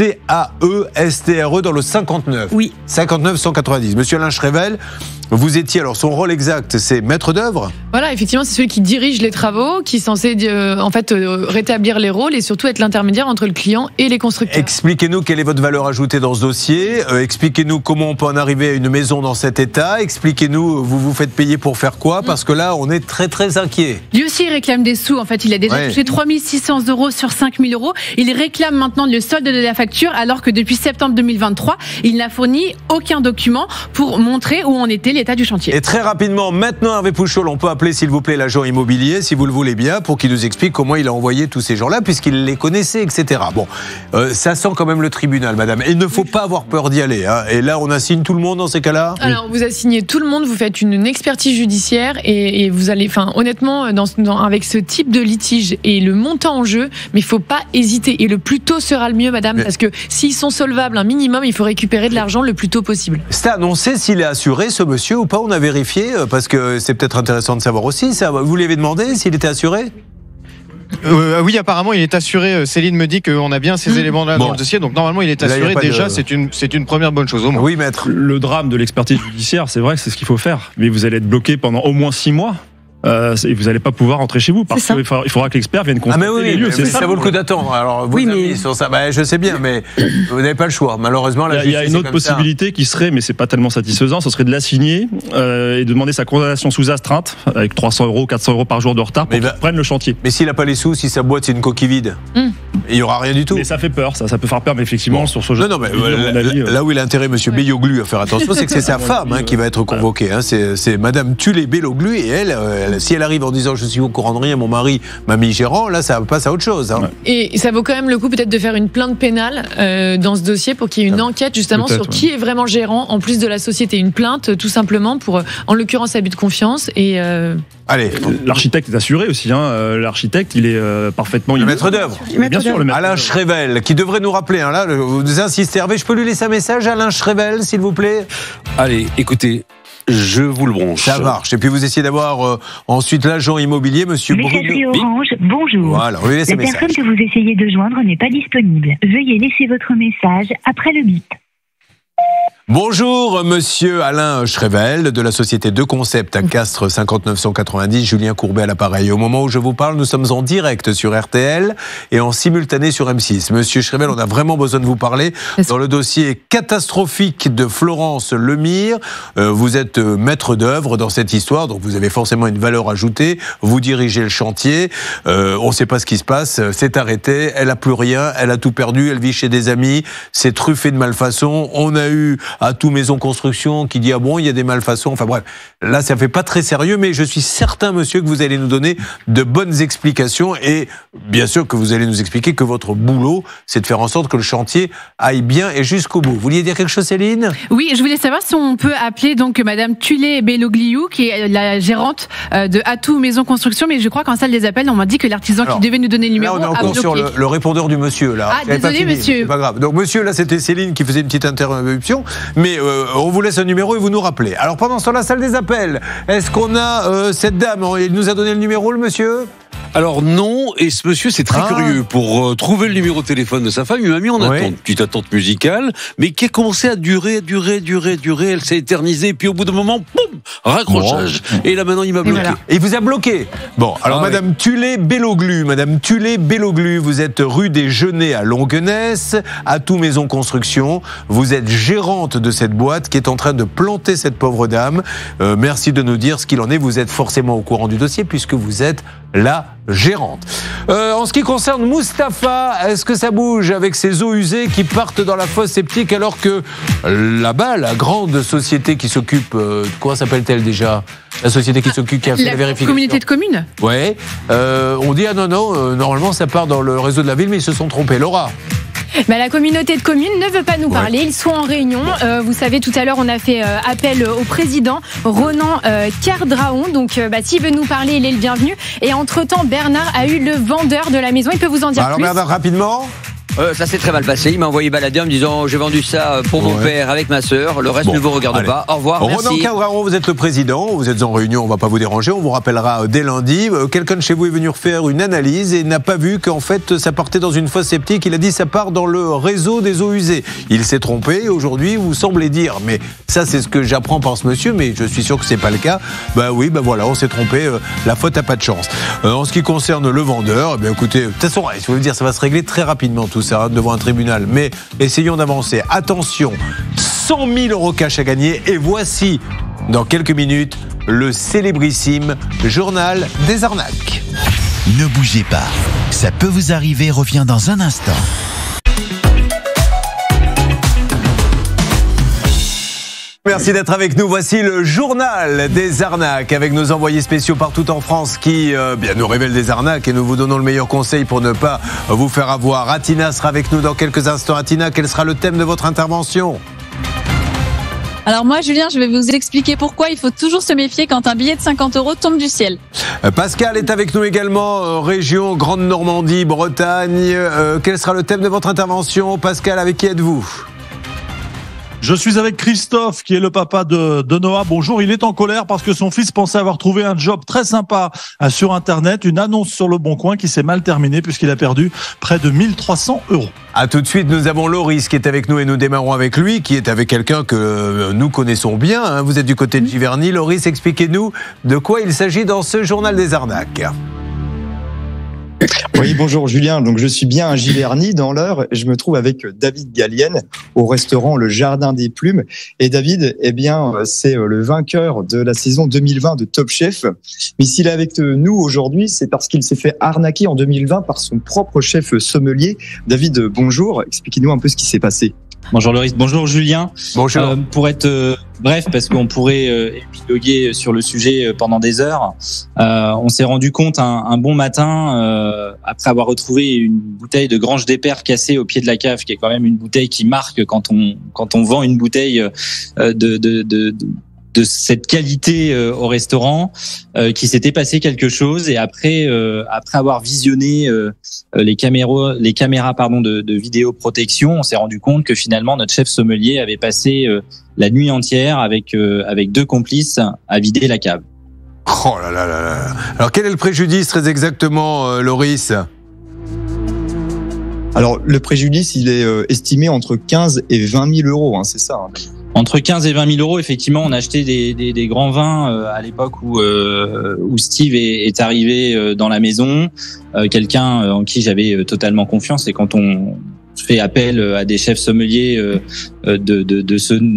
CAESTRE dans le 59. Oui. 59 190. Monsieur Alain Schrevel, vous étiez, alors son rôle exact, c'est maître d'œuvre ? Voilà, effectivement, c'est celui qui dirige les travaux, qui est censé rétablir les rôles et surtout être l'intermédiaire entre le client et les constructeurs. Expliquez-nous quelle est votre valeur ajoutée dans ce dossier. Expliquez-nous comment on peut en arriver à une maison dans cet état. Expliquez-nous, vous vous faites payer pour faire quoi ? Parce que là, on est très très inquiet. Lui aussi, il réclame des sous. En fait, il a déjà touché 3 600 euros sur 5 000 euros. Il réclame maintenant le solde de la facture, alors que depuis septembre 2023, il n'a fourni aucun document pour montrer où en était l'état du chantier. Et très rapidement, maintenant, Hervé Pouchol, on peut appeler, s'il vous plaît, l'agent immobilier, si vous le voulez bien, pour qu'il nous explique comment il a envoyé tous ces gens-là, puisqu'il les connaissait, etc. Bon, ça sent quand même le tribunal, madame. Et il ne faut pas avoir peur d'y aller. Et là, on assigne tout le monde dans ces cas-là ? Alors, vous assignez tout le monde, vous faites une expertise judiciaire et vous allez, honnêtement, avec ce type de litige et le montant en jeu, mais il ne faut pas hésiter. Et le plus tôt sera le mieux, madame, parce que s'ils sont solvables un minimum, il faut récupérer de l'argent le plus tôt possible. Stan, on sait s'il est assuré, ce monsieur, ou pas ? On a vérifié, parce que c'est peut-être intéressant de savoir aussi. Ça, vous lui avez demandé s'il était assuré ? Oui, apparemment, il est assuré. Céline me dit qu'on a bien ces éléments-là dans le dossier, donc normalement, il est assuré. Déjà, c'est une première bonne chose au moins. Oui, maître. Le drame de l'expertise judiciaire, c'est vrai que c'est ce qu'il faut faire, mais vous allez être bloqué pendant au moins 6 mois. Et vous n'allez pas pouvoir rentrer chez vous parce qu'il faudra que l'expert vienne constater les lieux. Mais ça vaut le coup d'attendre. Alors, vous avez sur ça. Je sais bien, mais vous n'avez pas le choix. Malheureusement, il y a une autre possibilité qui serait, mais c'est pas tellement satisfaisant, ce serait de l'assigner et de demander sa condamnation sous astreinte avec 300 euros, 400 euros par jour de retard pour qu'il prenne le chantier. Mais s'il n'a pas les sous, si sa boîte c'est une coquille vide, il n'y aura rien du tout. Mais ça fait peur, ça peut faire peur, mais effectivement, sur ce jeu. Non, mais là où il a intérêt, monsieur Belloglu, à faire attention, c'est que c'est sa femme qui va être convoquée. C'est madame Tulé Belloglu et elle, si elle arrive en disant je suis au courant de rien, mon mari m'a mis gérant, là ça passe à autre chose. Et ça vaut quand même le coup peut-être de faire une plainte pénale dans ce dossier pour qu'il y ait une enquête justement sur qui est vraiment gérant en plus de la société. Une plainte tout simplement pour, en l'occurrence, abus de confiance. Et allez, l'architecte est assuré aussi. L'architecte, il est parfaitement... Le maître d'œuvre. Bien sûr, le maître Alain Schrevel, qui devrait nous rappeler. Là, vous insistez, Hervé, je peux lui laisser un message, Alain Schrevel, s'il vous plaît ? Allez, écoutez. Je vous le branche. Ça marche. Et puis vous essayez d'avoir ensuite l'agent immobilier, monsieur Bruno. Messagerie Orange, bonjour. Voilà, on lui laisse un message. La personne que vous essayez de joindre n'est pas disponible. Veuillez laisser votre message après le bip. Bonjour, monsieur Alain Schrevel de la société De Concept à Castres 5990, Julien Courbet à l'appareil. Au moment où je vous parle, nous sommes en direct sur RTL et en simultané sur M6. Monsieur Schrevel, on a vraiment besoin de vous parler dans le dossier catastrophique de Florence Lemire. Vous êtes maître d'œuvre dans cette histoire, donc vous avez forcément une valeur ajoutée. Vous dirigez le chantier. On ne sait pas ce qui se passe. C'est arrêté. Elle a plus rien. Elle a tout perdu. Elle vit chez des amis. C'est truffé de malfaçons. On a eu à tout Maison Construction qui dit ah bon il y a des malfaçons, enfin bref, là ça fait pas très sérieux, mais je suis certain monsieur que vous allez nous donner de bonnes explications et bien sûr que vous allez nous expliquer que votre boulot c'est de faire en sorte que le chantier aille bien et jusqu'au bout. Vous vouliez dire quelque chose Céline ? Oui, je voulais savoir si on peut appeler donc madame Tulé Bellogliou qui est la gérante de Atout Maison Construction, mais je crois qu'en salle des appels on m'a dit que l'artisan qui devait nous donner le numéro là, on est encore sur le répondeur du monsieur là. Ah désolé monsieur. C'est pas grave. Donc monsieur là c'était Céline qui faisait une petite interruption, mais on vous laisse un numéro et vous nous rappelez. Alors pendant ce temps, la salle des appels, est-ce qu'on a cette dame, il nous a donné le numéro le monsieur ? Alors non, et ce monsieur c'est très curieux. Pour trouver le numéro de téléphone de sa femme, il m'a mis en attente, petite attente musicale, mais qui a commencé à durer, elle s'est éternisée, puis au bout d'un moment, boum, raccrochage. Bon. Et là maintenant il m'a bloqué. Voilà. Et il vous a bloqué. Bon, alors madame Tulé Bellogliou, vous êtes rue des Genêts à Longuenesse, Atout Maison Construction, vous êtes gérante de cette boîte qui est en train de planter cette pauvre dame. Merci de nous dire ce qu'il en est, vous êtes forcément au courant du dossier puisque vous êtes la gérante. En ce qui concerne Mustapha, est-ce que ça bouge avec ces eaux usées qui partent dans la fosse septique alors que là-bas, la grande société qui s'occupe, comment s'appelle-t-elle déjà ? La société qui s'occupe, qui a fait la vérification. La communauté de communes ? Ouais. On dit, ah non, normalement ça part dans le réseau de la ville, mais ils se sont trompés. Laura ? La communauté de communes ne veut pas nous parler, ils sont en réunion. Vous savez, tout à l'heure, on a fait appel au président Ronan Cardraon. Donc, s'il veut nous parler, il est le bienvenu. Et entre-temps, Bernard a eu le vendeur de la maison. Il peut vous en dire plus. Alors, Bernard, rapidement. Ça s'est très mal passé. Il m'a envoyé balader en me disant j'ai vendu ça pour mon père avec ma sœur. Le reste ne vous regarde pas. Au revoir. Merci. Ronan Cardraon, vous êtes le président. Vous êtes en réunion. On va pas vous déranger. On vous rappellera dès lundi. Quelqu'un de chez vous est venu faire une analyse et n'a pas vu qu'en fait ça partait dans une fosse septique. Il a dit ça part dans le réseau des eaux usées. Il s'est trompé. Aujourd'hui, vous semblez dire, mais ça c'est ce que j'apprends par ce monsieur, mais je suis sûr que c'est pas le cas. Voilà, on s'est trompé. La faute a pas de chance. En ce qui concerne le vendeur, écoutez, de toute façon, je veux vous dire, ça va se régler très rapidement tout ça devant un tribunal, mais essayons d'avancer. Attention, 100 000 € cash à gagner et voici dans quelques minutes le célébrissime journal des arnaques. Ne bougez pas, ça peut vous arriver, revient dans un instant. Merci d'être avec nous. Voici le journal des arnaques avec nos envoyés spéciaux partout en France qui nous révèlent des arnaques et nous vous donnons le meilleur conseil pour ne pas vous faire avoir. Atina sera avec nous dans quelques instants. Atina, quel sera le thème de votre intervention ? Alors moi, Julien, je vais vous expliquer pourquoi il faut toujours se méfier quand un billet de 50 € tombe du ciel. Pascal est avec nous également, région Grande Normandie, Bretagne. Quel sera le thème de votre intervention ? Pascal, avec qui êtes-vous ? Je suis avec Christophe, qui est le papa de Noah. Bonjour, il est en colère parce que son fils pensait avoir trouvé un job très sympa sur Internet, une annonce sur le Bon Coin qui s'est mal terminée puisqu'il a perdu près de 1 300 €. À tout de suite, nous avons Loris qui est avec nous et nous démarrons avec lui, qui est avec quelqu'un que nous connaissons bien. Vous êtes du côté de Giverny. Loris, expliquez-nous de quoi il s'agit dans ce journal des arnaques. Oui, bonjour Julien. Donc je suis bien à Giverny dans l'Eure. Je me trouve avec David Gallienne au restaurant Le Jardin des Plumes. Et David, c'est le vainqueur de la saison 2020 de Top Chef. Mais s'il est avec nous aujourd'hui, c'est parce qu'il s'est fait arnaquer en 2020 par son propre chef sommelier. David, bonjour. Expliquez-nous un peu ce qui s'est passé. Bonjour Loris, bonjour Julien. Bonjour. Pour être bref, parce qu'on pourrait épiloguer sur le sujet pendant des heures, on s'est rendu compte un bon matin, après avoir retrouvé une bouteille de Grange des Pères cassée au pied de la cave, qui est quand même une bouteille qui marque quand on vend une bouteille de cette qualité au restaurant, qu'il s'était passé quelque chose, et après avoir visionné les caméras de vidéoprotection, on s'est rendu compte que finalement notre chef sommelier avait passé la nuit entière avec 2 complices à vider la cave. Oh là là là là. Alors quel est le préjudice très exactement, Loris ? Alors le préjudice, il est estimé entre 15 et 20 000 €, c'est ça. Entre 15 et 20 000 euros, effectivement, on achetait des grands vins à l'époque où Steve est arrivé dans la maison. Quelqu'un en qui j'avais totalement confiance. Et quand on fait appel à des chefs sommeliers de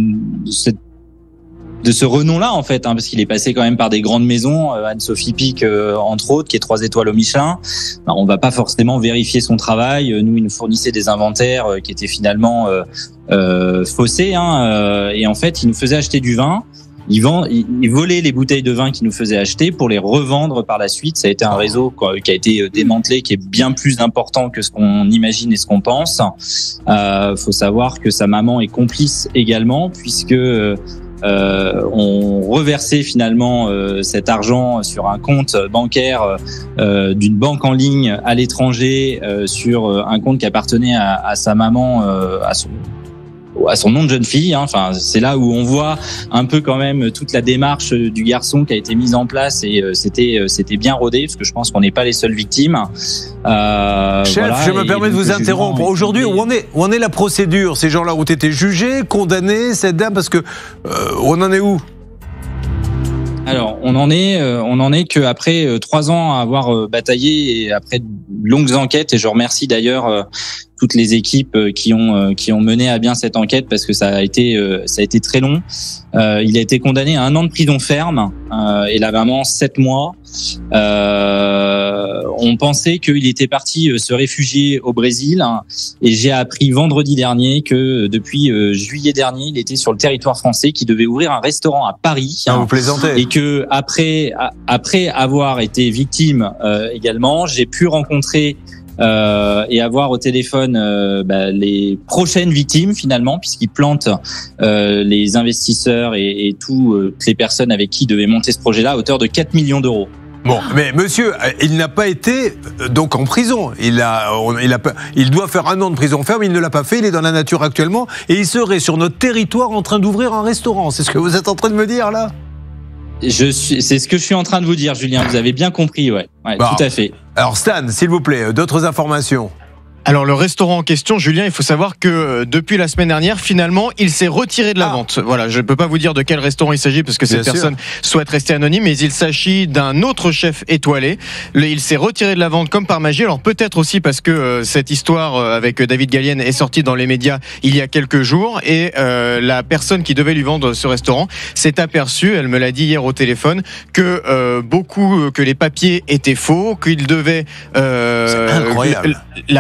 ce renom-là, en fait, parce qu'il est passé quand même par des grandes maisons, Anne-Sophie Pic, entre autres, qui est 3 étoiles au Michelin. On va pas forcément vérifier son travail. Nous, il nous fournissait des inventaires qui étaient finalement faussés, et en fait, il nous faisait acheter du vin. Il volait les bouteilles de vin qu'il nous faisait acheter pour les revendre par la suite. Ça a été un réseau qui a été démantelé, qui est bien plus important que ce qu'on imagine et ce qu'on pense. Faut savoir que sa maman est complice également, puisque on reversait finalement cet argent sur un compte bancaire d'une banque en ligne à l'étranger, sur un compte qui appartenait à sa maman, à son nom de jeune fille. Enfin, c'est là où on voit un peu quand même toute la démarche du garçon qui a été mise en place, et c'était bien rodé, parce que je pense qu'on n'est pas les seules victimes. Chef, je me permets de vous interrompre. Aujourd'hui, où en est la procédure? Ces gens-là ont été jugés, condamnés, cette dame, parce que on en est où? Alors, on en est qu'après 3 ans à avoir bataillé, et après de longues enquêtes, et je remercie d'ailleurs toutes les équipes qui ont mené à bien cette enquête, parce que ça a été très long. Il a été condamné à 1 an de prison ferme, et la maman 7 mois. On pensait qu'il était parti se réfugier au Brésil, et j'ai appris vendredi dernier que depuis juillet dernier, il était sur le territoire français, qu'il devait ouvrir un restaurant à Paris. Vous plaisantez. Et que après avoir été victime également, j'ai pu rencontrer et avoir au téléphone les prochaines victimes finalement, puisqu'ils plantent les investisseurs et toutes les personnes avec qui il devait monter ce projet-là à hauteur de 4 millions d'euros. Bon, mais monsieur, il n'a pas été donc en prison. Il doit faire 1 an de prison ferme. Il ne l'a pas fait. Il est dans la nature actuellement, et il serait sur notre territoire en train d'ouvrir un restaurant. C'est ce que vous êtes en train de me dire là? C'est ce que je suis en train de vous dire, Julien. Vous avez bien compris, ouais, tout à fait. Alors Stan, s'il vous plaît, d'autres informations? Alors le restaurant en question, Julien, il faut savoir que depuis la semaine dernière, finalement, il s'est retiré de la vente. Voilà, je ne peux pas vous dire de quel restaurant il s'agit, parce que cette personne souhaite rester anonyme, mais il s'agit d'un autre chef étoilé. Il s'est retiré de la vente comme par magie. Alors peut-être aussi parce que cette histoire avec David Gallienne est sortie dans les médias il y a quelques jours, et la personne qui devait lui vendre ce restaurant s'est aperçue, elle me l'a dit hier au téléphone, que que les papiers étaient faux, qu'il devait c'est incroyable.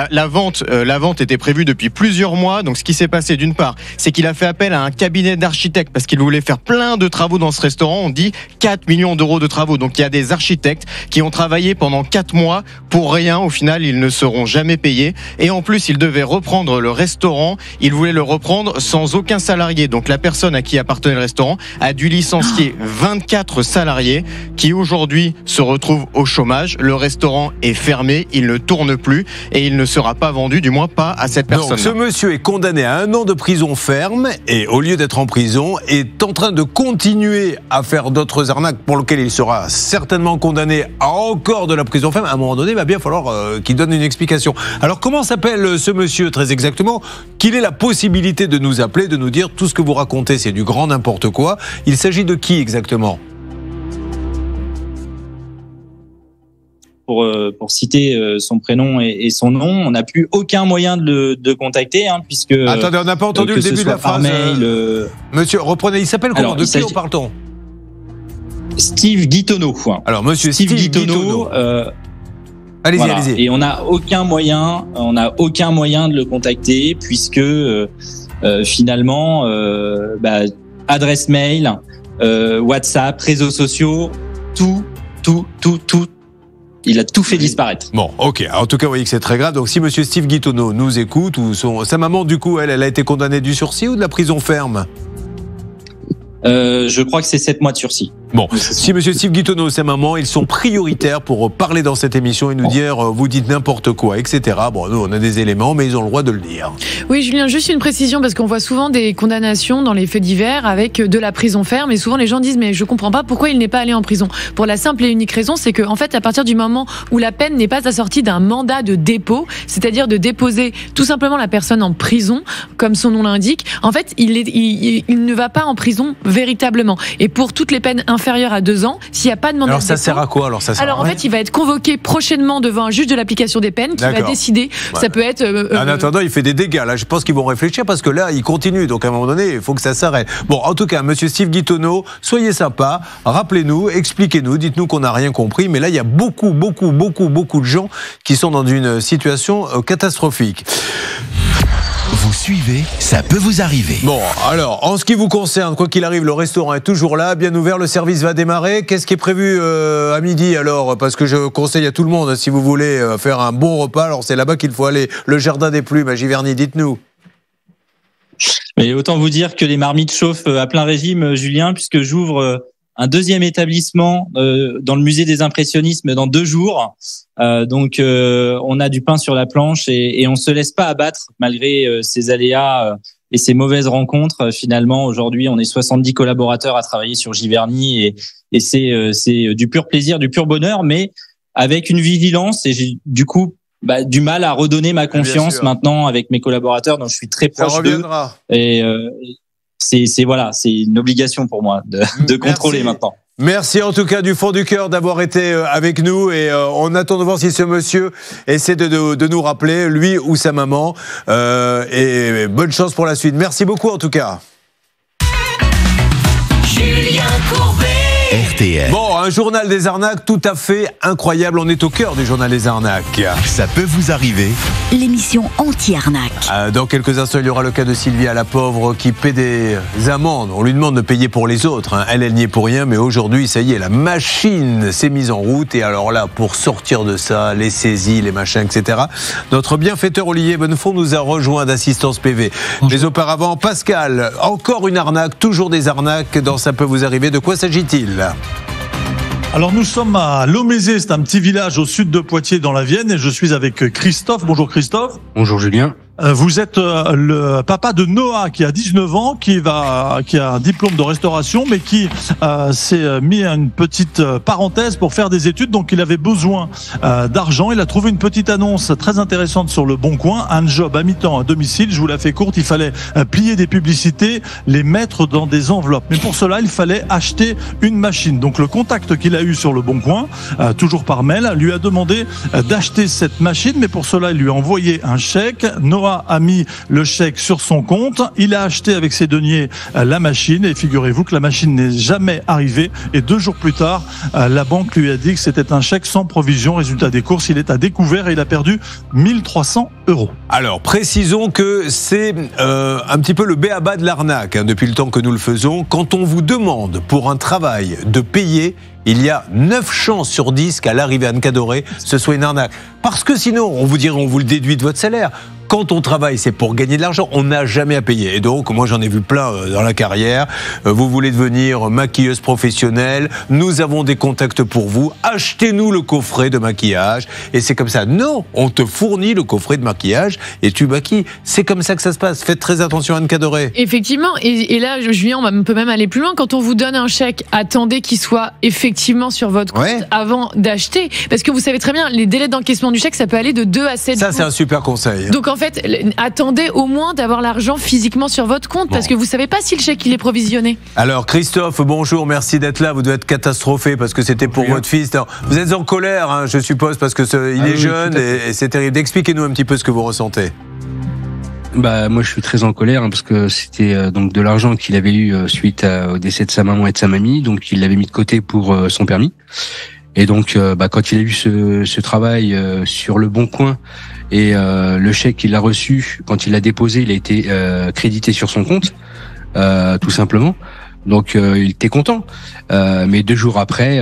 La vente était prévue depuis plusieurs mois. Donc ce qui s'est passé, d'une part, c'est qu'il a fait appel à un cabinet d'architectes parce qu'il voulait faire plein de travaux dans ce restaurant. On dit 4 millions d'euros de travaux. Donc il y a des architectes qui ont travaillé pendant 4 mois pour rien. Au final, ils ne seront jamais payés. Et en plus, il devait reprendre le restaurant. Il voulait le reprendre sans aucun salarié. Donc la personne à qui appartenait le restaurant a dû licencier 24 salariés qui aujourd'hui se retrouvent au chômage. Le restaurant est fermé, il ne tourne plus, et il ne sera pas vendu, du moins pas à cette personne. Donc ce monsieur est condamné à 1 an de prison ferme, et au lieu d'être en prison, est en train de continuer à faire d'autres arnaques pour lesquelles il sera certainement condamné à encore de la prison ferme. À un moment donné, il va bien falloir qu'il donne une explication. Alors comment s'appelle ce monsieur très exactement? Qu'il ait la possibilité de nous appeler, de nous dire tout ce que vous racontez, c'est du grand n'importe quoi. Il s'agit de qui exactement? Pour citer son prénom et son nom, on n'a plus aucun moyen de le contacter, puisque... Attendez, on n'a pas entendu le début de la phrase. Mail, Monsieur, reprenez, il s'appelle comment? De qui on parle-t-on? Steve Guitonneau. Alors, monsieur Steve Guitonneau. Allez-y, voilà. Allez-y. Et on n'a aucun moyen de le contacter, puisque finalement, adresse mail, WhatsApp, réseaux sociaux, tout. Il a tout fait disparaître. Bon, ok. En tout cas, vous voyez que c'est très grave. Donc, si monsieur Steve Guitonneau nous écoute, ou sa maman, du coup, elle a été condamnée du sursis ou de la prison ferme? Je crois que c'est 7 mois de sursis. Bon, si monsieur Steve Guitono, sa maman, ils sont prioritaires pour parler dans cette émission et nous dire vous dites n'importe quoi, etc. Bon, nous, on a des éléments, mais ils ont le droit de le dire. Oui, Julien, juste une précision, parce qu'on voit souvent des condamnations dans les faits divers avec de la prison ferme, et souvent les gens disent mais je comprends pas pourquoi il n'est pas allé en prison. Pour la simple et unique raison, c'est que en fait, à partir du moment où la peine n'est pas assortie d'un mandat de dépôt, c'est-à-dire de déposer tout simplement la personne en prison, comme son nom l'indique, en fait, il ne va pas en prison véritablement. Et pour toutes les peines inférieures à 2 ans, s'il n'y a pas de mandat de dépôt... Alors ça sert à quoi alors en fait, il va être convoqué prochainement devant un juge de l'application des peines qui va décider. Ouais. Ça peut être... en attendant, il fait des dégâts. Là, je pense qu'ils vont réfléchir parce que là, il continue. Donc à un moment donné, il faut que ça s'arrête. Bon, en tout cas, monsieur Steve Guitono, soyez sympa, rappelez-nous, expliquez-nous, dites-nous qu'on n'a rien compris. Mais là, il y a beaucoup de gens qui sont dans une situation catastrophique. Vous suivez, ça peut vous arriver. Bon, alors, en ce qui vous concerne, quoi qu'il arrive, le restaurant est toujours là, bien ouvert, le service va démarrer. Qu'est-ce qui est prévu à midi alors? Parce que je conseille à tout le monde, si vous voulez faire un bon repas, alors c'est là-bas qu'il faut aller. Le Jardin des Plumes à Giverny, dites-nous. Mais autant vous dire que les marmites chauffent à plein régime, Julien, puisque j'ouvre un deuxième établissement dans le musée des impressionnismes dans 2 jours. Donc on a du pain sur la planche et on se laisse pas abattre malgré ces aléas et ces mauvaises rencontres. Finalement, aujourd'hui, on est 70 collaborateurs à travailler sur Giverny et c'est du pur plaisir, du pur bonheur, mais avec une vigilance, et j'ai du coup du mal à redonner ma confiance maintenant avec mes collaborateurs, donc je suis très proche d'eux. Et c'est une obligation pour moi de contrôler maintenant. Merci en tout cas du fond du cœur d'avoir été avec nous et on attend de voir si ce monsieur essaie de nous rappeler, lui ou sa maman, et bonne chance pour la suite. Merci beaucoup en tout cas. Julien Courbet. RTL. Bon, un journal des arnaques tout à fait incroyable. On est au cœur du journal des arnaques. Ça peut vous arriver. L'émission anti-arnaque. Dans quelques instants, il y aura le cas de Sylvia, la pauvre, qui paie des amendes. On lui demande de payer pour les autres. Hein. Elle n'y est pour rien, mais aujourd'hui, ça y est, la machine s'est mise en route. Et alors là, pour sortir de ça, les saisies, les machins, etc., notre bienfaiteur Olivier Bonnefond nous a rejoint d'Assistance PV. Bonjour. Mais auparavant, Pascal, encore une arnaque, toujours des arnaques dans Ça peut vous arriver. De quoi s'agit-il ? Alors nous sommes à Lomézé, c'est un petit village au sud de Poitiers dans la Vienne et je suis avec Christophe. Bonjour Christophe. Bonjour Julien. Vous êtes le papa de Noah qui a 19 ans, qui a un diplôme de restauration, mais qui s'est mis à une petite parenthèse pour faire des études. Donc il avait besoin d'argent. Il a trouvé une petite annonce très intéressante sur le Bon Coin, un job à mi-temps à domicile. Je vous la fais courte. Il fallait plier des publicités, les mettre dans des enveloppes. Mais pour cela, il fallait acheter une machine. Donc le contact qu'il a eu sur le Bon Coin, toujours par mail, lui a demandé d'acheter cette machine. Mais pour cela, il lui a envoyé un chèque. Noah a mis le chèque sur son compte, il a acheté avec ses deniers la machine et figurez-vous que la machine n'est jamais arrivée et 2 jours plus tard, la banque lui a dit que c'était un chèque sans provision. Résultat des courses, il est à découvert et il a perdu 1 300 €. Alors précisons que c'est un petit peu le b.a.-ba de l'arnaque depuis le temps que nous le faisons. Quand on vous demande pour un travail de payer, il y a 9 chances sur 10 qu'à l'arrivée à Anne Cadoré, ce soit une arnaque. Parce que sinon, on vous dirait, on vous le déduit de votre salaire. Quand on travaille, c'est pour gagner de l'argent. On n'a jamais à payer. Et donc, moi, j'en ai vu plein dans la carrière. Vous voulez devenir maquilleuse professionnelle. Nous avons des contacts pour vous. Achetez-nous le coffret de maquillage. Et c'est comme ça. Non, on te fournit le coffret de maquillage et tu maquilles. C'est comme ça que ça se passe. Faites très attention, Anne Cadoré. Effectivement. Et là, Julien, on peut même aller plus loin. Quand on vous donne un chèque, attendez qu'il soit effectivement sur votre compte avant d'acheter. Parce que vous savez très bien, les délais d'encaissement du chèque, ça peut aller de 2 à 7 jours. Ça, c'est un super conseil. Donc, en fait, attendez au moins d'avoir l'argent physiquement sur votre compte parce que vous savez pas si le chèque il est provisionné. Alors Christophe, bonjour, merci d'être là. Vous devez être catastrophé parce que c'était pour votre fils. Alors, vous êtes en colère, hein, je suppose, parce que il est jeune et c'est terrible. Expliquez-nous un petit peu ce que vous ressentez. Moi je suis très en colère parce que c'était donc de l'argent qu'il avait eu suite au décès de sa maman et de sa mamie, donc il l'avait mis de côté pour son permis. Et donc quand il a eu ce travail sur le Bon Coin et le chèque qu'il a reçu, quand il l'a déposé, il a été crédité sur son compte, tout simplement. Donc il était content. Mais 2 jours après,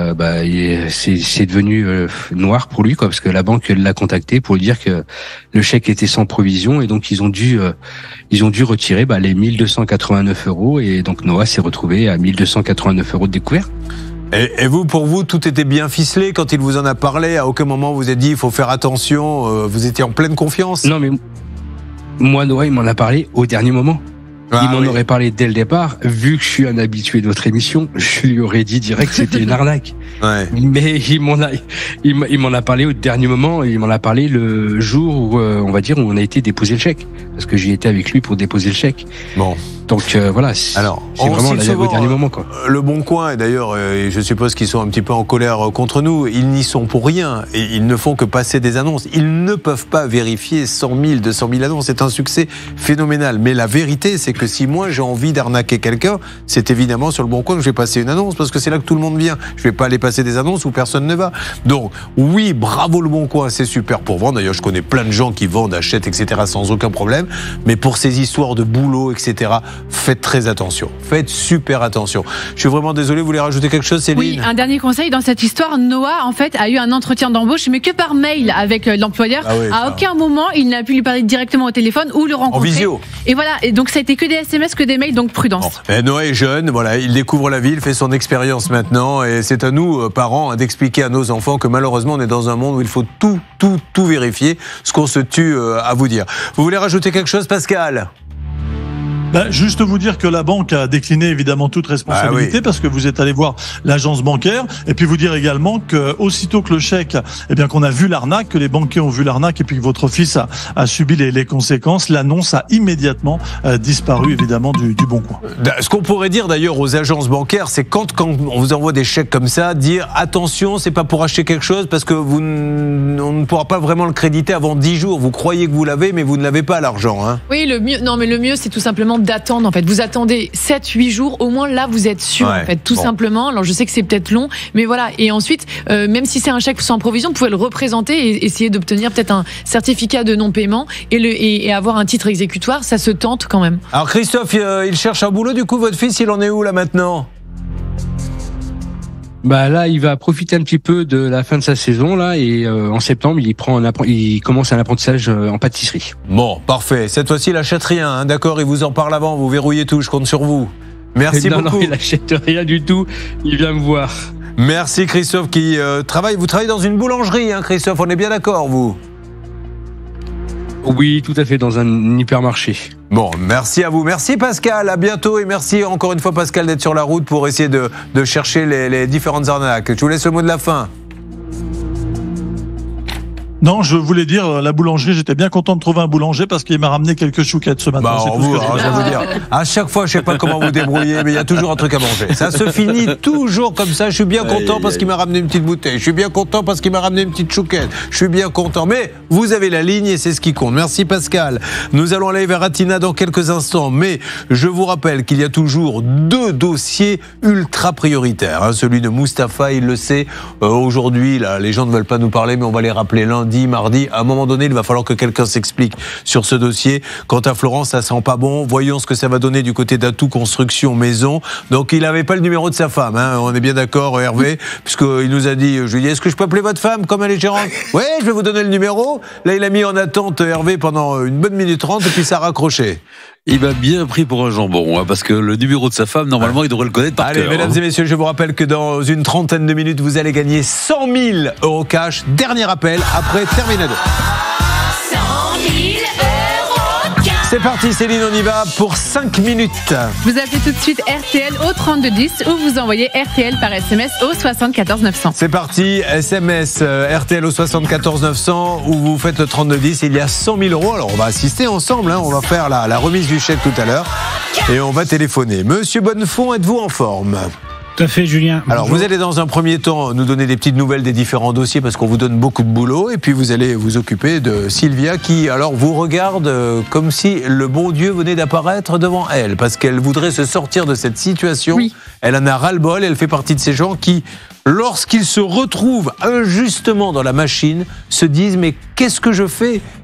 c'est devenu noir pour lui, quoi, parce que la banque l'a contacté pour lui dire que le chèque était sans provision et donc ils ont dû retirer les 1289 €, et donc Noah s'est retrouvé à 1289 € de découvert. Et vous, pour vous, tout était bien ficelé quand il vous en a parlé? À aucun moment vous avez dit il faut faire attention, vous étiez en pleine confiance? Non, mais moi, Noah, il m'en a parlé au dernier moment. Il m'en aurait parlé dès le départ. Vu que je suis un habitué de votre émission, je lui aurais dit direct que c'était une arnaque. Mais il m'en a parlé au dernier moment. Il m'en a parlé le jour où, on va dire, où on a été déposer le chèque. Parce que j'y étais avec lui pour déposer le chèque. Bon. Donc voilà, c'est vraiment au dernier moment, quoi. Le Bon Coin, et d'ailleurs, je suppose qu'ils sont un petit peu en colère contre nous, ils n'y sont pour rien, et ils ne font que passer des annonces. Ils ne peuvent pas vérifier 100 000, 200 000 annonces, c'est un succès phénoménal. Mais la vérité, c'est que si moi j'ai envie d'arnaquer quelqu'un, c'est évidemment sur le Bon Coin que je vais passer une annonce, parce que c'est là que tout le monde vient. Je vais pas aller passer des annonces où personne ne va. Donc oui, bravo le Bon Coin, c'est super pour vendre. D'ailleurs, je connais plein de gens qui vendent, achètent, etc. sans aucun problème. Mais pour ces histoires de boulot, etc., faites très attention. Faites super attention. Je suis vraiment désolé, vous voulez rajouter quelque chose, Céline? Oui, un dernier conseil dans cette histoire. Noah, en fait, a eu un entretien d'embauche, mais que par mail avec l'employeur. À aucun moment, il n'a pu lui parler directement au téléphone ou le rencontrer. En visio. Et voilà. Et donc, ça a été que des SMS, que des mails, donc prudence. Noah est jeune, voilà, il découvre la ville, fait son expérience maintenant, et c'est à nous, parents, d'expliquer à nos enfants que malheureusement, on est dans un monde où il faut tout vérifier, ce qu'on se tue à vous dire. Vous voulez rajouter quelque chose, Pascal? Juste vous dire que la banque a décliné évidemment toute responsabilité parce que vous êtes allé voir l'agence bancaire, et puis vous dire également que aussitôt que le chèque, qu'on a vu l'arnaque, que les banquiers ont vu l'arnaque, et puis que votre fils a subi les conséquences, l'annonce a immédiatement disparu évidemment du Bon Coin. Ce qu'on pourrait dire d'ailleurs aux agences bancaires, c'est quand on vous envoie des chèques comme ça, dire attention, c'est pas pour acheter quelque chose, parce que on ne pourra pas vraiment le créditer avant 10 jours. Vous croyez que vous l'avez, mais vous ne l'avez pas, l'argent. Hein. Oui, le mieux, c'est tout simplement d'attendre, en fait. Vous attendez 7-8 jours, au moins là, vous êtes sûr, en fait, tout simplement. Alors, je sais que c'est peut-être long, mais voilà. Et ensuite, même si c'est un chèque sans provision, vous pouvez le représenter et essayer d'obtenir peut-être un certificat de non-paiement et avoir un titre exécutoire. Ça se tente quand même. Alors, Christophe, il cherche un boulot, du coup, votre fils, il en est où, là, maintenant? Là, il va profiter un petit peu de la fin de sa saison là, et en septembre, il commence un apprentissage en pâtisserie. Bon, parfait. Cette fois-ci, il n'achète rien, hein, d'accord? Il vous en parle avant, vous verrouillez tout. Je compte sur vous. Merci beaucoup. Non, il n'achète rien du tout. Il vient me voir. Merci Christophe qui travaille. Vous travaillez dans une boulangerie, hein, Christophe. On est bien d'accord, vous? Oui, tout à fait, dans un hypermarché. Bon, merci à vous. Merci Pascal, à bientôt, et merci encore une fois Pascal d'être sur la route pour essayer de chercher les différentes arnaques. Je vous laisse le mot de la fin. Non, je voulais dire, la boulangerie, j'étais bien content de trouver un boulanger parce qu'il m'a ramené quelques chouquettes ce matin. Je vais vous dire, à chaque fois, je sais pas comment vous débrouillez, mais il y a toujours un truc à manger. Ça se finit toujours comme ça. Je suis bien content parce qu'il m'a ramené une petite bouteille. Je suis bien content parce qu'il m'a ramené une petite chouquette. Je suis bien content. Mais vous avez la ligne et c'est ce qui compte. Merci Pascal. Nous allons aller vers Atina dans quelques instants. Mais je vous rappelle qu'il y a toujours 2 dossiers ultra prioritaires. Hein. Celui de Mustapha, il le sait. Aujourd'hui, là, les gens ne veulent pas nous parler, mais on va les rappeler lundi, mardi. À un moment donné, il va falloir que quelqu'un s'explique sur ce dossier. Quant à Florence, ça sent pas bon. Voyons ce que ça va donner du côté d'Atout Construction Maison. Donc, il n'avait pas le numéro de sa femme. Hein. On est bien d'accord, Hervé, puisqu'il nous a dit, je lui ai dit, est-ce que je peux appeler votre femme comme elle est gérante? Oui, je vais vous donner le numéro. Là, il a mis en attente Hervé pendant une bonne minute 30 et puis ça a raccroché. Il m'a bien pris pour un jambon, hein, parce que le numéro de sa femme, normalement, il devrait le connaître par cœur. Allez, mesdames et messieurs, je vous rappelle que dans une trentaine de minutes, vous allez gagner 100 000 € cash. Dernier appel, après Terminado. 100 000 € cash. C'est parti, Céline, on y va pour 5 minutes. Vous appelez tout de suite RTL au 3210 ou vous envoyez RTL par SMS au 74 900. C'est parti, SMS RTL au 74 900 ou vous faites le 3210. Il y a 100 000 €. Alors on va assister ensemble, hein. On va faire la remise du chèque tout à l'heure et on va téléphoner. Monsieur Bonnefond, êtes-vous en forme? Tout à fait, Julien. Alors, vous allez dans un premier temps nous donner des petites nouvelles des différents dossiers parce qu'on vous donne beaucoup de boulot. Et puis, vous allez vous occuper de Sylvia qui, alors, vous regarde comme si le bon Dieu venait d'apparaître devant elle parce qu'elle voudrait se sortir de cette situation. Oui. Elle en a ras-le-bol. Elle fait partie de ces gens qui, lorsqu'ils se retrouvent injustement dans la machine, se disent « Mais qu'est-ce que je fais ?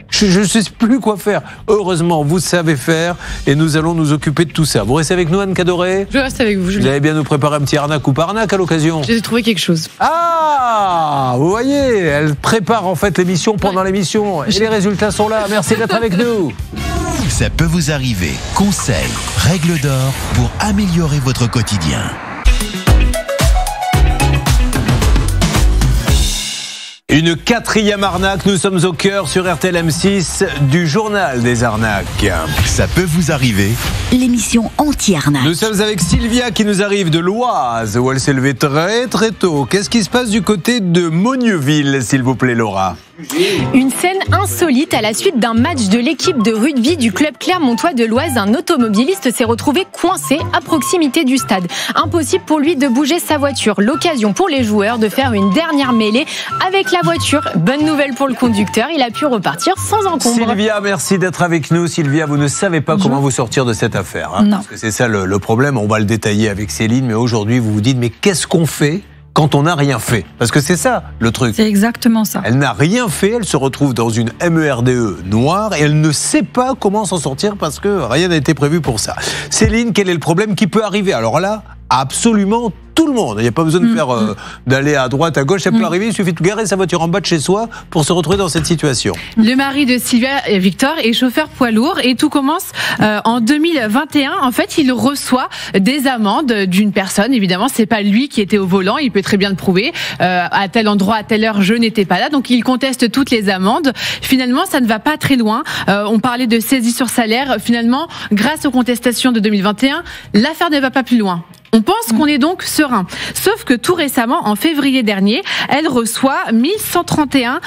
Je ne sais plus quoi faire. Heureusement, vous savez faire et nous allons nous occuper de tout ça. Vous restez avec nous, Anne Cadoré ? Je reste avec vous, Julien. Vous allez bien nous préparer un petit arnaque ou pas arnaque à l'occasion ? J'ai trouvé quelque chose. Ah, vous voyez, elle prépare en fait l'émission pendant l'émission. Et les résultats sont là. Merci d'être avec nous. Ça peut vous arriver. Conseils, règles d'or pour améliorer votre quotidien. Une 4e arnaque, nous sommes au cœur sur RTL M6 du journal des arnaques. Ça peut vous arriver. L'émission anti-arnaque. Nous sommes avec Sylvia qui nous arrive de l'Oise où elle s'est levée très très tôt. Qu'est-ce qui se passe du côté de Mogneuville, s'il vous plaît, Laura ? Une scène insolite à la suite d'un match de l'équipe de rugby du club clermontois de l'Oise. Un automobiliste s'est retrouvé coincé à proximité du stade. Impossible pour lui de bouger sa voiture. L'occasion pour les joueurs de faire une dernière mêlée avec la voiture. Bonne nouvelle pour le conducteur, il a pu repartir sans encombre. Sylvia, merci d'être avec nous. Sylvia, vous ne savez pas comment vous sortir de cette affaire. Hein, non. Parce que c'est ça le problème. On va le détailler avec Céline. Mais aujourd'hui, vous vous dites, mais qu'est-ce qu'on fait quand on n'a rien fait? Parce que c'est ça le truc. C'est exactement ça. Elle n'a rien fait, elle se retrouve dans une MERDE noire et elle ne sait pas comment s'en sortir parce que rien n'a été prévu pour ça. Céline, quel est le problème qui peut arriver? Alors là, absolument tout le monde. Il n'y a pas besoin de faire d'aller à droite, à gauche. Ça peut arriver. Il suffit de garer sa voiture en bas de chez soi pour se retrouver dans cette situation. Le mari de Sylvia, Victor, est chauffeur poids lourd et tout commence en 2021. En fait, il reçoit des amendes d'une personne. Évidemment, c'est pas lui qui était au volant. Il peut très bien le prouver. À tel endroit, à telle heure, je n'étais pas là. Donc, il conteste toutes les amendes. Finalement, ça ne va pas très loin. On parlait de saisie sur salaire. Finalement, grâce aux contestations de 2021, l'affaire ne va pas plus loin. On pense qu'on est donc serein. Sauf que tout récemment, en février dernier, elle reçoit 1131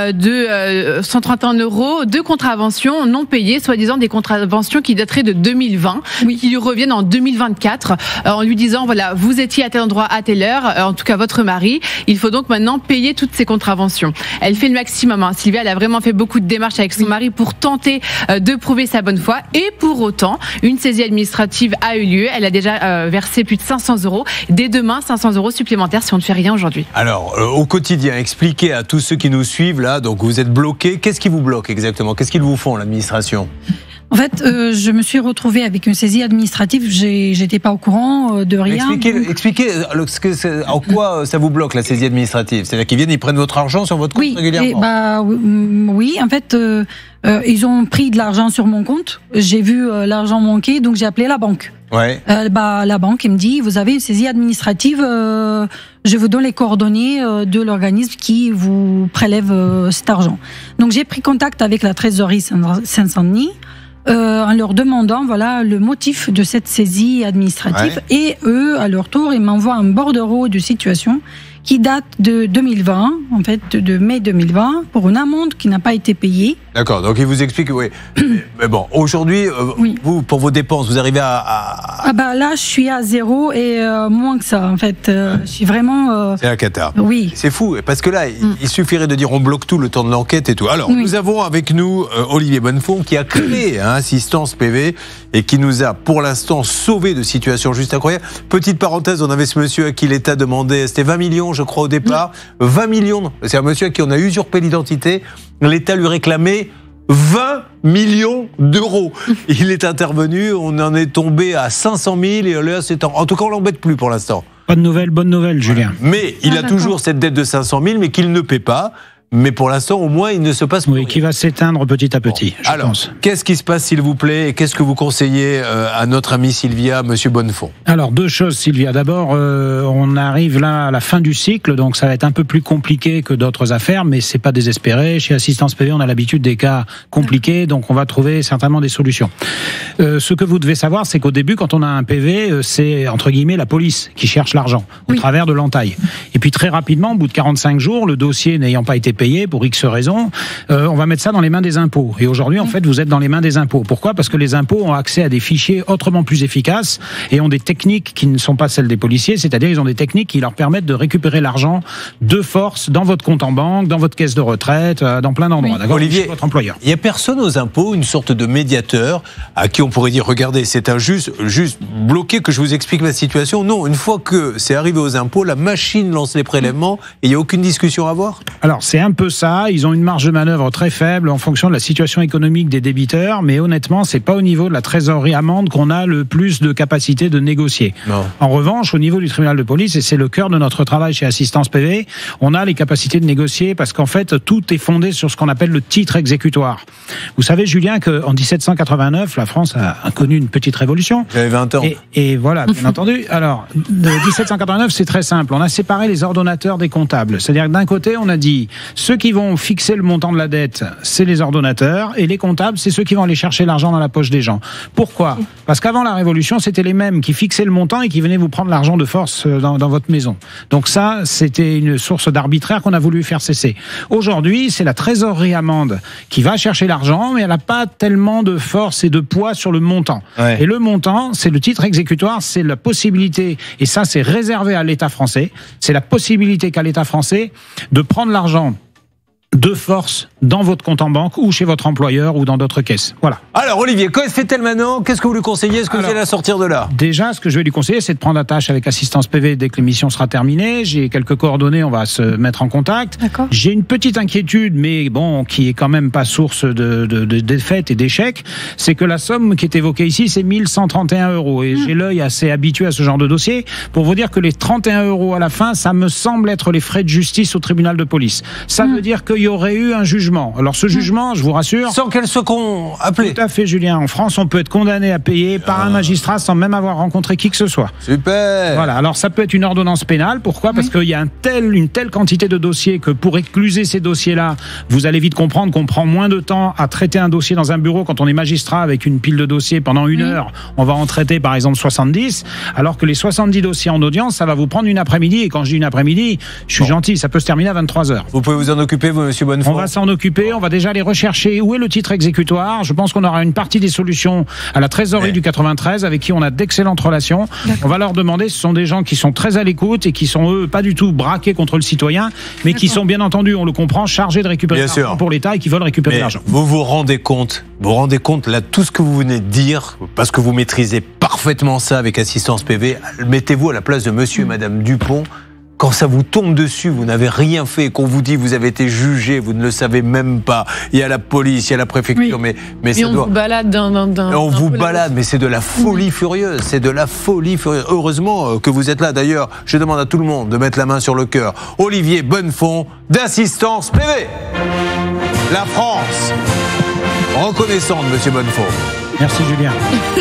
131 € de contraventions non payées, soi-disant des contraventions qui dateraient de 2020, qui lui reviennent en 2024, en lui disant, voilà, vous étiez à tel endroit à telle heure, en tout cas votre mari, il faut donc maintenant payer toutes ces contraventions. Elle fait le maximum. Hein. Sylvia, elle a vraiment fait beaucoup de démarches avec son mari pour tenter de prouver sa bonne foi. Et pour autant, une saisie administrative a eu lieu. Elle a déjà versé plus de 500 €. Dès demain, 500 € supplémentaires si on ne fait rien aujourd'hui. Alors, au quotidien, expliquez à tous ceux qui nous suivent là, donc vous êtes bloqués. Qu'est-ce qui vous bloque exactement? Qu'est-ce qu'ils vous font, l'administration? En fait, je me suis retrouvée avec une saisie administrative. J'étais pas au courant de rien. Expliquez en quoi ça vous bloque la saisie administrative. C'est-à-dire qu'ils viennent, ils prennent votre argent sur votre compte régulièrement. Oui, en fait, ils ont pris de l'argent sur mon compte. J'ai vu l'argent manquer, donc j'ai appelé la banque. Ouais. La banque elle me dit, vous avez une saisie administrative, je vous donne les coordonnées de l'organisme qui vous prélève cet argent. Donc j'ai pris contact avec la trésorerie Saint-Denis en leur demandant voilà le motif de cette saisie administrative, et eux à leur tour ils m'envoient un bordereau de situation qui date de 2020, en fait, de mai 2020, pour une amende qui n'a pas été payée. D'accord, donc il vous explique, oui. Mais bon, aujourd'hui, vous, pour vos dépenses, vous arrivez à... Là, je suis à 0 et moins que ça, en fait. Je suis vraiment... C'est la cata. Oui. C'est fou, parce que là, il suffirait de dire on bloque tout le temps de l'enquête et tout. Alors, nous avons avec nous Olivier Bonnefond, qui a créé Assistance PV et qui nous a, pour l'instant, sauvé de situations juste incroyables. Petite parenthèse, on avait ce monsieur à qui l'État demandait, c'était 20 millions, je crois, au départ. 20 millions, c'est un monsieur à qui on a usurpé l'identité. L'État lui réclamait 20 millions d'euros. Il est intervenu, on en est tombé à 500 000 et là, en tout cas, on l'embête plus pour l'instant. Bonne nouvelle, Julien. Mais il a toujours cette dette de 500 000, mais qu'il ne paie pas. Mais pour l'instant, au moins, il ne se passe pas. Oui, qui va s'éteindre petit à petit, je pense. Qu'est-ce qui se passe, s'il vous plaît, et qu'est-ce que vous conseillez à notre amie Sylvia, monsieur Bonnefond? Alors, deux choses, Sylvia. D'abord, on arrive là à la fin du cycle, donc ça va être un peu plus compliqué que d'autres affaires, mais c'est pas désespéré. Chez Assistance PV, on a l'habitude des cas compliqués, donc on va trouver certainement des solutions. Ce que vous devez savoir, c'est qu'au début, quand on a un PV, c'est, entre guillemets, la police qui cherche l'argent, au travers de l'entaille. Et puis, très rapidement, au bout de 45 jours, le dossier n'ayant pas été payé pour X raisons, on va mettre ça dans les mains des impôts. Et aujourd'hui, en fait, vous êtes dans les mains des impôts. Pourquoi? Parce que les impôts ont accès à des fichiers autrement plus efficaces et ont des techniques qui ne sont pas celles des policiers, c'est-à-dire ils ont des techniques qui leur permettent de récupérer l'argent de force dans votre compte en banque, dans votre caisse de retraite, dans plein d'endroits. D'accord, Olivier, votre employeur. Il n'y a personne aux impôts, une sorte de médiateur à qui on pourrait dire, regardez, c'est un juste bloqué que je vous explique ma situation. Non, une fois que c'est arrivé aux impôts, la machine lance les prélèvements et il n'y a aucune discussion à avoir? Alors, c'est un peu ça. Ils ont une marge de manœuvre très faible en fonction de la situation économique des débiteurs, mais honnêtement, c'est pas au niveau de la trésorerie amende qu'on a le plus de capacité de négocier. Non. En revanche, au niveau du tribunal de police, et c'est le cœur de notre travail chez Assistance PV, on a les capacités de négocier parce qu'en fait, tout est fondé sur ce qu'on appelle le titre exécutoire. Vous savez, Julien, qu'en 1789, la France a connu une petite révolution. J'avais 20 ans. Et voilà, bien entendu. Alors, de 1789, c'est très simple. On a séparé les ordonnateurs des comptables. C'est-à-dire que d'un côté, on a dit, ceux qui vont fixer le montant de la dette, c'est les ordonnateurs, et les comptables, c'est ceux qui vont aller chercher l'argent dans la poche des gens. Pourquoi ? Parce qu'avant la Révolution, c'était les mêmes qui fixaient le montant et qui venaient vous prendre l'argent de force dans votre maison. Donc ça, c'était une source d'arbitraire qu'on a voulu faire cesser. Aujourd'hui, c'est la trésorerie amende qui va chercher l'argent, mais elle n'a pas tellement de force et de poids sur le montant. Ouais. Et le montant, c'est le titre exécutoire, c'est la possibilité, et ça c'est réservé à l'État français, c'est la possibilité qu'a l'État français de prendre l'argent de force dans votre compte en banque ou chez votre employeur ou dans d'autres caisses. Voilà. Alors Olivier, que fait-elle maintenant ? Qu'est-ce que vous lui conseillez ? Est-ce que vous allez la sortir de là ? Déjà, ce que je vais lui conseiller, c'est de prendre attache avec Assistance PV dès que l'émission sera terminée. J'ai quelques coordonnées, on va se mettre en contact. J'ai une petite inquiétude, mais bon, qui est quand même pas source de défaite et d'échec. C'est que la somme qui est évoquée ici, c'est 1131 €. Et j'ai l'œil assez habitué à ce genre de dossier pour vous dire que les 31 € à la fin, ça me semble être les frais de justice au tribunal de police. Ça veut dire qu'il y aurait eu un jugement. Alors ce jugement, je vous rassure... Sans qu'elle se appelée. Tout à fait, Julien. En France, on peut être condamné à payer par un magistrat sans même avoir rencontré qui que ce soit. Super. Voilà. Alors ça peut être une ordonnance pénale. Pourquoi ? Parce qu'il y a une telle quantité de dossiers que pour écluser ces dossiers-là, vous allez vite comprendre qu'on prend moins de temps à traiter un dossier dans un bureau quand on est magistrat avec une pile de dossiers pendant une heure. On va en traiter par exemple 70, alors que les 70 dossiers en audience, ça va vous prendre une après-midi. Et quand je dis une après-midi, je suis gentil, ça peut se terminer à 23h. Vous pouvez vous en occuper, vous, monsieur Bonnefond ? On va s'en occuper, on va déjà aller rechercher où est le titre exécutoire. Je pense qu'on aura une partie des solutions à la trésorerie du 93 avec qui on a d'excellentes relations. On va leur demander, ce sont des gens qui sont très à l'écoute et qui sont eux pas du tout braqués contre le citoyen, mais qui sont bien entendu, on le comprend, chargés de récupérer l'argent pour l'État et qui veulent récupérer l'argent. Vous vous rendez compte là, tout ce que vous venez de dire, parce que vous maîtrisez parfaitement ça avec Assistance PV, mettez-vous à la place de monsieur et madame Dupont. Quand ça vous tombe dessus, vous n'avez rien fait, qu'on vous dit vous avez été jugé, vous ne le savez même pas. Il y a la police, il y a la préfecture, mais ça on doit... vous balade on vous balade, mais c'est de la folie furieuse. C'est de la folie furieuse. Heureusement que vous êtes là. D'ailleurs, je demande à tout le monde de mettre la main sur le cœur. Olivier Bonnefond, d'Assistance PV. La France, reconnaissante, monsieur Bonnefond. Merci Julien.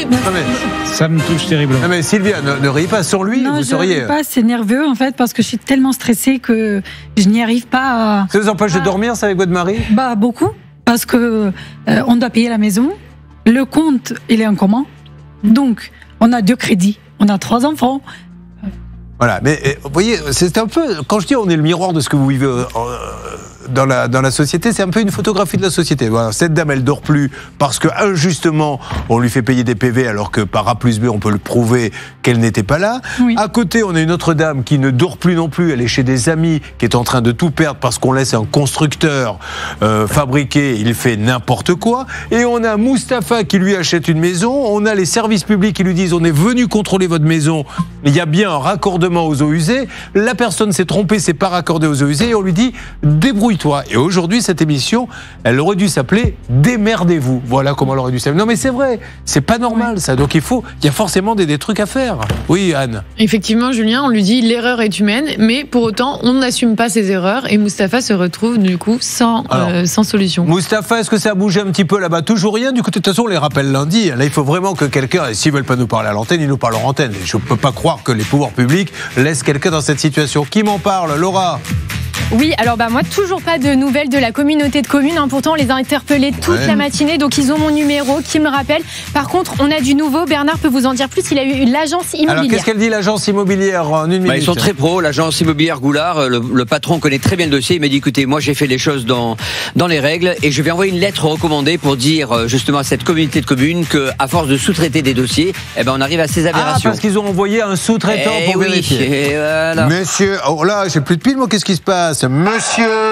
Ça me touche terriblement. Non mais Sylvia, ne riez pas sur lui, non, vous seriez... Non, pas, c'est nerveux en fait, parce que je suis tellement stressée que je n'y arrive pas à... Ça vous empêche de dormir, ça, avec votre mari ? Bah, beaucoup, parce que on doit payer la maison, le compte, il est en commun, donc on a 2 crédits, on a 3 enfants... Voilà, mais vous voyez, c'est un peu, quand je dis on est le miroir de ce que vous vivez dans la société, c'est un peu une photographie de la société. Voilà, cette dame, elle dort plus parce que injustement, on lui fait payer des PV alors que par A plus B, on peut le prouver qu'elle n'était pas là. Oui. À côté, on a une autre dame qui ne dort plus non plus, elle est chez des amis, qui est en train de tout perdre parce qu'on laisse un constructeur fabriquer, il fait n'importe quoi. Et on a Mustapha qui lui achète une maison, on a les services publics qui lui disent on est venu contrôler votre maison, il y a bien un raccordement aux eaux usées, la personne s'est trompée, c'est pas raccordé aux eaux usées, et on lui dit débrouille-toi. Et aujourd'hui, cette émission, elle aurait dû s'appeler Démerdez-vous. Voilà comment elle aurait dû s'appeler. Non mais c'est vrai, c'est pas normal ça. Donc il y a forcément des trucs à faire. Oui, Anne. Effectivement, Julien, on lui dit l'erreur est humaine, mais pour autant, on n'assume pas ses erreurs et Mustapha se retrouve du coup sans solution. Mustapha, est-ce que ça a bougé un petit peu là-bas? Toujours rien. Du coup, de toute façon, on les rappelle lundi. Là, il faut vraiment que quelqu'un, s'ils veulent pas nous parler à l'antenne, ils nous parlent en antenne. Je peux pas croire que les pouvoirs publics laissent quelqu'un dans cette situation. Qui m'en parle? Laura? Oui, alors moi toujours pas de nouvelles de la communauté de communes, pourtant on les a interpellés toute la matinée, donc ils ont mon numéro qui me rappelle. Par contre, on a du nouveau, Bernard peut vous en dire plus, il a eu l'agence immobilière. Alors qu'est-ce qu'elle dit l'agence immobilière en une minute? Ils sont très pros, l'agence immobilière Goulard, le patron connaît très bien le dossier, il m'a dit écoutez, moi j'ai fait les choses dans les règles et je vais envoyer une lettre recommandée pour dire justement à cette communauté de communes qu'à force de sous-traiter des dossiers, on arrive à ces aberrations. Ah, parce qu'ils ont envoyé un sous-traitant pour vérifier. Et voilà. Monsieur, oh là, j'ai plus de pile, moi, qu'est-ce qui se passe? Monsieur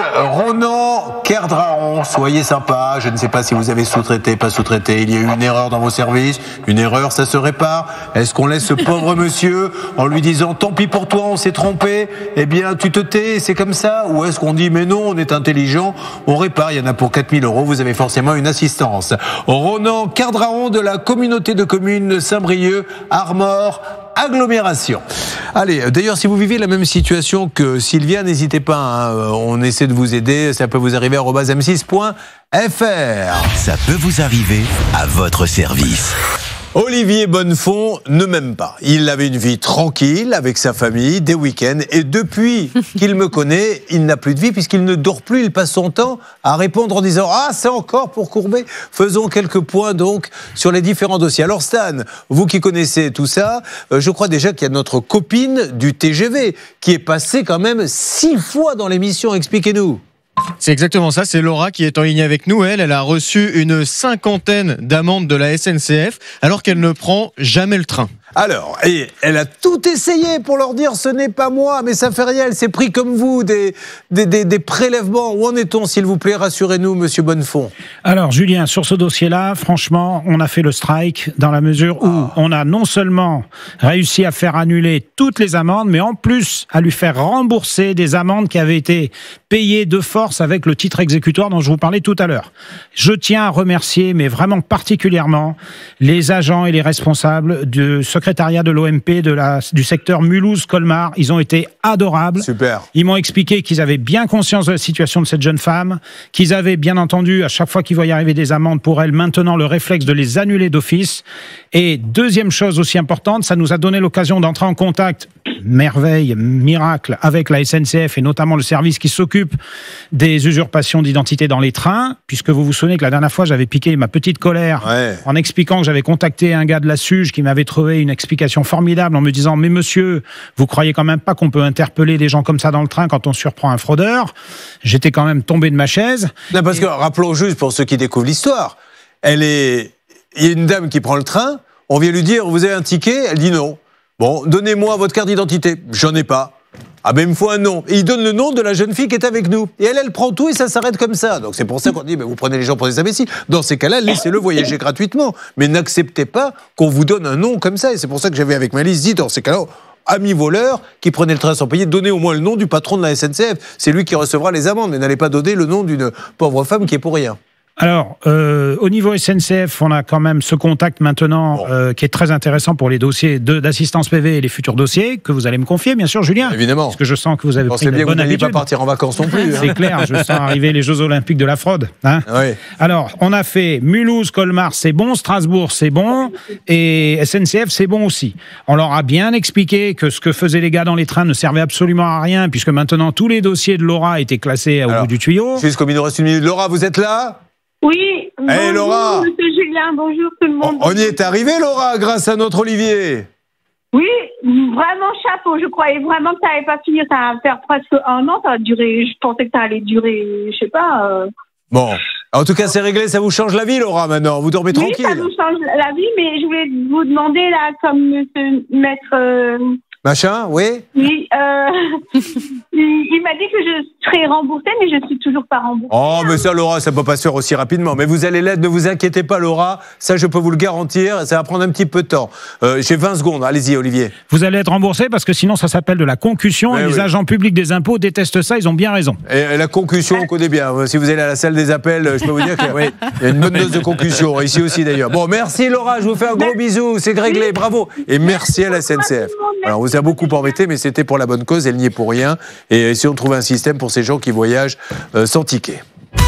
Ronan Kerdraon, soyez sympa. Je ne sais pas si vous avez sous-traité, pas sous-traité. Il y a eu une erreur dans vos services. Une erreur, ça se répare. Est-ce qu'on laisse ce pauvre monsieur en lui disant tant pis pour toi, on s'est trompé, eh bien tu te tais, c'est comme ça? Ou est-ce qu'on dit mais non, on est intelligent, on répare, il y en a pour 4 000 €, vous avez forcément une assistance. Ronan Kerdraon de la communauté de communes Saint-Brieuc, Armor, agglomération. Allez, d'ailleurs, si vous vivez la même situation que Sylvia, n'hésitez pas, hein, on essaie de vous aider, ça peut vous arriver à @m6.fr. Ça peut vous arriver à votre service. Olivier Bonnefond ne m'aime pas. Il avait une vie tranquille avec sa famille, des week-ends, et depuis qu'il me connaît, il n'a plus de vie puisqu'il ne dort plus, il passe son temps à répondre en disant « Ah, c'est encore pour Courbet ». Faisons quelques points donc sur les différents dossiers. Alors Stan, vous qui connaissez tout ça, je crois déjà qu'il y a notre copine du TGV qui est passée quand même 6 fois dans l'émission. Expliquez-nous. C'est exactement ça, c'est Laura qui est en ligne avec nous. Elle a reçu une 50aine d'amendes de la SNCF alors qu'elle ne prend jamais le train. Alors, et elle a tout essayé pour leur dire ce n'est pas moi, mais ça fait rien, elle s'est pris comme vous des prélèvements. Où en est-on, s'il vous plaît? Rassurez-nous, monsieur Bonnefond. Alors, Julien, sur ce dossier-là, franchement, on a fait le strike dans la mesure où on a non seulement réussi à faire annuler toutes les amendes, mais en plus à lui faire rembourser des amendes qui avaient été payées de force avec le titre exécutoire dont je vous parlais tout à l'heure. Je tiens à remercier, mais vraiment particulièrement, les agents et les responsables du secrétariat de l'OMP du secteur Mulhouse-Colmar. Ils ont été adorables. Super. Ils m'ont expliqué qu'ils avaient bien conscience de la situation de cette jeune femme, qu'ils avaient bien entendu, à chaque fois qu'il voyait arriver des amendes pour elle, maintenant le réflexe de les annuler d'office. Et deuxième chose aussi importante, ça nous a donné l'occasion d'entrer en contact, merveille, miracle, avec la SNCF et notamment le service qui s'occupe des usurpations d'identité dans les trains, puisque vous vous souvenez que la dernière fois, j'avais piqué ma petite colère en expliquant que j'avais contacté un gars de la SUGE qui m'avait trouvé une explication formidable en me disant « Mais monsieur, vous croyez quand même pas qu'on peut interpeller des gens comme ça dans le train quand on surprend un fraudeur ?» J'étais quand même tombé de ma chaise. Non, parce que, rappelons juste pour ceux qui découvrent l'histoire, il y a une dame qui prend le train, on vient lui dire « Vous avez un ticket ?» Elle dit non. Bon, donnez-moi votre carte d'identité. J'en ai pas. Ah ben il me faut un nom. Et il donne le nom de la jeune fille qui est avec nous. Et elle prend tout et ça s'arrête comme ça. Donc c'est pour ça qu'on dit, mais vous prenez les gens pour des imbéciles. Dans ces cas-là, laissez-le voyager gratuitement. Mais n'acceptez pas qu'on vous donne un nom comme ça. Et c'est pour ça que j'avais avec ma liste dit, dans ces cas-là, amis voleurs qui prenaient le train sans payer, donnez au moins le nom du patron de la SNCF. C'est lui qui recevra les amendes. Mais n'allez pas donner le nom d'une pauvre femme qui est pour rien. Alors, au niveau SNCF, on a quand même ce contact maintenant qui est très intéressant pour les dossiers d'assistance PV et les futurs dossiers que vous allez me confier, bien sûr, Julien. Évidemment. Parce que je sens que vous avez pris une bonne habitude. Vous n'allez pas partir en vacances non plus. C'est clair, je sens arriver les Jeux Olympiques de la fraude. Hein. Oui. Alors, on a fait Mulhouse, Colmar, c'est bon, Strasbourg, c'est bon, et SNCF, c'est bon aussi. On leur a bien expliqué que ce que faisaient les gars dans les trains ne servait absolument à rien, puisque maintenant tous les dossiers de Laura étaient classés au bout du tuyau. Juste comme il nous reste une minute. Laura, vous êtes là? Oui, bonjour, Laura. Monsieur Julien, bonjour tout le monde. On y est arrivé, Laura, grâce à notre Olivier. Oui, vraiment chapeau. Je croyais vraiment que ça n'allait pas finir. Ça va faire presque 1 an. Ça va durer. Je pensais que ça allait durer, je sais pas. Bon, en tout cas, c'est réglé. Ça vous change la vie, Laura, maintenant. Vous dormez tranquille. Oui, ça vous change la vie, mais je voulais vous demander, là, comme monsieur maître... Machin, oui. Oui, il m'a dit que je serais remboursée, mais je suis toujours pas remboursée. Oh, mais ça, Laura, ça peut pas se faire aussi rapidement. Mais vous allez l'être, ne vous inquiétez pas, Laura. Ça, je peux vous le garantir. Ça va prendre un petit peu de temps. J'ai 20 secondes. Allez-y, Olivier. Vous allez être remboursé parce que sinon, ça s'appelle de la concussion. Et les agents publics des impôts détestent ça. Ils ont bien raison. Et la concussion, on connaît bien. Si vous allez à la salle des appels, je peux vous dire qu'il y a une bonne dose de concussion. Ici aussi, d'ailleurs. Bon, merci, Laura. Je vous fais un gros bisou. C'est réglé. Bravo. Et merci à la SNCF. Alors, on vous a beaucoup embêté, mais c'était pour la bonne cause, elle n'y est pour rien. Et si on trouve un système pour ces gens qui voyagent sans ticket.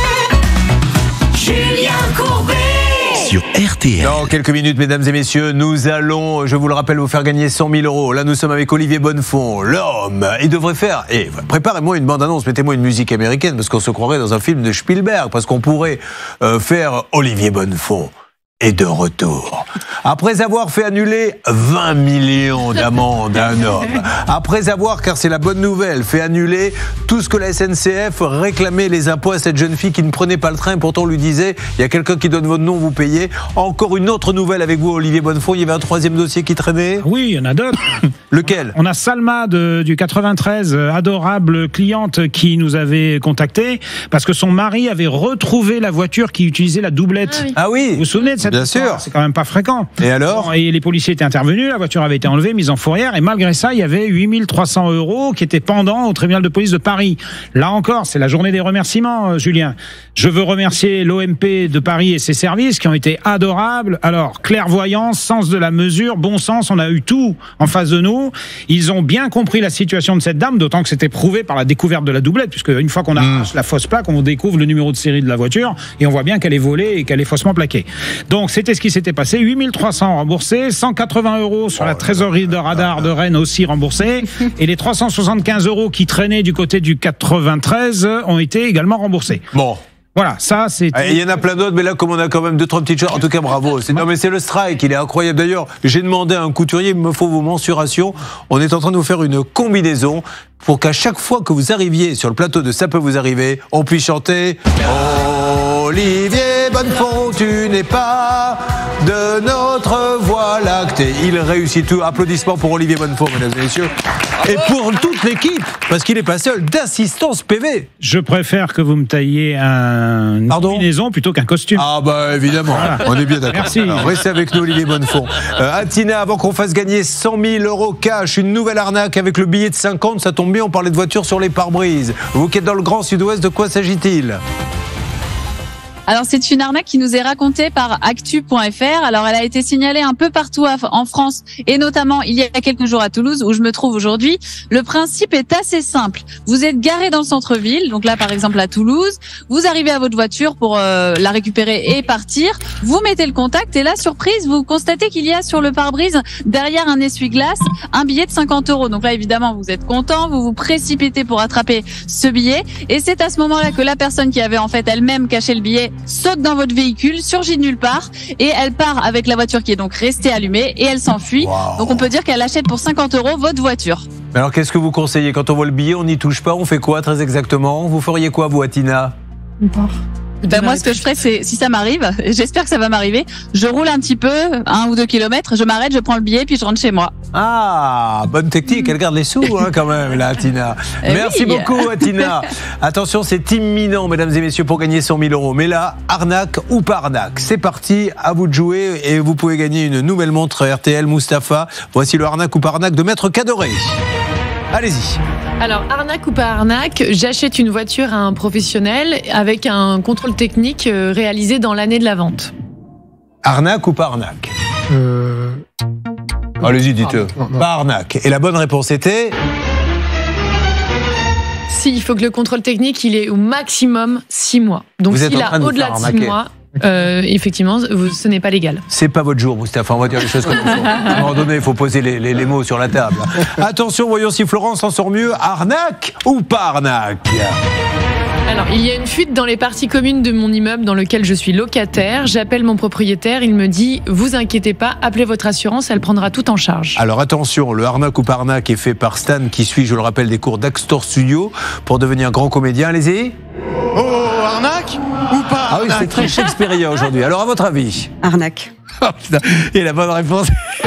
Julien Courbet sur RTL. Dans quelques minutes, mesdames et messieurs, nous allons, je vous le rappelle, vous faire gagner 100 000 €. Là, nous sommes avec Olivier Bonnefond, l'homme. Il devrait faire, préparez-moi une bande-annonce, mettez-moi une musique américaine, parce qu'on se croirait dans un film de Spielberg, parce qu'on pourrait faire Olivier Bonnefond. est de retour. Après avoir fait annuler 20 millions d'amendes à un homme, après avoir, car c'est la bonne nouvelle, fait annuler tout ce que la SNCF réclamait les impôts à cette jeune fille qui ne prenait pas le train, pourtant on lui disait, il y a quelqu'un qui donne votre nom, vous payez. Encore une autre nouvelle avec vous, Olivier Bonnefond, il y avait un troisième dossier qui traînait. Oui, il y en a d'autres. Lequel? On a Salma du 93, adorable cliente qui nous avait contacté parce que son mari avait retrouvé la voiture qui utilisait la doublette. Ah oui. Vous vous souvenez de cette Bien histoire? sûr. C'est quand même pas fréquent. Et alors? Et les policiers étaient intervenus, la voiture avait été enlevée, mise en fourrière, et malgré ça, il y avait 8300 € qui étaient pendants au tribunal de police de Paris. Là encore, c'est la journée des remerciements, Julien. Je veux remercier l'OMP de Paris et ses services qui ont été adorables. Alors, clairvoyance, sens de la mesure, bon sens, on a eu tout en face de nous. Ils ont bien compris la situation de cette dame, d'autant que c'était prouvé par la découverte de la doublette, puisque une fois qu'on arrache la fausse plaque, on découvre le numéro de série de la voiture et on voit bien qu'elle est volée et qu'elle est faussement plaquée. Donc, c'était ce qui s'était passé. 8300 remboursés, 180 € sur la trésorerie de radar de Rennes aussi remboursés, et les 375 € qui traînaient du côté du 93 ont été également remboursés. Bon. Voilà, ça c'est... Il y en a plein d'autres, mais là, comme on a quand même 2-3 petites choses, en tout cas, bravo. Non, mais c'est le strike, il est incroyable. D'ailleurs, j'ai demandé à un couturier, il me faut vos mensurations. On est en train de vous faire une combinaison pour qu'à chaque fois que vous arriviez sur le plateau de Ça peut vous arriver, on puisse chanter Olivier Bonnefond, tu n'es pas de notre voie lactée. Il réussit tout. Applaudissements pour Olivier Bonnefond, mesdames et messieurs. Et pour toute l'équipe, parce qu'il n'est pas seul, d'assistance PV. Je préfère que vous me tailliez une combinaison plutôt qu'un costume. Ah bah évidemment, voilà. On est bien d'accord. Merci. Alors, restez avec nous, Olivier Bonnefond. Atina, avant qu'on fasse gagner 100 000 € cash, une nouvelle arnaque avec le billet de 50, ça tombe bien, on parlait de voitures sur les pare-brises. Vous qui êtes dans le Grand Sud-Ouest, de quoi s'agit-il ? Alors c'est une arnaque qui nous est racontée par actu.fr. Alors elle a été signalée un peu partout en France et notamment il y a quelques jours à Toulouse où je me trouve aujourd'hui. Le principe est assez simple. Vous êtes garé dans le centre-ville, donc là par exemple à Toulouse, vous arrivez à votre voiture pour la récupérer et partir. Vous mettez le contact et là surprise, vous constatez qu'il y a sur le pare-brise derrière un essuie-glace un billet de 50 €. Donc là évidemment vous êtes content, vous vous précipitez pour attraper ce billet et c'est à ce moment-là que la personne qui avait en fait elle-même caché le billet saute dans votre véhicule, surgit de nulle part et elle part avec la voiture qui est donc restée allumée et elle s'enfuit. Wow. Donc on peut dire qu'elle achète pour 50 € votre voiture. Alors qu'est-ce que vous conseillez? Quand on voit le billet, on n'y touche pas, on fait quoi très exactement? Vous feriez quoi vous, Atina? Moi, ce que je ferais, c'est, si ça m'arrive, j'espère que ça va m'arriver, je roule un petit peu, 1 ou 2 kilomètres, je m'arrête, je prends le billet, puis je rentre chez moi. Ah, bonne technique, elle garde les sous, quand même, là, Atina. Merci beaucoup, Atina. Attention, c'est imminent, mesdames et messieurs, pour gagner 100 000 €. Mais là, arnaque ou pas arnaque, c'est parti, à vous de jouer, et vous pouvez gagner une nouvelle montre RTL Mustapha. Voici le arnaque ou pas arnaque de Maître Cadoré. Allez-y. Alors, arnaque ou pas arnaque, j'achète une voiture à un professionnel avec un contrôle technique réalisé dans l'année de la vente. Arnaque ou pas arnaque? Allez-y, dites-le. Pas arnaque. Et la bonne réponse était? Si, il faut que le contrôle technique, il est au maximum 6 mois. Donc, s'il a au-delà de 6 mois... effectivement, ce n'est pas légal. C'est pas votre jour, Moustapha, on va dire les choses comme il faut. À un moment donné, il faut poser les mots sur la table. Attention, voyons si Florence s'en sort mieux. Arnaque ou pas arnaque? Alors, il y a une fuite dans les parties communes de mon immeuble dans lequel je suis locataire. J'appelle mon propriétaire, il me dit « Vous inquiétez pas, appelez votre assurance, elle prendra tout en charge ». Alors attention, le arnaque ou pas arnaque est fait par Stan qui suit, je le rappelle, des cours d'Actor Studio pour devenir grand comédien. Allez-y. Oh, arnaque ou pas arnaque? Ah oui, c'est très shakespearien aujourd'hui. Alors, à votre avis? Arnaque. Oh, putain. Et la bonne réponse?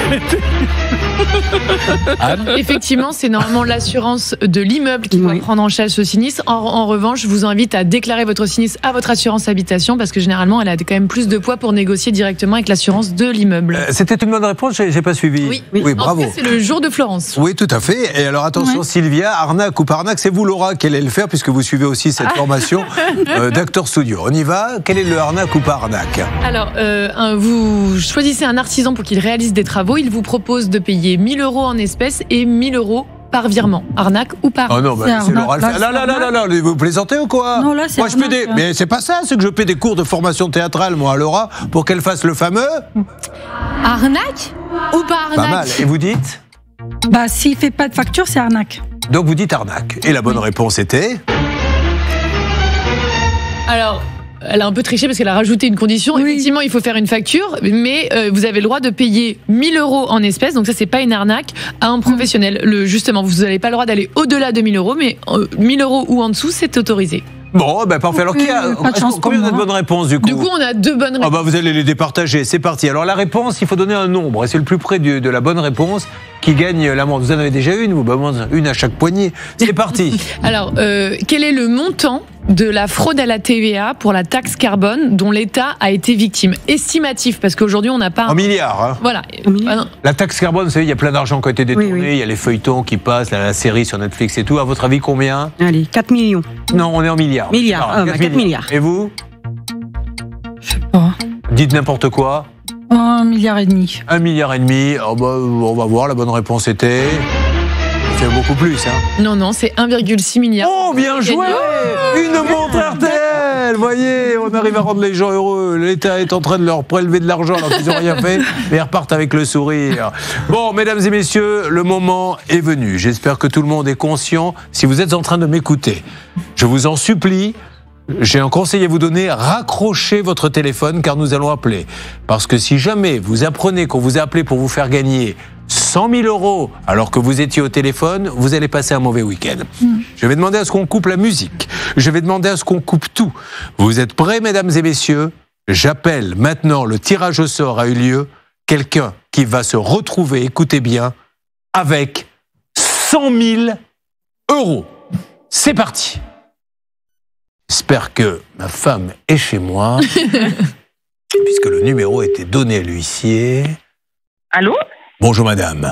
Effectivement, c'est normalement l'assurance de l'immeuble qui doit prendre en charge ce sinistre. En revanche, je vous invite à déclarer votre sinistre à votre assurance habitation parce que généralement, elle a quand même plus de poids pour négocier directement avec l'assurance de l'immeuble. C'était une bonne réponse, j'ai pas suivi. Oui, bravo. En fait, c'est le jour de Florence. Oui, tout à fait. Et alors attention, Sylvia, arnaque ou pas arnaque, c'est vous Laura qui allez le faire puisque vous suivez aussi cette formation d'Actor Studio. On y va. Quel est le arnaque ou pas arnaque? Alors, vous choisissez un artisan pour qu'il réalise des travaux. Il vous propose de payer 1 000 € en espèces et 1 000 € par virement. Arnaque ou pas? Oh non, c'est Laura. Là, vous plaisantez ou quoi? Non, là, c'est moi, je paie des... Mais c'est pas ça, c'est que je paie des cours de formation théâtrale, moi, à Laura, pour qu'elle fasse le fameux... Arnaque ou pas arnaque? Pas mal. Et vous dites? Bah, s'il fait pas de facture, c'est arnaque. Donc, vous dites arnaque. Et la bonne réponse était? Alors... elle a un peu triché parce qu'elle a rajouté une condition. Effectivement, il faut faire une facture, mais vous avez le droit de payer 1 000 € en espèces. Donc ça, c'est pas une arnaque à un professionnel. Justement, vous n'avez pas le droit d'aller au-delà de 1 000 €, mais 1 000 € ou en dessous, c'est autorisé. Bon, parfait. Alors, combien on a de bonnes réponses du coup ? Du coup, on a 2 bonnes réponses. Vous allez les départager. C'est parti. Alors, la réponse, il faut donner un nombre. Et c'est le plus près de la bonne réponse qui gagne l'amende. Vous en avez déjà une, vous ? Une à chaque poignée. C'est parti. Alors, quel est le montant de la fraude à la TVA pour la taxe carbone dont l'État a été victime? Estimatif, parce qu'aujourd'hui, on n'a pas... En milliards, hein. Voilà. La taxe carbone, vous savez, il y a plein d'argent qui a été détourné. Il y a les feuilletons qui passent, la série sur Netflix et tout. À votre avis, combien ? Allez, 4 millions. Non, on est en milliards. 4 milliards. Et vous ? Je sais pas. Dites n'importe quoi. 1,5 milliard. 1,5 milliard. On va voir, la bonne réponse était... C'est beaucoup plus, hein. Non, c'est 1,6 milliard. Oh, bien joué! Une montre RTL! Voyez, on arrive à rendre les gens heureux. L'État est en train de leur prélever de l'argent alors qu'ils n'ont rien fait, mais ils repartent avec le sourire. Bon, mesdames et messieurs, le moment est venu. J'espère que tout le monde est conscient. Si vous êtes en train de m'écouter, je vous en supplie, j'ai un conseil à vous donner, raccrochez votre téléphone car nous allons appeler. Parce que si jamais vous apprenez qu'on vous a appelé pour vous faire gagner 100 000 € alors que vous étiez au téléphone, vous allez passer un mauvais week-end. Je vais demander à ce qu'on coupe la musique. Je vais demander à ce qu'on coupe tout. Vous êtes prêts, mesdames et messieurs ? J'appelle maintenant, le tirage au sort a eu lieu. Quelqu'un qui va se retrouver, écoutez bien, avec 100 000 €. C'est parti. J'espère que ma femme est chez moi, puisque le numéro a été donné à l'huissier. Allô ? Bonjour madame.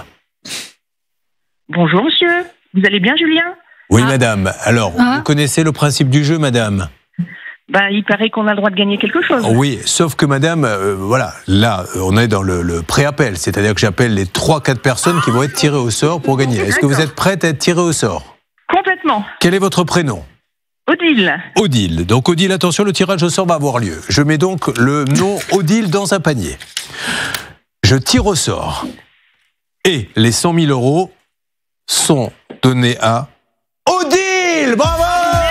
Bonjour monsieur. Vous allez bien Julien ? Oui madame. Alors, vous connaissez le principe du jeu madame ? Il paraît qu'on a le droit de gagner quelque chose. Oui, sauf que madame, là, on est dans le pré-appel, c'est-à-dire que j'appelle les 3-4 personnes qui vont être tirées au sort pour gagner. Est-ce que vous êtes prête à être tirée au sort ? Complètement. Quel est votre prénom ? Odile. Odile. Donc Odile, attention, le tirage au sort va avoir lieu. Je mets donc le nom Odile dans un panier. Je tire au sort. Et les 100 000 € sont donnés à Odile. Bravo!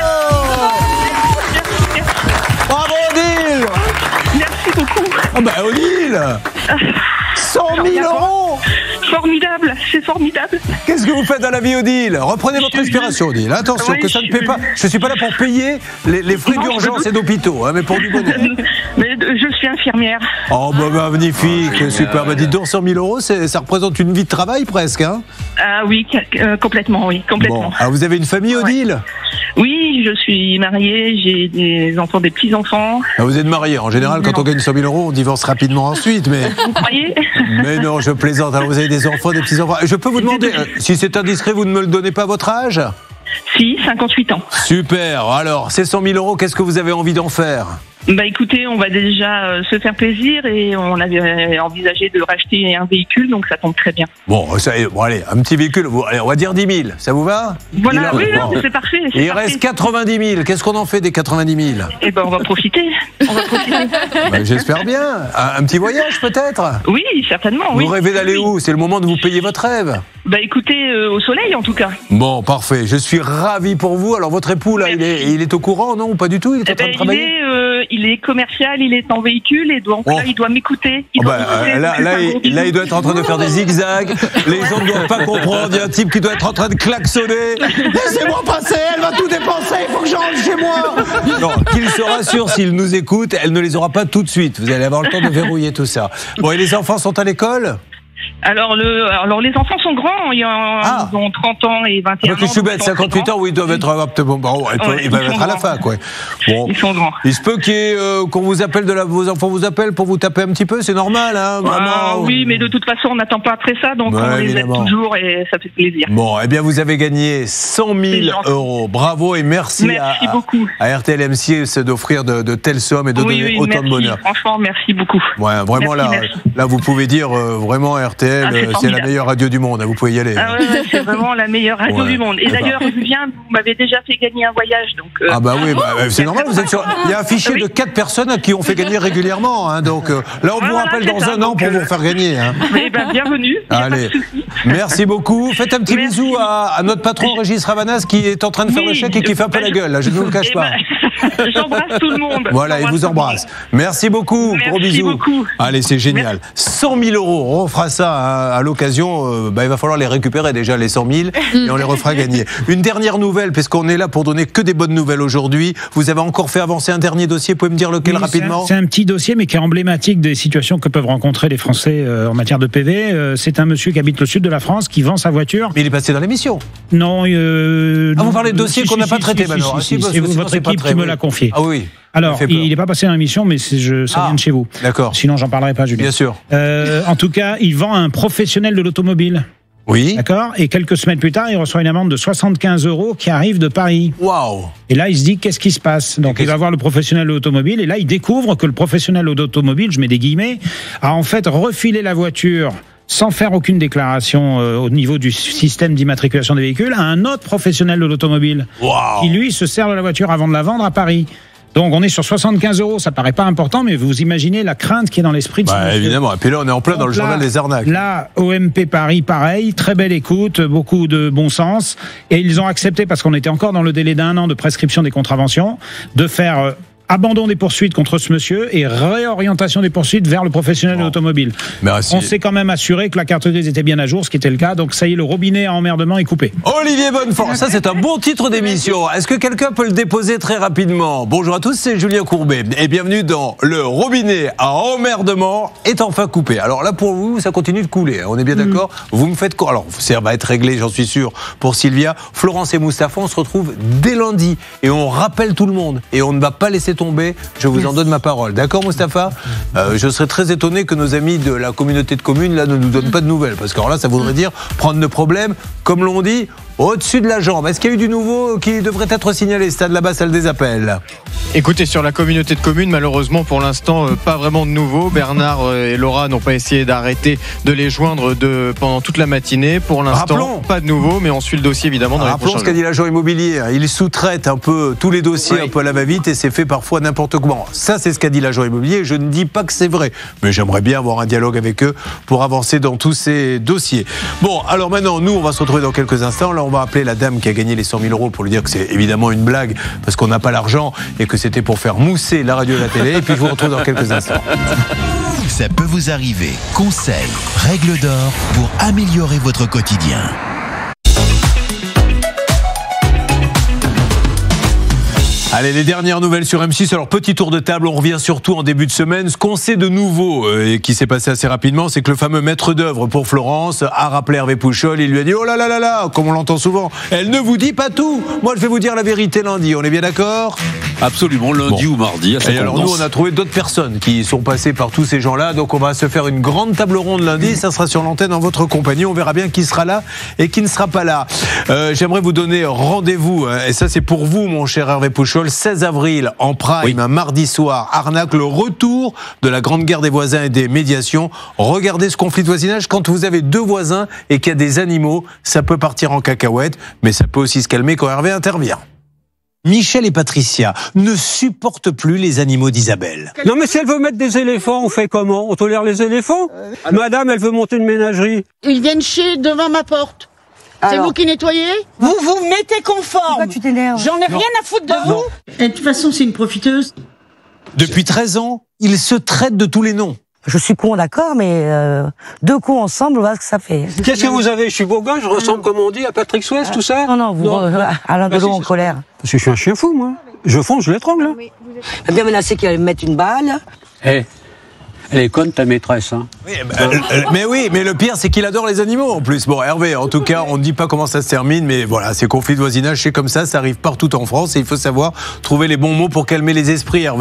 Bravo Odile! Merci beaucoup. Odile! 100 000 €! Formidable, c'est formidable. Qu'est-ce que vous faites dans la vie, Odile ? Reprenez votre respiration, Odile. Attention, que ça ne paie pas. Je ne suis pas là pour payer les frais d'urgence et d'hôpitaux, mais pour du bonheur. Mais je suis infirmière. Oh, magnifique, super. Dites donc, 100 000 €, ça représente une vie de travail presque, hein ? Ah oui, complètement, oui, complètement. Bon, alors vous avez une famille, Odile ? Oui, je suis mariée, j'ai des enfants, des petits-enfants. Vous êtes mariée. En général, quand on gagne 100 000 €, on divorce rapidement ensuite, mais... Vous croyez ? Mais non, je plaisante. Alors vous avez des enfants, des petits-enfants. Je peux vous demander, si c'est indiscret, vous ne me le donnez pas votre âge ? Si, 58 ans. Super. Alors, ces 100 000 €, qu'est-ce que vous avez envie d'en faire ? Écoutez, on va déjà se faire plaisir et on avait envisagé de racheter un véhicule, donc ça tombe très bien. Bon, allez, un petit véhicule, allez, on va dire 10 000, ça vous va ? Voilà, c'est parfait. Il reste 90 000, qu'est-ce qu'on en fait des 90 000 ? On va profiter. J'espère bien. Un petit voyage peut-être ? Oui, certainement. Vous rêvez d'aller où ? C'est le moment de vous payer votre rêve. Écoutez, au soleil en tout cas. Bon, parfait, je suis ravi pour vous. Alors votre époux, là, il est au courant, non ? Ou pas du tout ? Il est en train de travailler ? Il est commercial, il est en véhicule et donc là, il doit m'écouter. Là, il doit être en train de faire des zigzags. Les gens ne doivent pas comprendre. Il y a un type qui doit être en train de klaxonner. Laissez-moi passer, elle va tout dépenser, il faut que je rentre chez moi. Non, qu'il se rassure, s'il nous écoute, elle ne les aura pas tout de suite. Vous allez avoir le temps de verrouiller tout ça. Bon, et les enfants sont à l'école ? Alors les enfants sont grands, ils ont 30 ans et 21 ans. Je suis bête, 58 ans, oui, ils doivent être ils peuvent être à la fac, ouais. Bon, ils sont grands. Il se peut qu'on vous appelle vos enfants vous appellent pour vous taper un petit peu, c'est normal, hein, vraiment. Oui, mais de toute façon, on n'attend pas après ça, donc on les aide toujours et ça fait plaisir. Bon, bien vous avez gagné 100 000 €. Bravo et merci beaucoup à RTL M6 d'offrir de telles sommes et de donner autant de bonheur. Franchement, merci beaucoup. Ouais, vraiment merci. Là, vous pouvez dire vraiment RTL. RTL, c'est la formidable. meilleure radio du monde, vous pouvez y aller. Ah ouais, c'est vraiment la meilleure radio du monde. Et d'ailleurs, Julien, vous m'avez déjà fait gagner un voyage. Donc, Ah bah oui, c'est normal, vous êtes sur... Il y a un fichier de 4 personnes à qui on fait gagner régulièrement. Hein, donc là, on vous rappelle dans un an pour vous faire gagner. Hein. Eh ben, bienvenue. Allez, merci beaucoup. Faites un petit bisou à notre patron Régis Ravanas qui est en train de faire le chèque et qui fait un peu la gueule. Là, je ne vous le cache pas. J'embrasse tout le monde. Voilà, il vous embrasse. Merci beaucoup. Gros bisous. Allez, c'est génial. 100 000 euros. On fera ça à l'occasion. Il va falloir les récupérer déjà, les 100 000, et on les refera gagner. Une dernière nouvelle, parce qu'on est là pour donner que des bonnes nouvelles aujourd'hui. Vous avez encore fait avancer un dernier dossier. Vous pouvez me dire lequel rapidement? C'est un petit dossier, mais qui est emblématique des situations que peuvent rencontrer les Français en matière de PV. C'est un monsieur qui habite le sud de la France qui vend sa voiture. Mais il est passé dans l'émission. Non. vous parlez de dossiers qu'on n'a pas traités maintenant. C'est votre équipe qui me l'a confié. Ah oui. Alors, il n'est pas passé dans l'émission, mais ça vient de chez vous. D'accord. Sinon, j'en parlerai pas, Julien. Bien sûr. En tout cas, il vend à un professionnel de l'automobile. Oui. D'accord. Et quelques semaines plus tard, il reçoit une amende de 75 € qui arrive de Paris. Waouh. Et là, il se dit, qu'est-ce qui se passe? Donc, il va voir le professionnel de l'automobile. Et là, il découvre que le professionnel de l'automobile, je mets des guillemets, a en fait refilé la voiture sans faire aucune déclaration au niveau du système d'immatriculation des véhicules à un autre professionnel de l'automobile. Wow. Qui, lui, se sert de la voiture avant de la vendre à Paris. Donc on est sur 75 €, ça paraît pas important, mais vous imaginez la crainte qui est dans l'esprit de ce monsieur. Évidemment, et puis là on est en plein dans le journal des arnaques. Là, OMP Paris, pareil, très belle écoute, beaucoup de bon sens, et ils ont accepté, parce qu'on était encore dans le délai d'1 an de prescription des contraventions, de faire... abandon des poursuites contre ce monsieur et réorientation des poursuites vers le professionnel de l'automobile. On s'est quand même assuré que la carte grise était bien à jour, ce qui était le cas. Donc ça y est, le robinet à emmerdement est coupé. Olivier Bonnefort, ça c'est un bon titre d'émission. Est-ce que quelqu'un peut le déposer très rapidement? Bonjour à tous, c'est Julien Courbet et bienvenue dans Le robinet à emmerdement est enfin coupé. Alors là pour vous, ça continue de couler, on est bien d'accord? Vous me faites quoi? Alors ça va être réglé, j'en suis sûr, pour Sylvia. Florence et Moustapha, on se retrouve dès lundi et on rappelle tout le monde et on ne va pas laisser tomber, je vous en donne ma parole. D'accord, Moustapha? Je serais très étonné que nos amis de la communauté de communes là ne nous donnent pas de nouvelles, parce que alors là, ça voudrait dire prendre le problème, comme l'on dit, au-dessus de la jambe. Est-ce qu'il y a eu du nouveau qui devrait être signalé? Stade là-bas, salle des appels. Écoutez, sur la communauté de communes, malheureusement, pour l'instant, pas vraiment de nouveau. Bernard et Laura n'ont pas essayé d'arrêter de les joindre pendant toute la matinée. Pour l'instant, pas de nouveau, mais on suit le dossier évidemment dans les prochains jours. Rappelons ce qu'a dit l'agent immobilier. Il sous-traite un peu tous les dossiers un peu à la va-vite et c'est fait parfois n'importe comment. Ça, c'est ce qu'a dit l'agent immobilier. Je ne dis pas que c'est vrai, mais j'aimerais bien avoir un dialogue avec eux pour avancer dans tous ces dossiers. Bon, alors maintenant, nous, on va se retrouver dans quelques instants. Là, on va appeler la dame qui a gagné les 100 000 € pour lui dire que c'est évidemment une blague parce qu'on n'a pas l'argent et que c'était pour faire mousser la radio et la télé. Et puis je vous retrouve dans quelques instants. Ça peut vous arriver. Conseils, règles d'or pour améliorer votre quotidien. Allez, les dernières nouvelles sur M6. Alors, petit tour de table, on revient surtout en début de semaine. Ce qu'on sait de nouveau et qui s'est passé assez rapidement, c'est que le fameux maître d'œuvre pour Florence a rappelé Hervé Pouchol. Il lui a dit, oh là là là là, comme on l'entend souvent, elle ne vous dit pas tout. Moi, je vais vous dire la vérité lundi. On est bien d'accord? Absolument, lundi ou mardi. Et alors, nous, on a trouvé d'autres personnes qui sont passées par tous ces gens-là. Donc, on va se faire une grande table ronde lundi. Ça sera sur l'antenne en votre compagnie. On verra bien qui sera là et qui ne sera pas là. J'aimerais vous donner rendez-vous. Et ça, c'est pour vous, mon cher Hervé Pouchol. 16 avril en prime, un mardi soir, arnaque, le retour de la grande guerre des voisins et des médiations. Regardez ce conflit de voisinage. Quand vous avez deux voisins et qu'il y a des animaux, ça peut partir en cacahuète, mais ça peut aussi se calmer quand Hervé intervient. Michel et Patricia ne supportent plus les animaux d'Isabelle. Non mais si elle veut mettre des éléphants, on fait comment? On tolère les éléphants? Madame, elle veut monter une ménagerie. Ils viennent chier devant ma porte. C'est vous qui nettoyez? Vous vous mettez conforme. Pourquoi tu t'énerves? J'en ai rien à foutre de vous. Et de toute façon, c'est une profiteuse. Depuis 13 ans, ils se traitent de tous les noms. Je suis con, d'accord, mais deux cons ensemble, voilà ce que ça fait. Qu'est-ce que vous avez? Je suis beau gosse, je ressemble, comme on dit, à Patrick Swayze, tout ça? Non, vous, Alain Delon en colère. Parce que je suis un chien fou, moi. Je fonce, je l'étrangle. Elle a bien menacé qu'elle allait me mettre une balle. Elle est conne, ta maîtresse, hein. Oui, mais le pire, c'est qu'il adore les animaux en plus. Bon, Hervé, en tout cas, on ne dit pas comment ça se termine, mais voilà, ces conflits de voisinage, c'est comme ça arrive partout en France et il faut savoir trouver les bons mots pour calmer les esprits, Hervé.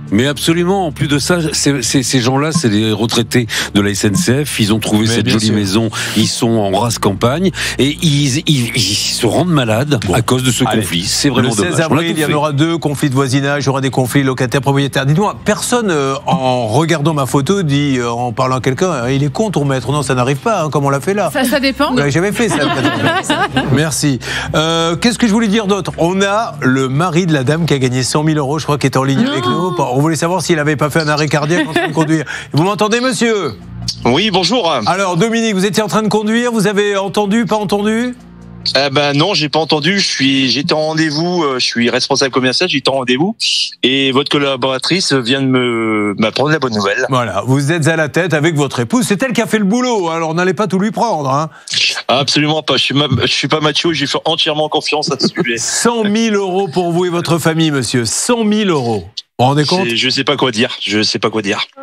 Mais absolument. En plus de ça, ces gens-là, c'est des retraités de la SNCF. Ils ont trouvé cette jolie maison. Ils sont en race campagne et ils se rendent malades à cause de ce conflit. C'est vraiment dommage. Le 16 avril, il y en aura 2 conflits de voisinage. Il y aura des conflits locataires-propriétaires. Dites-moi, personne en regardant ma photo dit, en parlant à quelqu'un, il est con ton maître. Non, ça n'arrive pas, comme on l'a fait là. Ça dépend. Vous n'avez jamais fait ça. Merci. Qu'est-ce que je voulais dire d'autre? On a le mari de la dame qui a gagné 100 000 euros, je crois, qui est en ligne avec nous. On voulait savoir s'il n'avait pas fait un arrêt cardiaque en train de conduire. Vous m'entendez, monsieur? Oui, bonjour. Alors, Dominique, vous étiez en train de conduire, vous avez entendu, pas entendu? Non, j'ai pas entendu. J'étais en rendez-vous. Je suis responsable commercial. J'étais en rendez-vous et votre collaboratrice vient de m'apprendre la bonne nouvelle. Voilà, vous êtes à la tête avec votre épouse. C'est elle qui a fait le boulot. Alors n'allez pas tout lui prendre. Hein. Absolument pas. Je suis pas macho. J'ai fait entièrement confiance à ce sujet. 100 000 euros pour vous et votre famille, monsieur. 100 000 euros. Vous vous rendez compte? Je sais pas quoi dire. Je sais pas.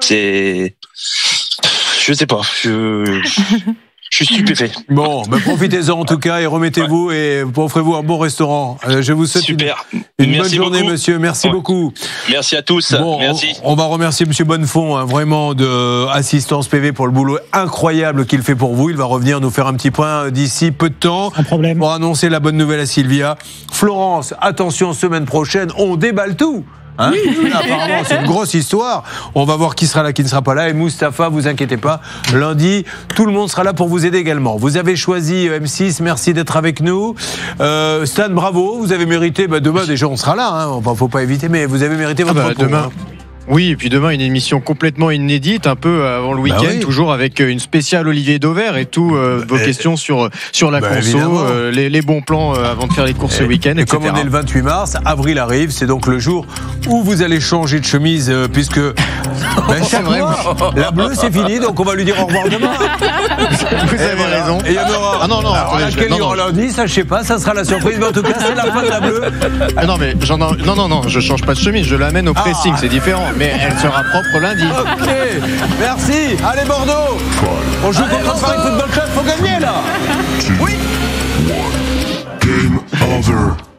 Je suis stupéfait. Bon, profitez-en en tout cas et remettez-vous et offrez-vous un bon restaurant. Je vous souhaite une bonne journée, beaucoup. Monsieur. Merci beaucoup. Merci à tous. Bon, merci. On va remercier Monsieur Bonnefond, vraiment de Assistance PV pour le boulot incroyable qu'il fait pour vous. Il va revenir nous faire un petit point d'ici peu de temps. Un problème. Pour annoncer la bonne nouvelle à Sylvia. Florence, attention, semaine prochaine, on déballe tout. Hein, apparemment, c'est une grosse histoire. On va voir qui sera là, qui ne sera pas là. Et Mustapha, vous inquiétez pas. Lundi, tout le monde sera là pour vous aider également. Vous avez choisi M6. Merci d'être avec nous. Stan, bravo. Vous avez mérité. Demain, déjà, on sera là. Hein. Enfin, faut pas éviter, mais vous avez mérité votre repos, demain. Hein. Oui, et puis demain, une émission complètement inédite, un peu avant le week-end, oui. Toujours avec une spéciale Olivier Dauvert et tout, vos questions sur la conso, les bons plans avant de faire les courses ce week-end, etc. Et comme on est le 28 mars, avril arrive, c'est donc le jour où vous allez changer de chemise, puisque chaque mois, la bleue c'est fini, donc on va lui dire au revoir demain. Vous avez raison. Et il y en aura. Ah non, laquelle il y aura lundi, ça je sais pas, ça sera la surprise, mais en tout cas c'est la fin de la bleue. Non, mais non, je change pas de chemise, je l'amène au pressing, c'est différent. Mais elle sera propre lundi. Ok, merci. Allez Bordeaux, on joue contre Paris Football Club, faut gagner là. Oui. Game over.